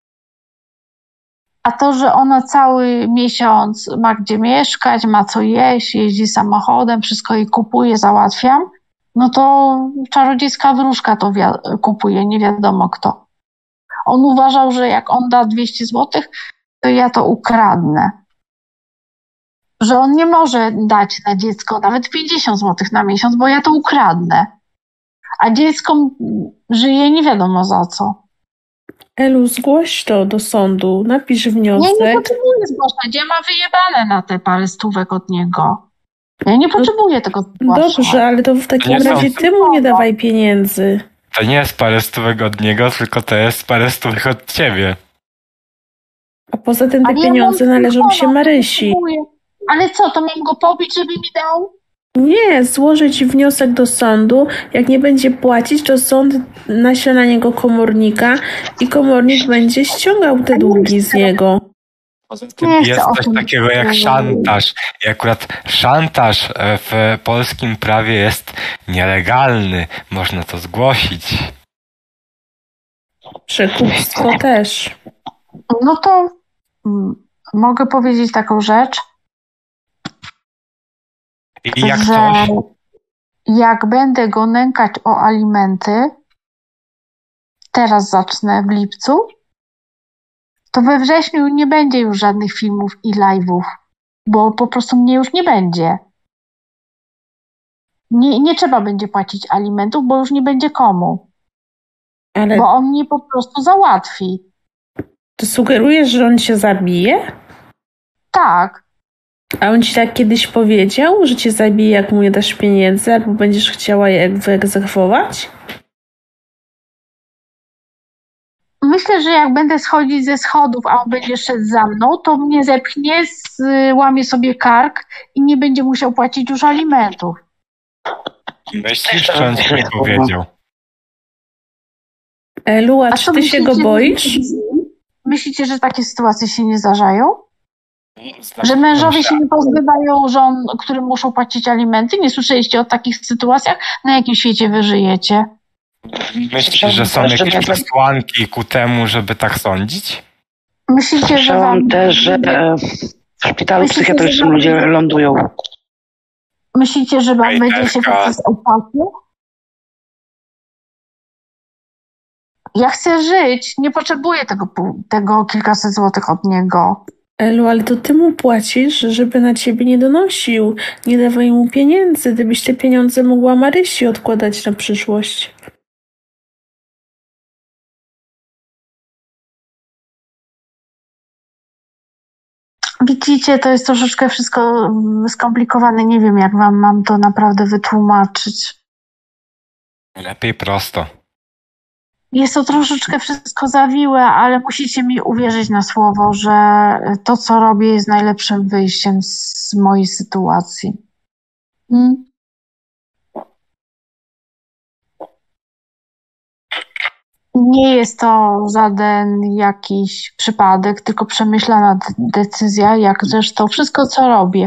A to, że ona cały miesiąc ma gdzie mieszkać, ma co jeść, jeździ samochodem, wszystko jej kupuje, załatwiam, no to czarodziejska wróżka to kupuje, nie wiadomo kto. On uważał, że jak on da 200 złotych, to ja to ukradnę. Że on nie może dać na dziecko nawet 50 złotych na miesiąc, bo ja to ukradnę. A dziecko żyje nie wiadomo za co. Elu, zgłoś to do sądu, napisz wniosek. Ja nie potrzebuję zgłaszać, ja mam wyjebane na te parę stówek od niego. Ja nie potrzebuję tego zgłaszać. Dobrze, ale to w takim razie ty mu nie dawaj pieniędzy. To nie jest parę stówek od niego, tylko to jest parę stówek od ciebie. A poza tym te pieniądze należą się Marysi. Ale co, to mam go pobić, żeby mi dał? Nie, złożyć wniosek do sądu. Jak nie będzie płacić, to sąd naśle na niego komornika i komornik będzie ściągał te długi z niego. Poza tym jest coś takiego jak szantaż. I akurat szantaż w polskim prawie jest nielegalny. Można to zgłosić. Przekupstwo też. No to mogę powiedzieć taką rzecz. I jak że coś? Jak będę go nękać o alimenty, teraz zacznę w lipcu, to we wrześniu nie będzie już żadnych filmów i live'ów, bo po prostu mnie już nie będzie. Nie trzeba będzie płacić alimentów, bo już nie będzie komu. Bo on mnie po prostu załatwi. To sugerujesz, że on cię zabije? Tak. A on ci tak kiedyś powiedział, że cię zabije, jak mu nie dasz pieniędzy, albo będziesz chciała je wyegzekwować? Myślę, że jak będę schodzić ze schodów, a on będzie szedł za mną, to mnie zepchnie, łamie sobie kark i nie będzie musiał płacić już alimentów. Myślisz, że on ci nie powiedział? Elu, a czy ty się go boisz? Myślicie, że takie sytuacje się nie zdarzają? Że mężowie się nie pozbywają żon, którym muszą płacić alimenty? Nie słyszeliście o takich sytuacjach? Na jakim świecie wy żyjecie? Myślisz, że są jakieś przesłanki ku temu, żeby tak sądzić? Myślicie, że wam... też, że w szpitalu psychiatrycznym ludzie lądują. Myślicie, że wam będzie się proces opłacił? Ja chcę żyć, nie potrzebuję tego kilkaset złotych od niego. Elu, ale to ty mu płacisz, żeby na ciebie nie donosił. Nie dawaj mu pieniędzy, gdybyś te pieniądze mogła Marysi odkładać na przyszłość. Widzicie, to jest troszeczkę wszystko skomplikowane. Nie wiem, jak wam mam to naprawdę wytłumaczyć. Lepiej prosto. Jest to troszeczkę wszystko zawiłe, ale musicie mi uwierzyć na słowo, że to, co robię, jest najlepszym wyjściem z mojej sytuacji. Nie jest to żaden jakiś przypadek, tylko przemyślana decyzja, jak zresztą wszystko, co robię.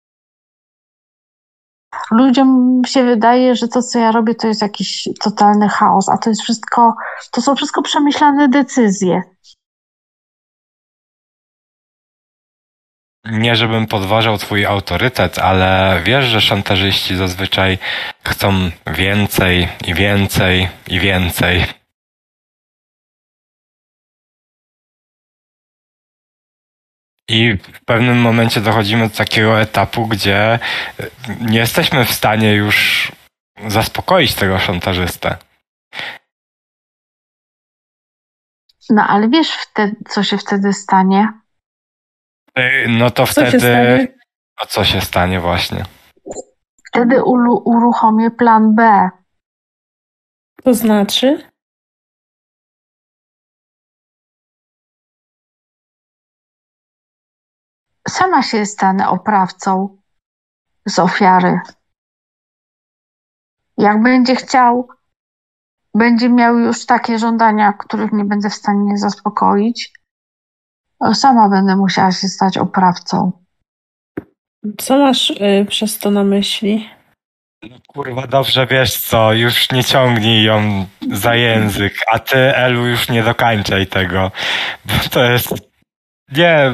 Ludziom się wydaje, że to, co ja robię, to jest jakiś totalny chaos, a to są wszystko przemyślane decyzje. Nie, żebym podważał twój autorytet, ale wiesz, że szantażyści zazwyczaj chcą więcej i więcej i więcej. I w pewnym momencie dochodzimy do takiego etapu, gdzie nie jesteśmy w stanie już zaspokoić tego szantażystę. No ale wiesz, co się wtedy stanie? No to wtedy... A co się stanie właśnie? Wtedy uruchomię plan B. To znaczy? Sama się stanę oprawcą z ofiary. Jak będzie chciał będzie miał już takie żądania, których nie będę w stanie zaspokoić, sama będę musiała się stać oprawcą. Co masz przez to na myśli? No kurwa, dobrze wiesz co, już nie ciągnij ją za język, a ty, Elu, już nie dokańczaj tego, bo to jest... Nie...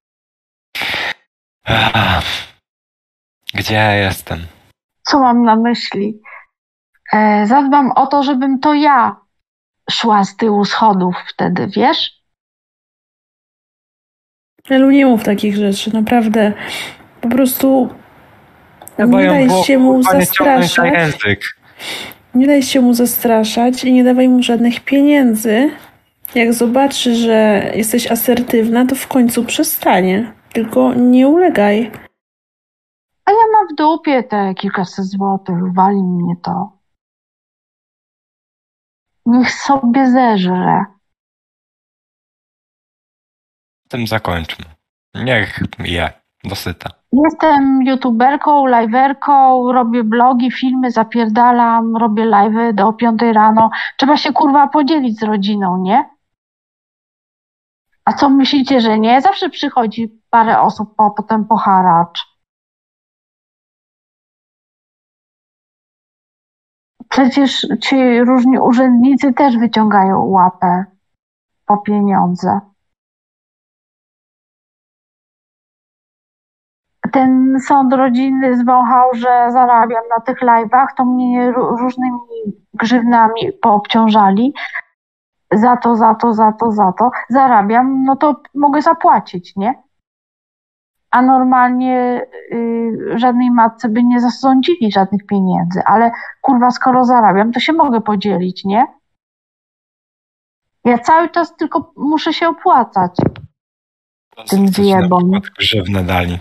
Gdzie ja jestem? Co mam na myśli? Zadbam o to, żebym to ja szła z tyłu schodów wtedy, wiesz? Elu, nie mów takich rzeczy, naprawdę. Po prostu nie daj się mu zastraszać. Nie daj się mu zastraszać i nie dawaj mu żadnych pieniędzy. Jak zobaczy, że jesteś asertywna, to w końcu przestanie. Tylko nie ulegaj. A ja mam w dupie te kilkaset złotych, wali mnie to. Niech sobie zeżre. Tym zakończmy. Niech je, dosyta. Jestem youtuberką, live'erką, robię blogi, filmy, zapierdalam, robię live'y do 5 rano. Trzeba się kurwa podzielić z rodziną, nie? A co myślicie, że nie? Zawsze przychodzi parę osób potem po haracz. Przecież ci różni urzędnicy też wyciągają łapę po pieniądze. Ten sąd rodzinny zwąchał, że zarabiam na tych live'ach, to mnie różnymi grzywnami poobciążali. Za to zarabiam, no to mogę zapłacić, nie? A normalnie żadnej matce by nie zasądzili żadnych pieniędzy, ale kurwa, skoro zarabiam, to się mogę podzielić, nie? Ja cały czas tylko muszę się opłacać tym zjebom. Grzywne dali.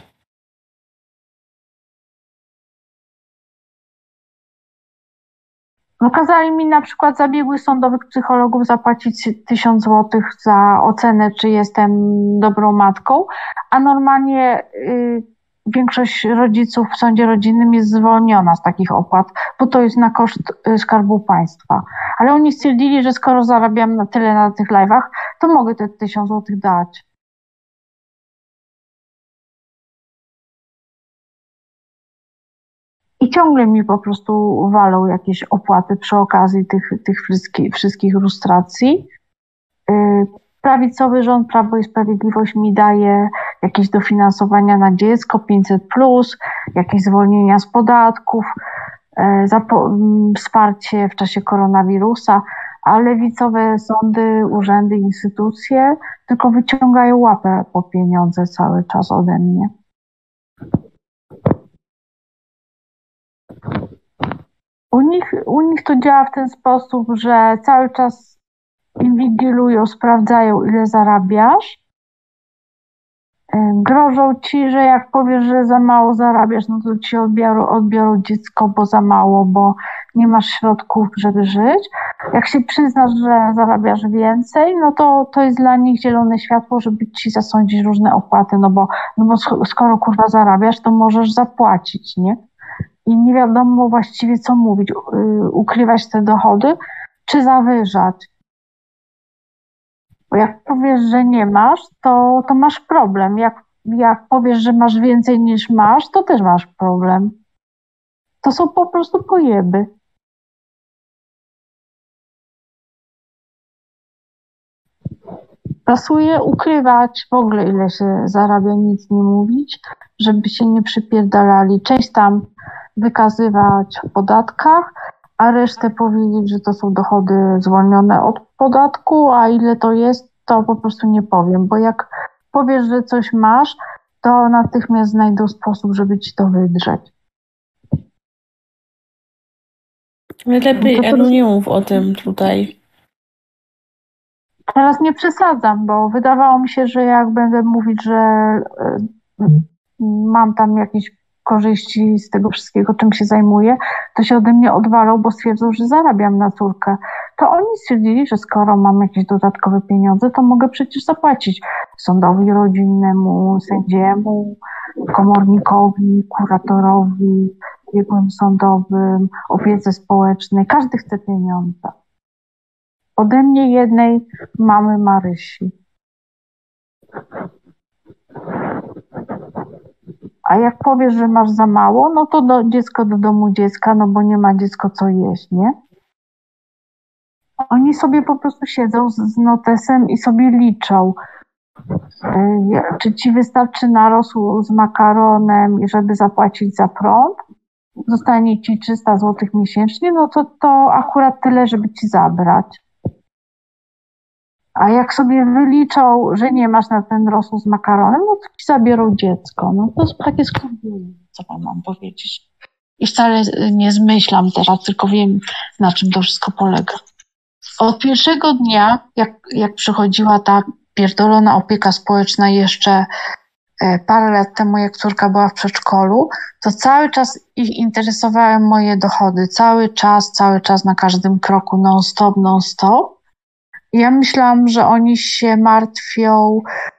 No kazali mi na przykład za biegłych sądowych psychologów zapłacić 1000 złotych za ocenę, czy jestem dobrą matką, a normalnie większość rodziców w sądzie rodzinnym jest zwolniona z takich opłat, bo to jest na koszt Skarbu Państwa. Ale oni stwierdzili, że skoro zarabiam na tyle na tych live'ach, to mogę te 1000 złotych dać. I ciągle mi po prostu walą jakieś opłaty przy okazji tych wszystkich lustracji. Prawicowy rząd Prawo i Sprawiedliwość mi daje jakieś dofinansowania na dziecko, 500+, jakieś zwolnienia z podatków, wsparcie w czasie koronawirusa, a lewicowe sądy, urzędy, instytucje tylko wyciągają łapę po pieniądze cały czas ode mnie. U nich to działa w ten sposób, że cały czas inwigilują, sprawdzają, ile zarabiasz. Grożą ci, że jak powiesz, że za mało zarabiasz, no to ci odbiorą dziecko, bo za mało, bo nie masz środków, żeby żyć. Jak się przyznasz, że zarabiasz więcej, no to jest dla nich zielone światło, żeby ci zasądzić różne opłaty, no bo skoro kurwa zarabiasz, to możesz zapłacić, nie? I nie wiadomo właściwie co mówić, ukrywać te dochody, czy zawyżać. Bo jak powiesz, że nie masz, to masz problem. Jak powiesz, że masz więcej niż masz, to też masz problem. To są po prostu pojeby. Pasuje ukrywać w ogóle, ile się zarabia, nic nie mówić, żeby się nie przypierdalali. Część tam wykazywać w podatkach, a resztę powiedzieć, że to są dochody zwolnione od podatku, a ile to jest, to po prostu nie powiem, bo jak powiesz, że coś masz, to natychmiast znajdą sposób, żeby ci to wydrzeć. Lepiej, Elu, nie mów o tym tutaj. Teraz nie przesadzam, bo wydawało mi się, że jak będę mówić, że mam tam jakieś korzyści z tego wszystkiego, czym się zajmuję, to się ode mnie odwalą, bo stwierdzą, że zarabiam na córkę. To oni stwierdzili, że skoro mam jakieś dodatkowe pieniądze, to mogę przecież zapłacić sądowi rodzinnemu, sędziemu, komornikowi, kuratorowi, biegłym sądowym, opiece społecznej. Każdy chce pieniądze. Ode mnie jednej mamy Marysi. A jak powiesz, że masz za mało, no to dziecko do domu dziecka, no bo nie ma dziecko co jeść, nie? Oni sobie po prostu siedzą z notesem i sobie liczą. Czy ci wystarczy narosł z makaronem, żeby zapłacić za prąd? Zostanie ci 300 zł miesięcznie, no to akurat tyle, żeby ci zabrać. A jak sobie wyliczą, że nie masz na ten rosół z makaronem, no to ci zabiorą dziecko. No to jest takie skurwienie, co wam mam powiedzieć. I wcale nie zmyślam teraz, tylko wiem, na czym to wszystko polega. Od pierwszego dnia, jak przychodziła ta pierdolona opieka społeczna jeszcze parę lat temu, jak córka była w przedszkolu, to cały czas ich interesowały moje dochody. Cały czas, na każdym kroku, non-stop. Ja myślałam, że oni się martwią,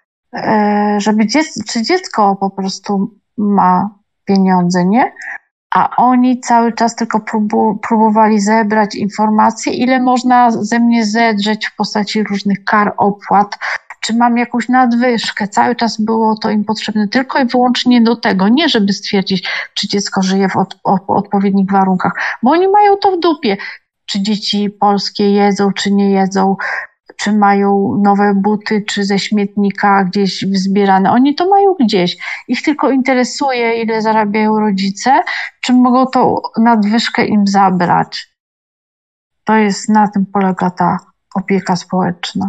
czy dziecko po prostu ma pieniądze, nie? A oni cały czas tylko próbowali zebrać informacje, ile można ze mnie zedrzeć w postaci różnych kar, opłat, czy mam jakąś nadwyżkę. Cały czas było to im potrzebne tylko i wyłącznie do tego, nie żeby stwierdzić, czy dziecko żyje w odpowiednich warunkach, bo oni mają to w dupie, czy dzieci polskie jedzą, czy nie jedzą, czy mają nowe buty, czy ze śmietnika gdzieś wzbierane. Oni to mają gdzieś. Ich tylko interesuje, ile zarabiają rodzice, czy mogą tą nadwyżkę im zabrać. Na tym polega ta opieka społeczna.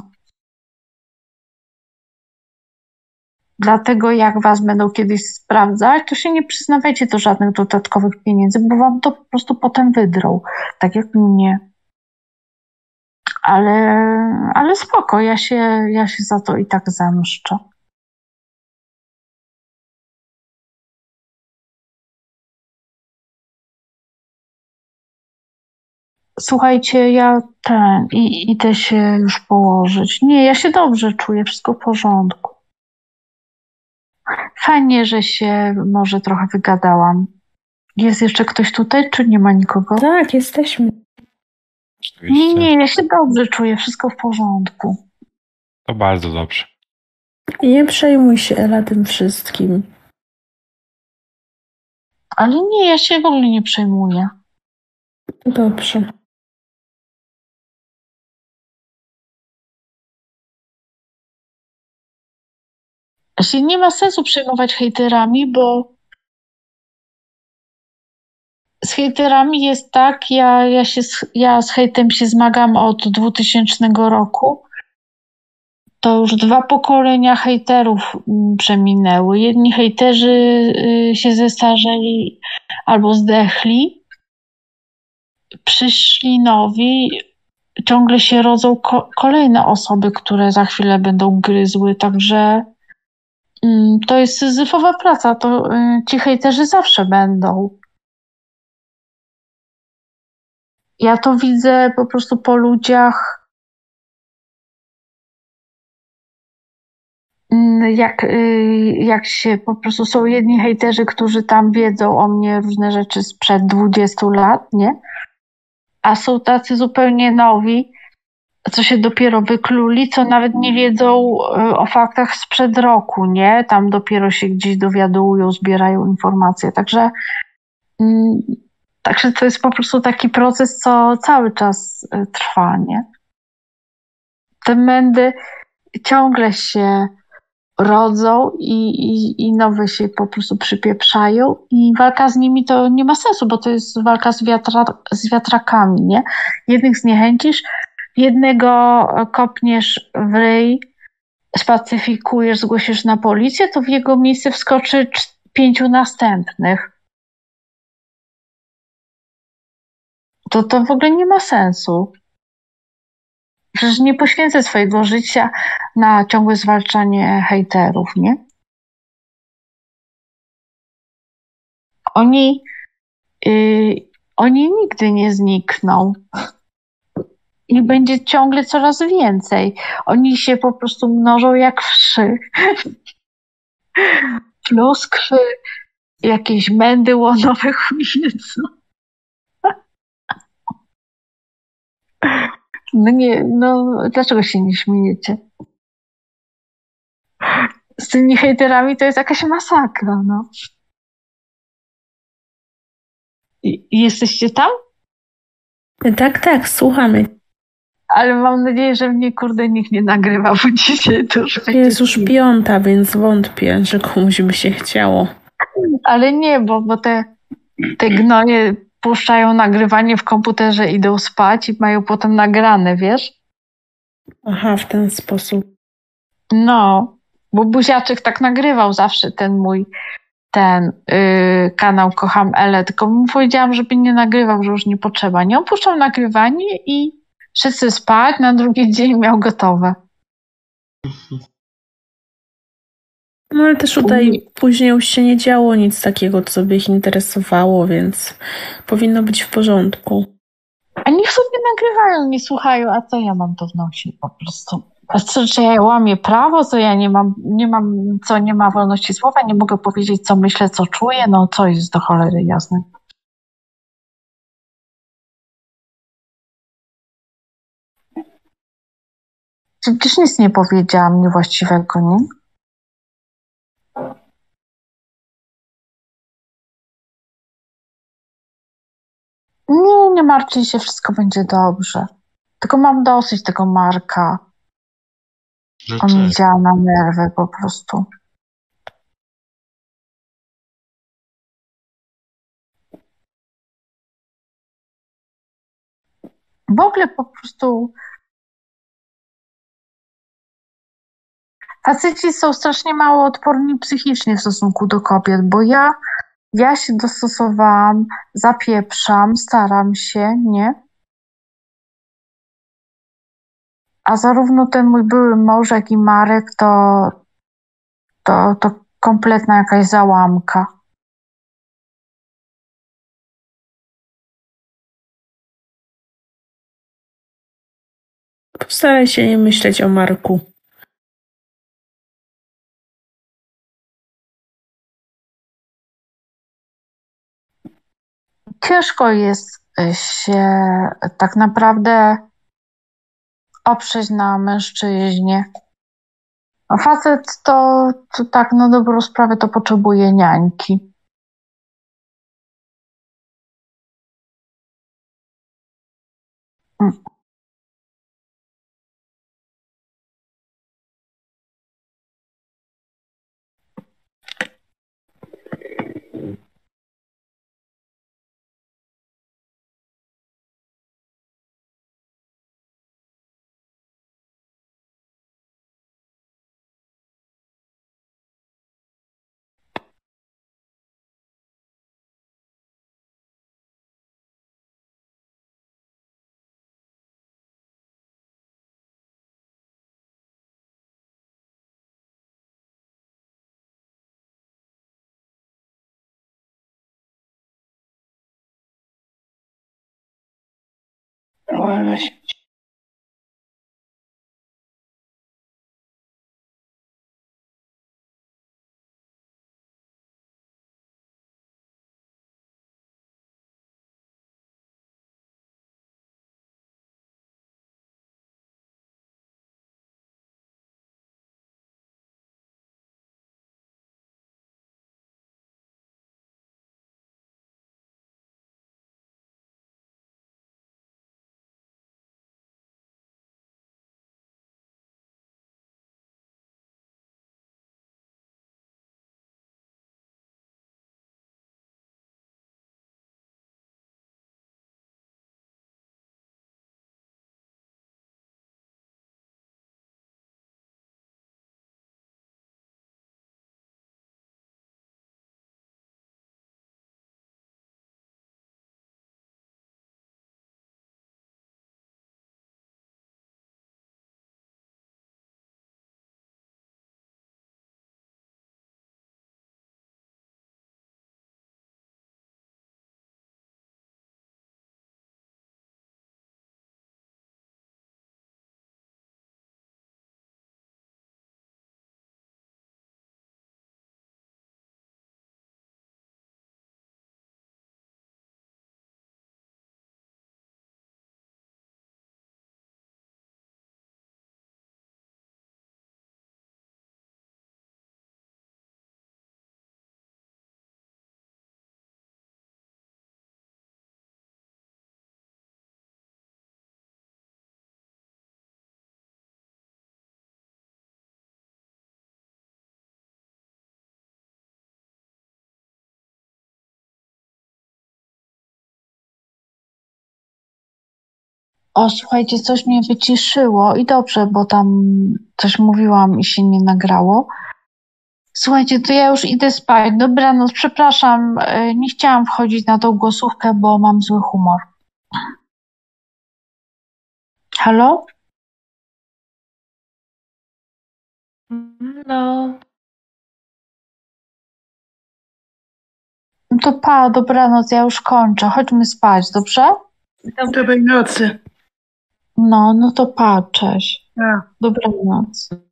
Dlatego jak was będą kiedyś sprawdzać, to się nie przyznawajcie do żadnych dodatkowych pieniędzy, bo wam to po prostu potem wydrą. Tak jak mnie. Ale spoko, ja się za to i tak zemszczę. Słuchajcie, ja idę się już położyć. Nie, ja się dobrze czuję, wszystko w porządku. Fajnie, że się może trochę wygadałam. Jest jeszcze ktoś tutaj, czy nie ma nikogo? Tak, jesteśmy. Nie, ja się dobrze czuję, wszystko w porządku. To bardzo dobrze. Nie przejmuj się, Ela, tym wszystkim. Ale nie, ja się w ogóle nie przejmuję. Dobrze. Nie ma sensu przejmować hejterami, bo z hejterami jest tak, ja z hejtem się zmagam od 2000 roku. To już 2 pokolenia hejterów przeminęły. Jedni hejterzy się zestarzeli albo zdechli. Przyszli nowi. Ciągle się rodzą kolejne osoby, które za chwilę będą gryzły. Także to jest syzyfowa praca. Ci hejterzy zawsze będą. Ja to widzę po prostu po ludziach, jak się po prostu są jedni hejterzy, którzy tam wiedzą o mnie różne rzeczy sprzed 20 lat, nie? A są tacy zupełnie nowi, co się dopiero wykluli, co nawet nie wiedzą o faktach sprzed roku, nie? Tam dopiero się gdzieś dowiadują, zbierają informacje. Także to jest po prostu taki proces, co cały czas trwa, nie? Te mędy ciągle się rodzą i nowe się po prostu przypieprzają i walka z nimi to nie ma sensu, bo to jest walka z wiatrakami, nie? Jednych zniechęcisz, jednego kopniesz w ryj, spacyfikujesz, zgłosisz na policję, to w jego miejsce wskoczy 5 następnych. To w ogóle nie ma sensu. Przecież nie poświęcę swojego życia na ciągłe zwalczanie hejterów, nie? Oni nigdy nie znikną. Ich będzie ciągle coraz więcej. Oni się po prostu mnożą jak wszy. Pluskwy, jakieś mędy łonowe, chuj wie co. No nie, no dlaczego się nie śmiejecie? Z tymi hejterami to jest jakaś masakra, no. I jesteście tam? Tak, słuchamy. Ale mam nadzieję, że mnie kurde nikt nie nagrywa, bo dzisiaj to już jest już 5, więc wątpię, że komuś by się chciało. Ale nie, bo te gnoje puszczają nagrywanie w komputerze, idą spać i mają potem nagrane, wiesz? Aha, w ten sposób. No, bo Buziaczek tak nagrywał zawsze kanał Kocham Elę, tylko mu powiedziałam, żeby nie nagrywał, że już nie potrzeba. Nie opuszczał nagrywanie i wszyscy spać, na drugi dzień miał gotowe. No ale też tutaj później już się nie działo nic takiego, co by ich interesowało, więc powinno być w porządku. A niech sobie nagrywają, nie słuchają, a co ja mam to wnosić po prostu? A co, czy ja łamię prawo, co ja nie ma wolności słowa, nie mogę powiedzieć, co myślę, co czuję, no co jest do cholery jasne. Przecież nic nie powiedziałam niewłaściwego, nie? Nie martwcie się, wszystko będzie dobrze. Tylko mam dosyć tego Marka. On mi działa na nerwy po prostu. W ogóle po prostu faceci są strasznie mało odporni psychicznie w stosunku do kobiet, bo ja się dostosowałam, zapieprzam, staram się, nie? A zarówno ten mój były mąż, jak i Marek to kompletna jakaś załamka. Postaraj się nie myśleć o Marku. Ciężko jest się tak naprawdę oprzeć na mężczyźnie. A facet to tak na dobrą sprawę to potrzebuje niańki. O, słuchajcie, coś mnie wyciszyło i dobrze, bo tam coś mówiłam i się nie nagrało. Słuchajcie, to ja już idę spać. Dobranoc, przepraszam, nie chciałam wchodzić na tą głosówkę, bo mam zły humor. Halo? No. No to pa, dobranoc, ja już kończę. Chodźmy spać, dobrze? Dobrej nocy. No to pa, cześć. Dobranoc.